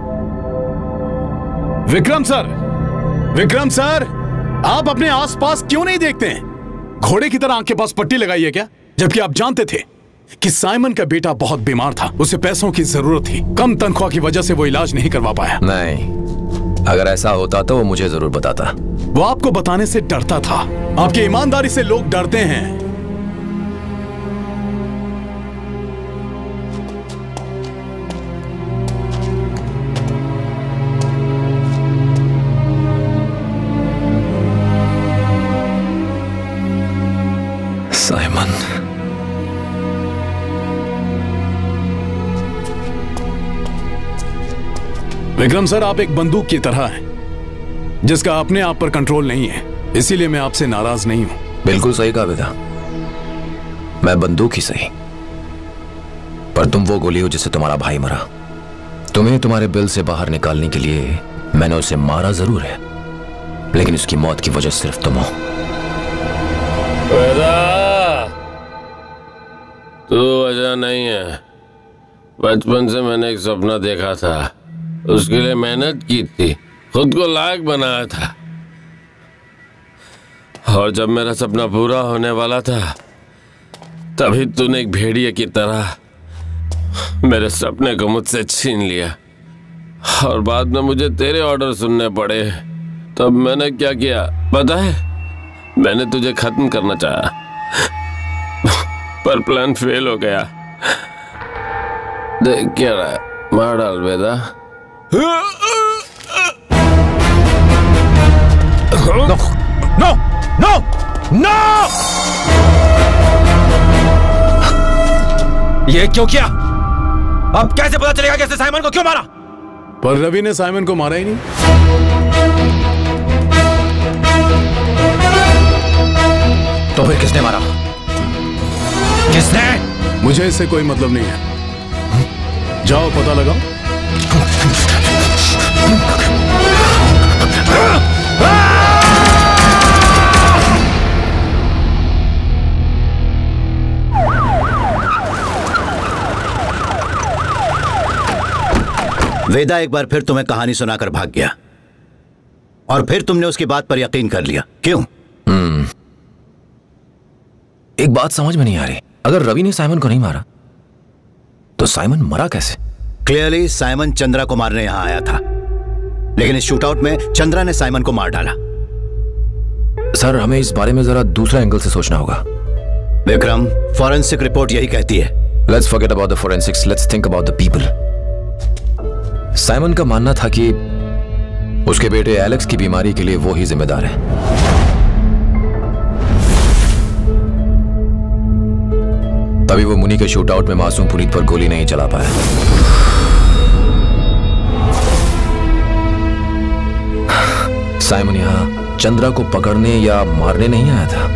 विक्रम सर, आप अपने आसपास क्यों नहीं देखते हैं? घोड़े की तरह आंख के पास पट्टी लगाई है क्या? जबकि आप जानते थे कि साइमन का बेटा बहुत बीमार था, उसे पैसों की जरूरत थी, कम तनख्वाह की वजह से वो इलाज नहीं करवा पाया। नहीं, अगर ऐसा होता तो वो मुझे जरूर बताता। वो आपको बताने से डरता था। आपकी ईमानदारी से लोग डरते हैं। साइमन, विक्रम सर, आप एक बंदूक की तरह हैं जिसका अपने आप पर कंट्रोल नहीं है, इसीलिए मैं आपसे नाराज नहीं हूं। बिल्कुल सही कहा वेदा, मैं बंदूक ही सही, पर तुम वो गोली हो जिससे तुम्हारा भाई मरा। तुम्हें तुम्हारे बिल से बाहर निकालने के लिए मैंने उसे मारा जरूर है, लेकिन उसकी मौत की वजह सिर्फ तुम हो। वेदा, तू वजह नहीं है। बचपन से मैंने एक सपना देखा था, उसके लिए मेहनत की थी, खुद को लायक बनाया था, और जब मेरा सपना पूरा होने वाला था तभी तूने एक भेड़िए की तरह मेरे सपने को मुझसे छीन लिया, और बाद में मुझे तेरे ऑर्डर सुनने पड़े। तब मैंने क्या किया पता है? मैंने तुझे खत्म करना चाहा, पर प्लान फेल हो गया। देख क्या रहा है, मार डाल Veda. No no no no! ये क्यों किया? अब कैसे पता चलेगा कैसे साइमन को क्यों मारा? पर रवि ने साइमन को मारा ही नहीं। तो फिर किसने मारा? किसने? मुझे इससे कोई मतलब नहीं है, जाओ पता लगाओ। वेदा एक बार फिर तुम्हें कहानी सुनाकर भाग गया, और फिर तुमने उसकी बात पर यकीन कर लिया। क्यों? एक बात समझ में नहीं आ रही, अगर रवि ने साइमन को नहीं मारा तो साइमन मरा कैसे? क्लियरली साइमन चंद्रा को मारने यहां आया था, लेकिन इस शूटआउट में चंद्रा ने साइमन को मार डाला। सर, हमें इस बारे में जरा दूसरा एंगल से सोचना होगा। विक्रम, फॉरेंसिक रिपोर्ट यही कहती है। Let's forget about the forensics, let's think about the people. Simon का मानना था कि उसके बेटे एलेक्स की बीमारी के लिए वो ही जिम्मेदार है। तभी वो मुनि के शूटआउट में मासूम पुनीत पर गोली नहीं चला पाया। साइमन यहां चंद्रा को पकड़ने या मारने नहीं आया था,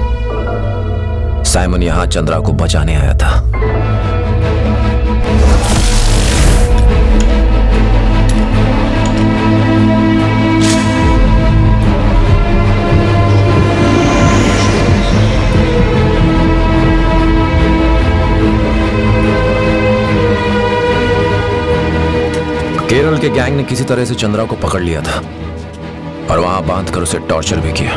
साइमन यहां चंद्रा को बचाने आया था। केरल के गैंग ने किसी तरह से चंद्रा को पकड़ लिया था और वहां बांधकर उसे टॉर्चर भी किया।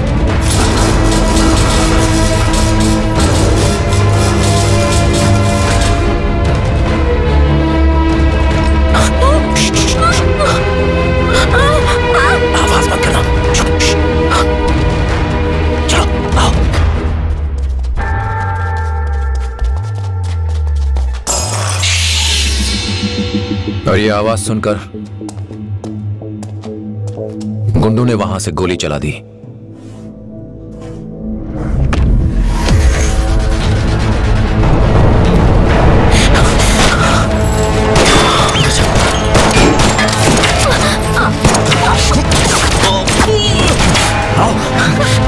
आवाज मत करना। चलो आओ। और ये आवाज सुनकर गुंडों ने वहां से गोली चला दी। आओ।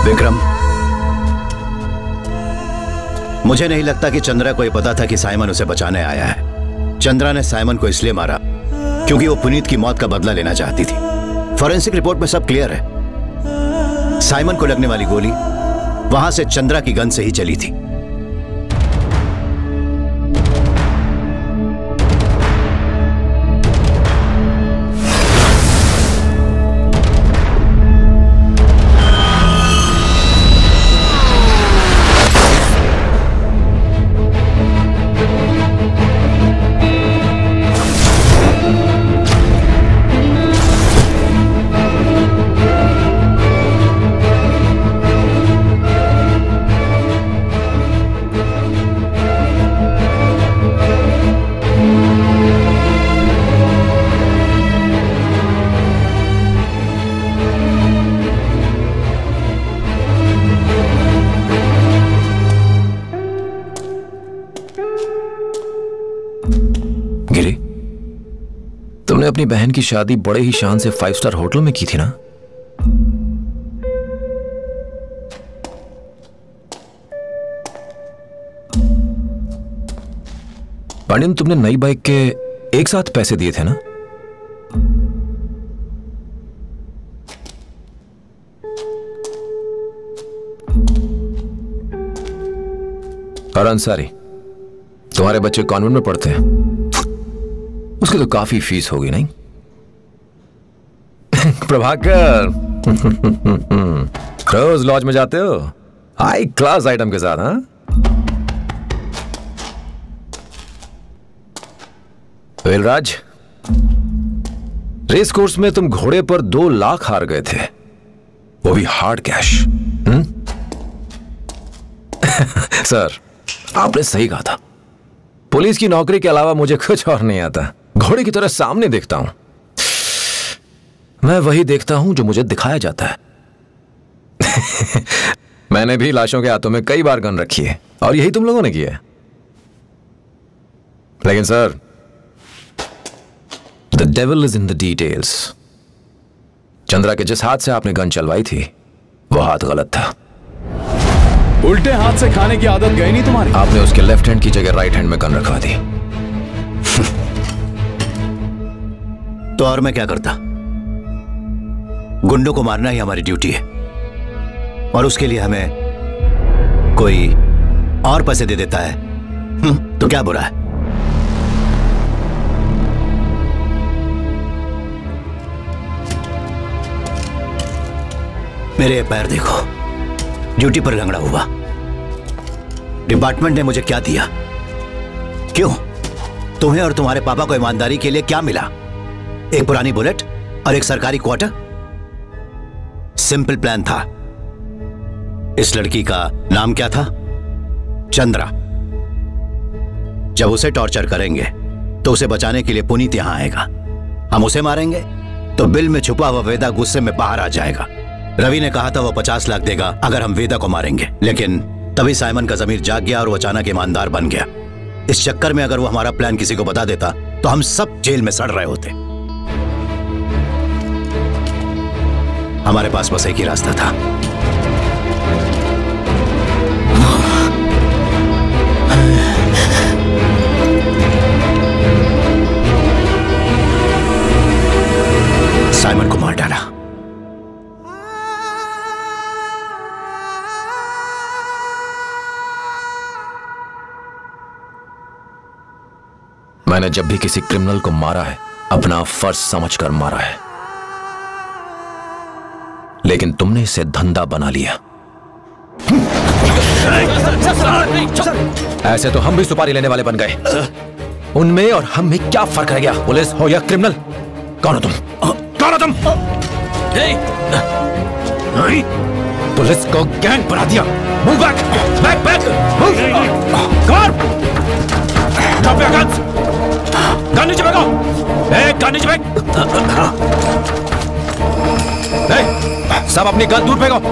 विक्रम, मुझे नहीं लगता कि चंद्रा को यह पता था कि साइमन उसे बचाने आया है। चंद्रा ने साइमन को इसलिए मारा क्योंकि वो पुनीत की मौत का बदला लेना चाहती थी। फॉरेंसिक रिपोर्ट में सब क्लियर है। साइमन को लगने वाली गोली वहां से चंद्रा की गन से ही चली थी। अपनी बहन की शादी बड़े ही शान से 5 स्टार होटल में की थी ना? पांडियन, तुमने नई बाइक के एक साथ पैसे दिए थे ना? और अंसारी, तुम्हारे बच्चे कॉन्वेंट में पढ़ते हैं, उसकी तो काफी फीस होगी नहीं? प्रभाकर, रोज लॉज में जाते हो हाई क्लास आइटम के साथ, हाँ? वेलराज, रेस कोर्स में तुम घोड़े पर 2 लाख हार गए थे, वो भी हार्ड कैश। सर, आपने सही कहा था। पुलिस की नौकरी के अलावा मुझे कुछ और नहीं आता। घोड़े की तरह सामने देखता हूं, मैं वही देखता हूं जो मुझे दिखाया जाता है। मैंने भी लाशों के हाथों में कई बार गन रखी है और यही तुम लोगों ने किया है। लेकिन sir, the devil is in the details. Chandra के जिस हाथ से आपने गन चलवाई थी वो हाथ गलत था। उल्टे हाथ से खाने की आदत गई नहीं तुम्हारी? आपने उसके लेफ्ट हैंड की जगह राइट हैंड में गन रखवा दी। तो और मैं क्या करता? गुंडों को मारना ही हमारी ड्यूटी है और उसके लिए हमें कोई और पैसे दे देता है तो क्या बुरा है? मेरे पैर देखो, ड्यूटी पर लंगड़ा हुआ। डिपार्टमेंट ने मुझे क्या दिया? क्यों? तुम्हें और तुम्हारे पापा को ईमानदारी के लिए क्या मिला? एक पुरानी बुलेट और एक सरकारी क्वार्टर। सिंपल प्लान था। इस लड़की का नाम क्या था? चंद्रा। जब उसे टॉर्चर करेंगे तो उसे बचाने के लिए पुनीत यहां आएगा। हम उसे मारेंगे तो बिल में छुपा हुआ वेदा गुस्से में बाहर आ जाएगा। रवि ने कहा था वो 50 लाख देगा अगर हम वेदा को मारेंगे, लेकिन तभी साइमन का जमीर जाग गया और वो अचानक ईमानदार बन गया। इस चक्कर में अगर वो हमारा प्लान किसी को बता देता तो हम सब जेल में सड़ रहे होते। हमारे पास बस एक ही रास्ता था। साइमन को मार डाला। मैंने जब भी किसी क्रिमिनल को मारा है अपना फर्ज समझकर मारा है, लेकिन तुमने इसे धंधा बना लिया। ऐसे तो हम भी सुपारी लेने वाले बन गए। उनमें और हम में क्या फर्क रह गया? पुलिस हो या क्रिमिनल, कौन हो तुम? कौन हो तुम? पुलिस को गैंग बना दिया। Move back, back back, move. कौन? गन नीचे फेंको। गन नीचे फेंक। सब अपनी गन दूर फेंको।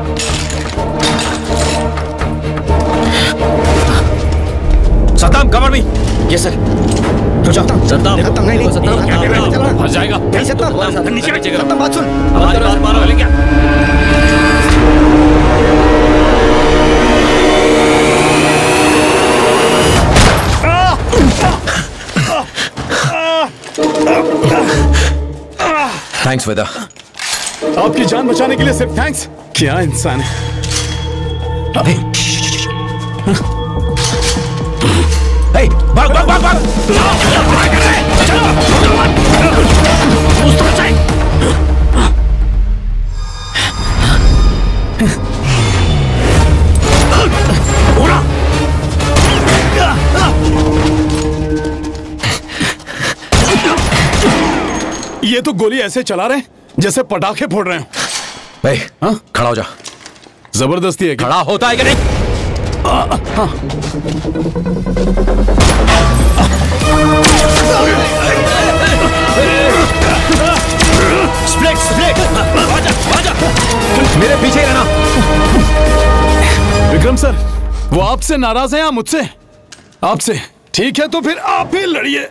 Saddam, cover me. Yes sir. Saddam फंस जाएगा। नीचे बात सुन, क्या? थैंक्स वेदा। आपकी जान बचाने के लिए सिर्फ थैंक्स? क्या इंसान है। भाग भाग भाग भाग। उस तरफ से। उड़ा। ये तो गोली ऐसे चला रहे हैं जैसे पटाखे फोड़ रहे हैं। हाँ? खड़ा हो जा। जबरदस्ती है। खड़ा होता है कि नहीं? हाँ। Split split. आजा आजा। मेरे पीछे ही रहना। विक्रम सर, वो आपसे नाराज है या मुझसे? आपसे। ठीक है तो फिर आप ही लड़िए।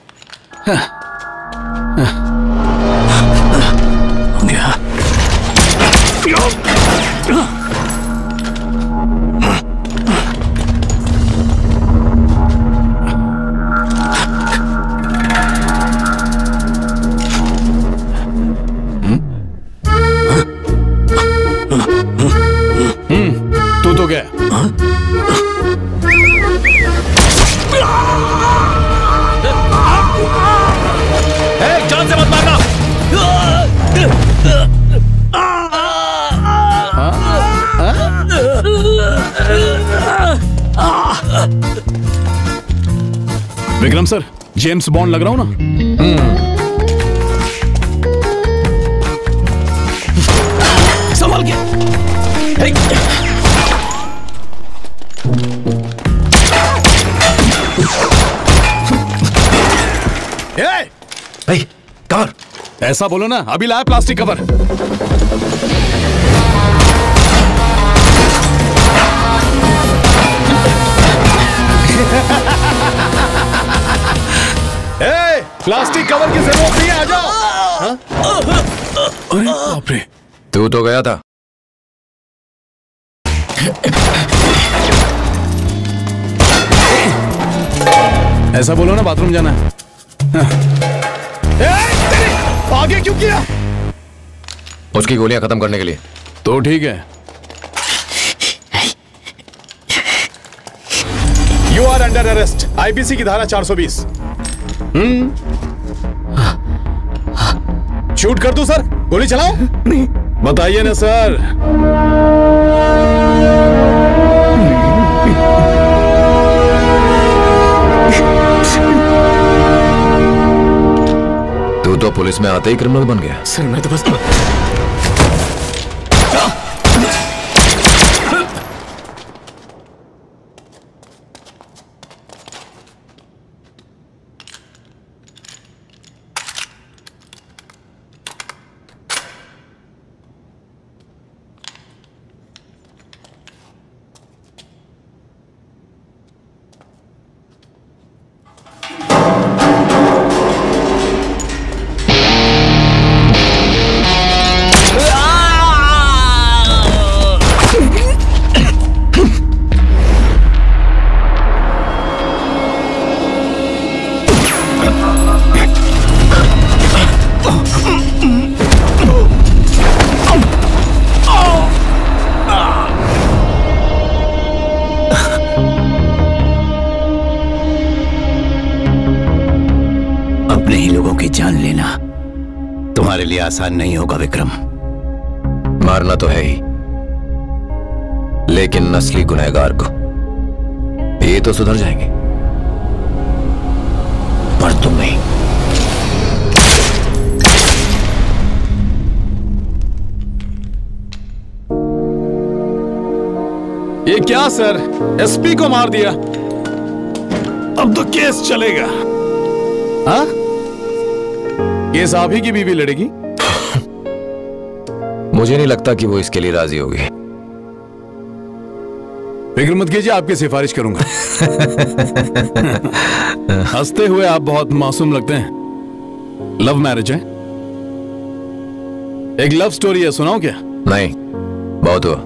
तू तो गया। जान से मत मारना। विक्रम सर, जेम्स बॉन्ड लग रहा हूं ना? संभल के। भाई कवर। ऐसा बोलो ना, अभी लाया प्लास्टिक कवर। प्लास्टिक कवर की जरूरत नहीं है, आ जाओ। अरे बाप रे। तू तो गया था। ऐसा बोलो ना, बाथरूम जाना है। आगे क्यों किया? उसकी गोलियां खत्म करने के लिए। तो ठीक है। You are under arrest, IPC की धारा 420। शूट कर दूं सर? गोली चलाओ? नहीं। बताइए ना सर। तू तो पुलिस में आते ही क्रिमिनल बन गया। सर मैं तो बस आसान नहीं होगा विक्रम। मारना तो है ही, लेकिन नस्ली गुनहगार को ये तो सुधर जाएंगे, पर तुम नहीं। ये क्या सर, एसपी को मार दिया, अब तो केस चलेगा। हाँ, केस आप ही की बीवी लड़ेगी। मुझे नहीं लगता कि वो इसके लिए राजी होगी। फिक्र मत कीजिए, आपकी सिफारिश करूंगा। हंसते हुए आप बहुत मासूम लगते हैं। लव मैरिज है? एक लव स्टोरी है, सुनाऊं क्या? नहीं, बहुत हुआ।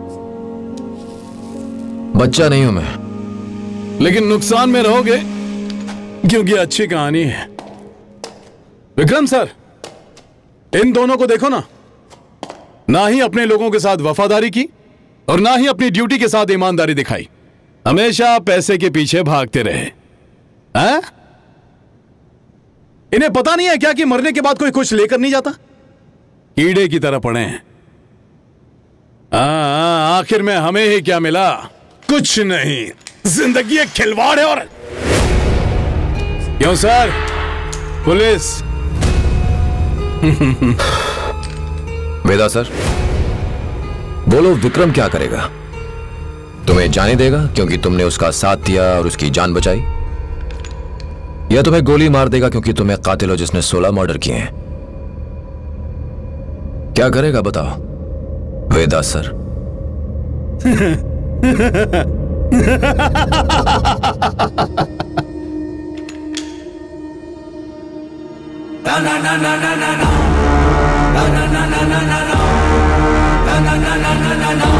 बच्चा नहीं हूं मैं। लेकिन नुकसान में रहोगे क्योंकि अच्छी कहानी है। विक्रम सर, इन दोनों को देखो ना ही अपने लोगों के साथ वफादारी की और ना ही अपनी ड्यूटी के साथ ईमानदारी दिखाई। हमेशा पैसे के पीछे भागते रहे। हैं? इन्हें पता नहीं है क्या कि मरने के बाद कोई कुछ लेकर नहीं जाता? कीड़े की तरह पड़े हैं। आखिर में हमें ही क्या मिला? कुछ नहीं। जिंदगी एक खिलवाड़ है। और क्यों सर? पुलिस। वेदा सर, बोलो विक्रम क्या करेगा? तुम्हें जाने देगा क्योंकि तुमने उसका साथ दिया और उसकी जान बचाई, या तुम्हें गोली मार देगा क्योंकि तुम्हें कातिल हो जिसने 16 मर्डर किए हैं? क्या करेगा बताओ Veda sir? na na na na na na na na na na na na na na na na na na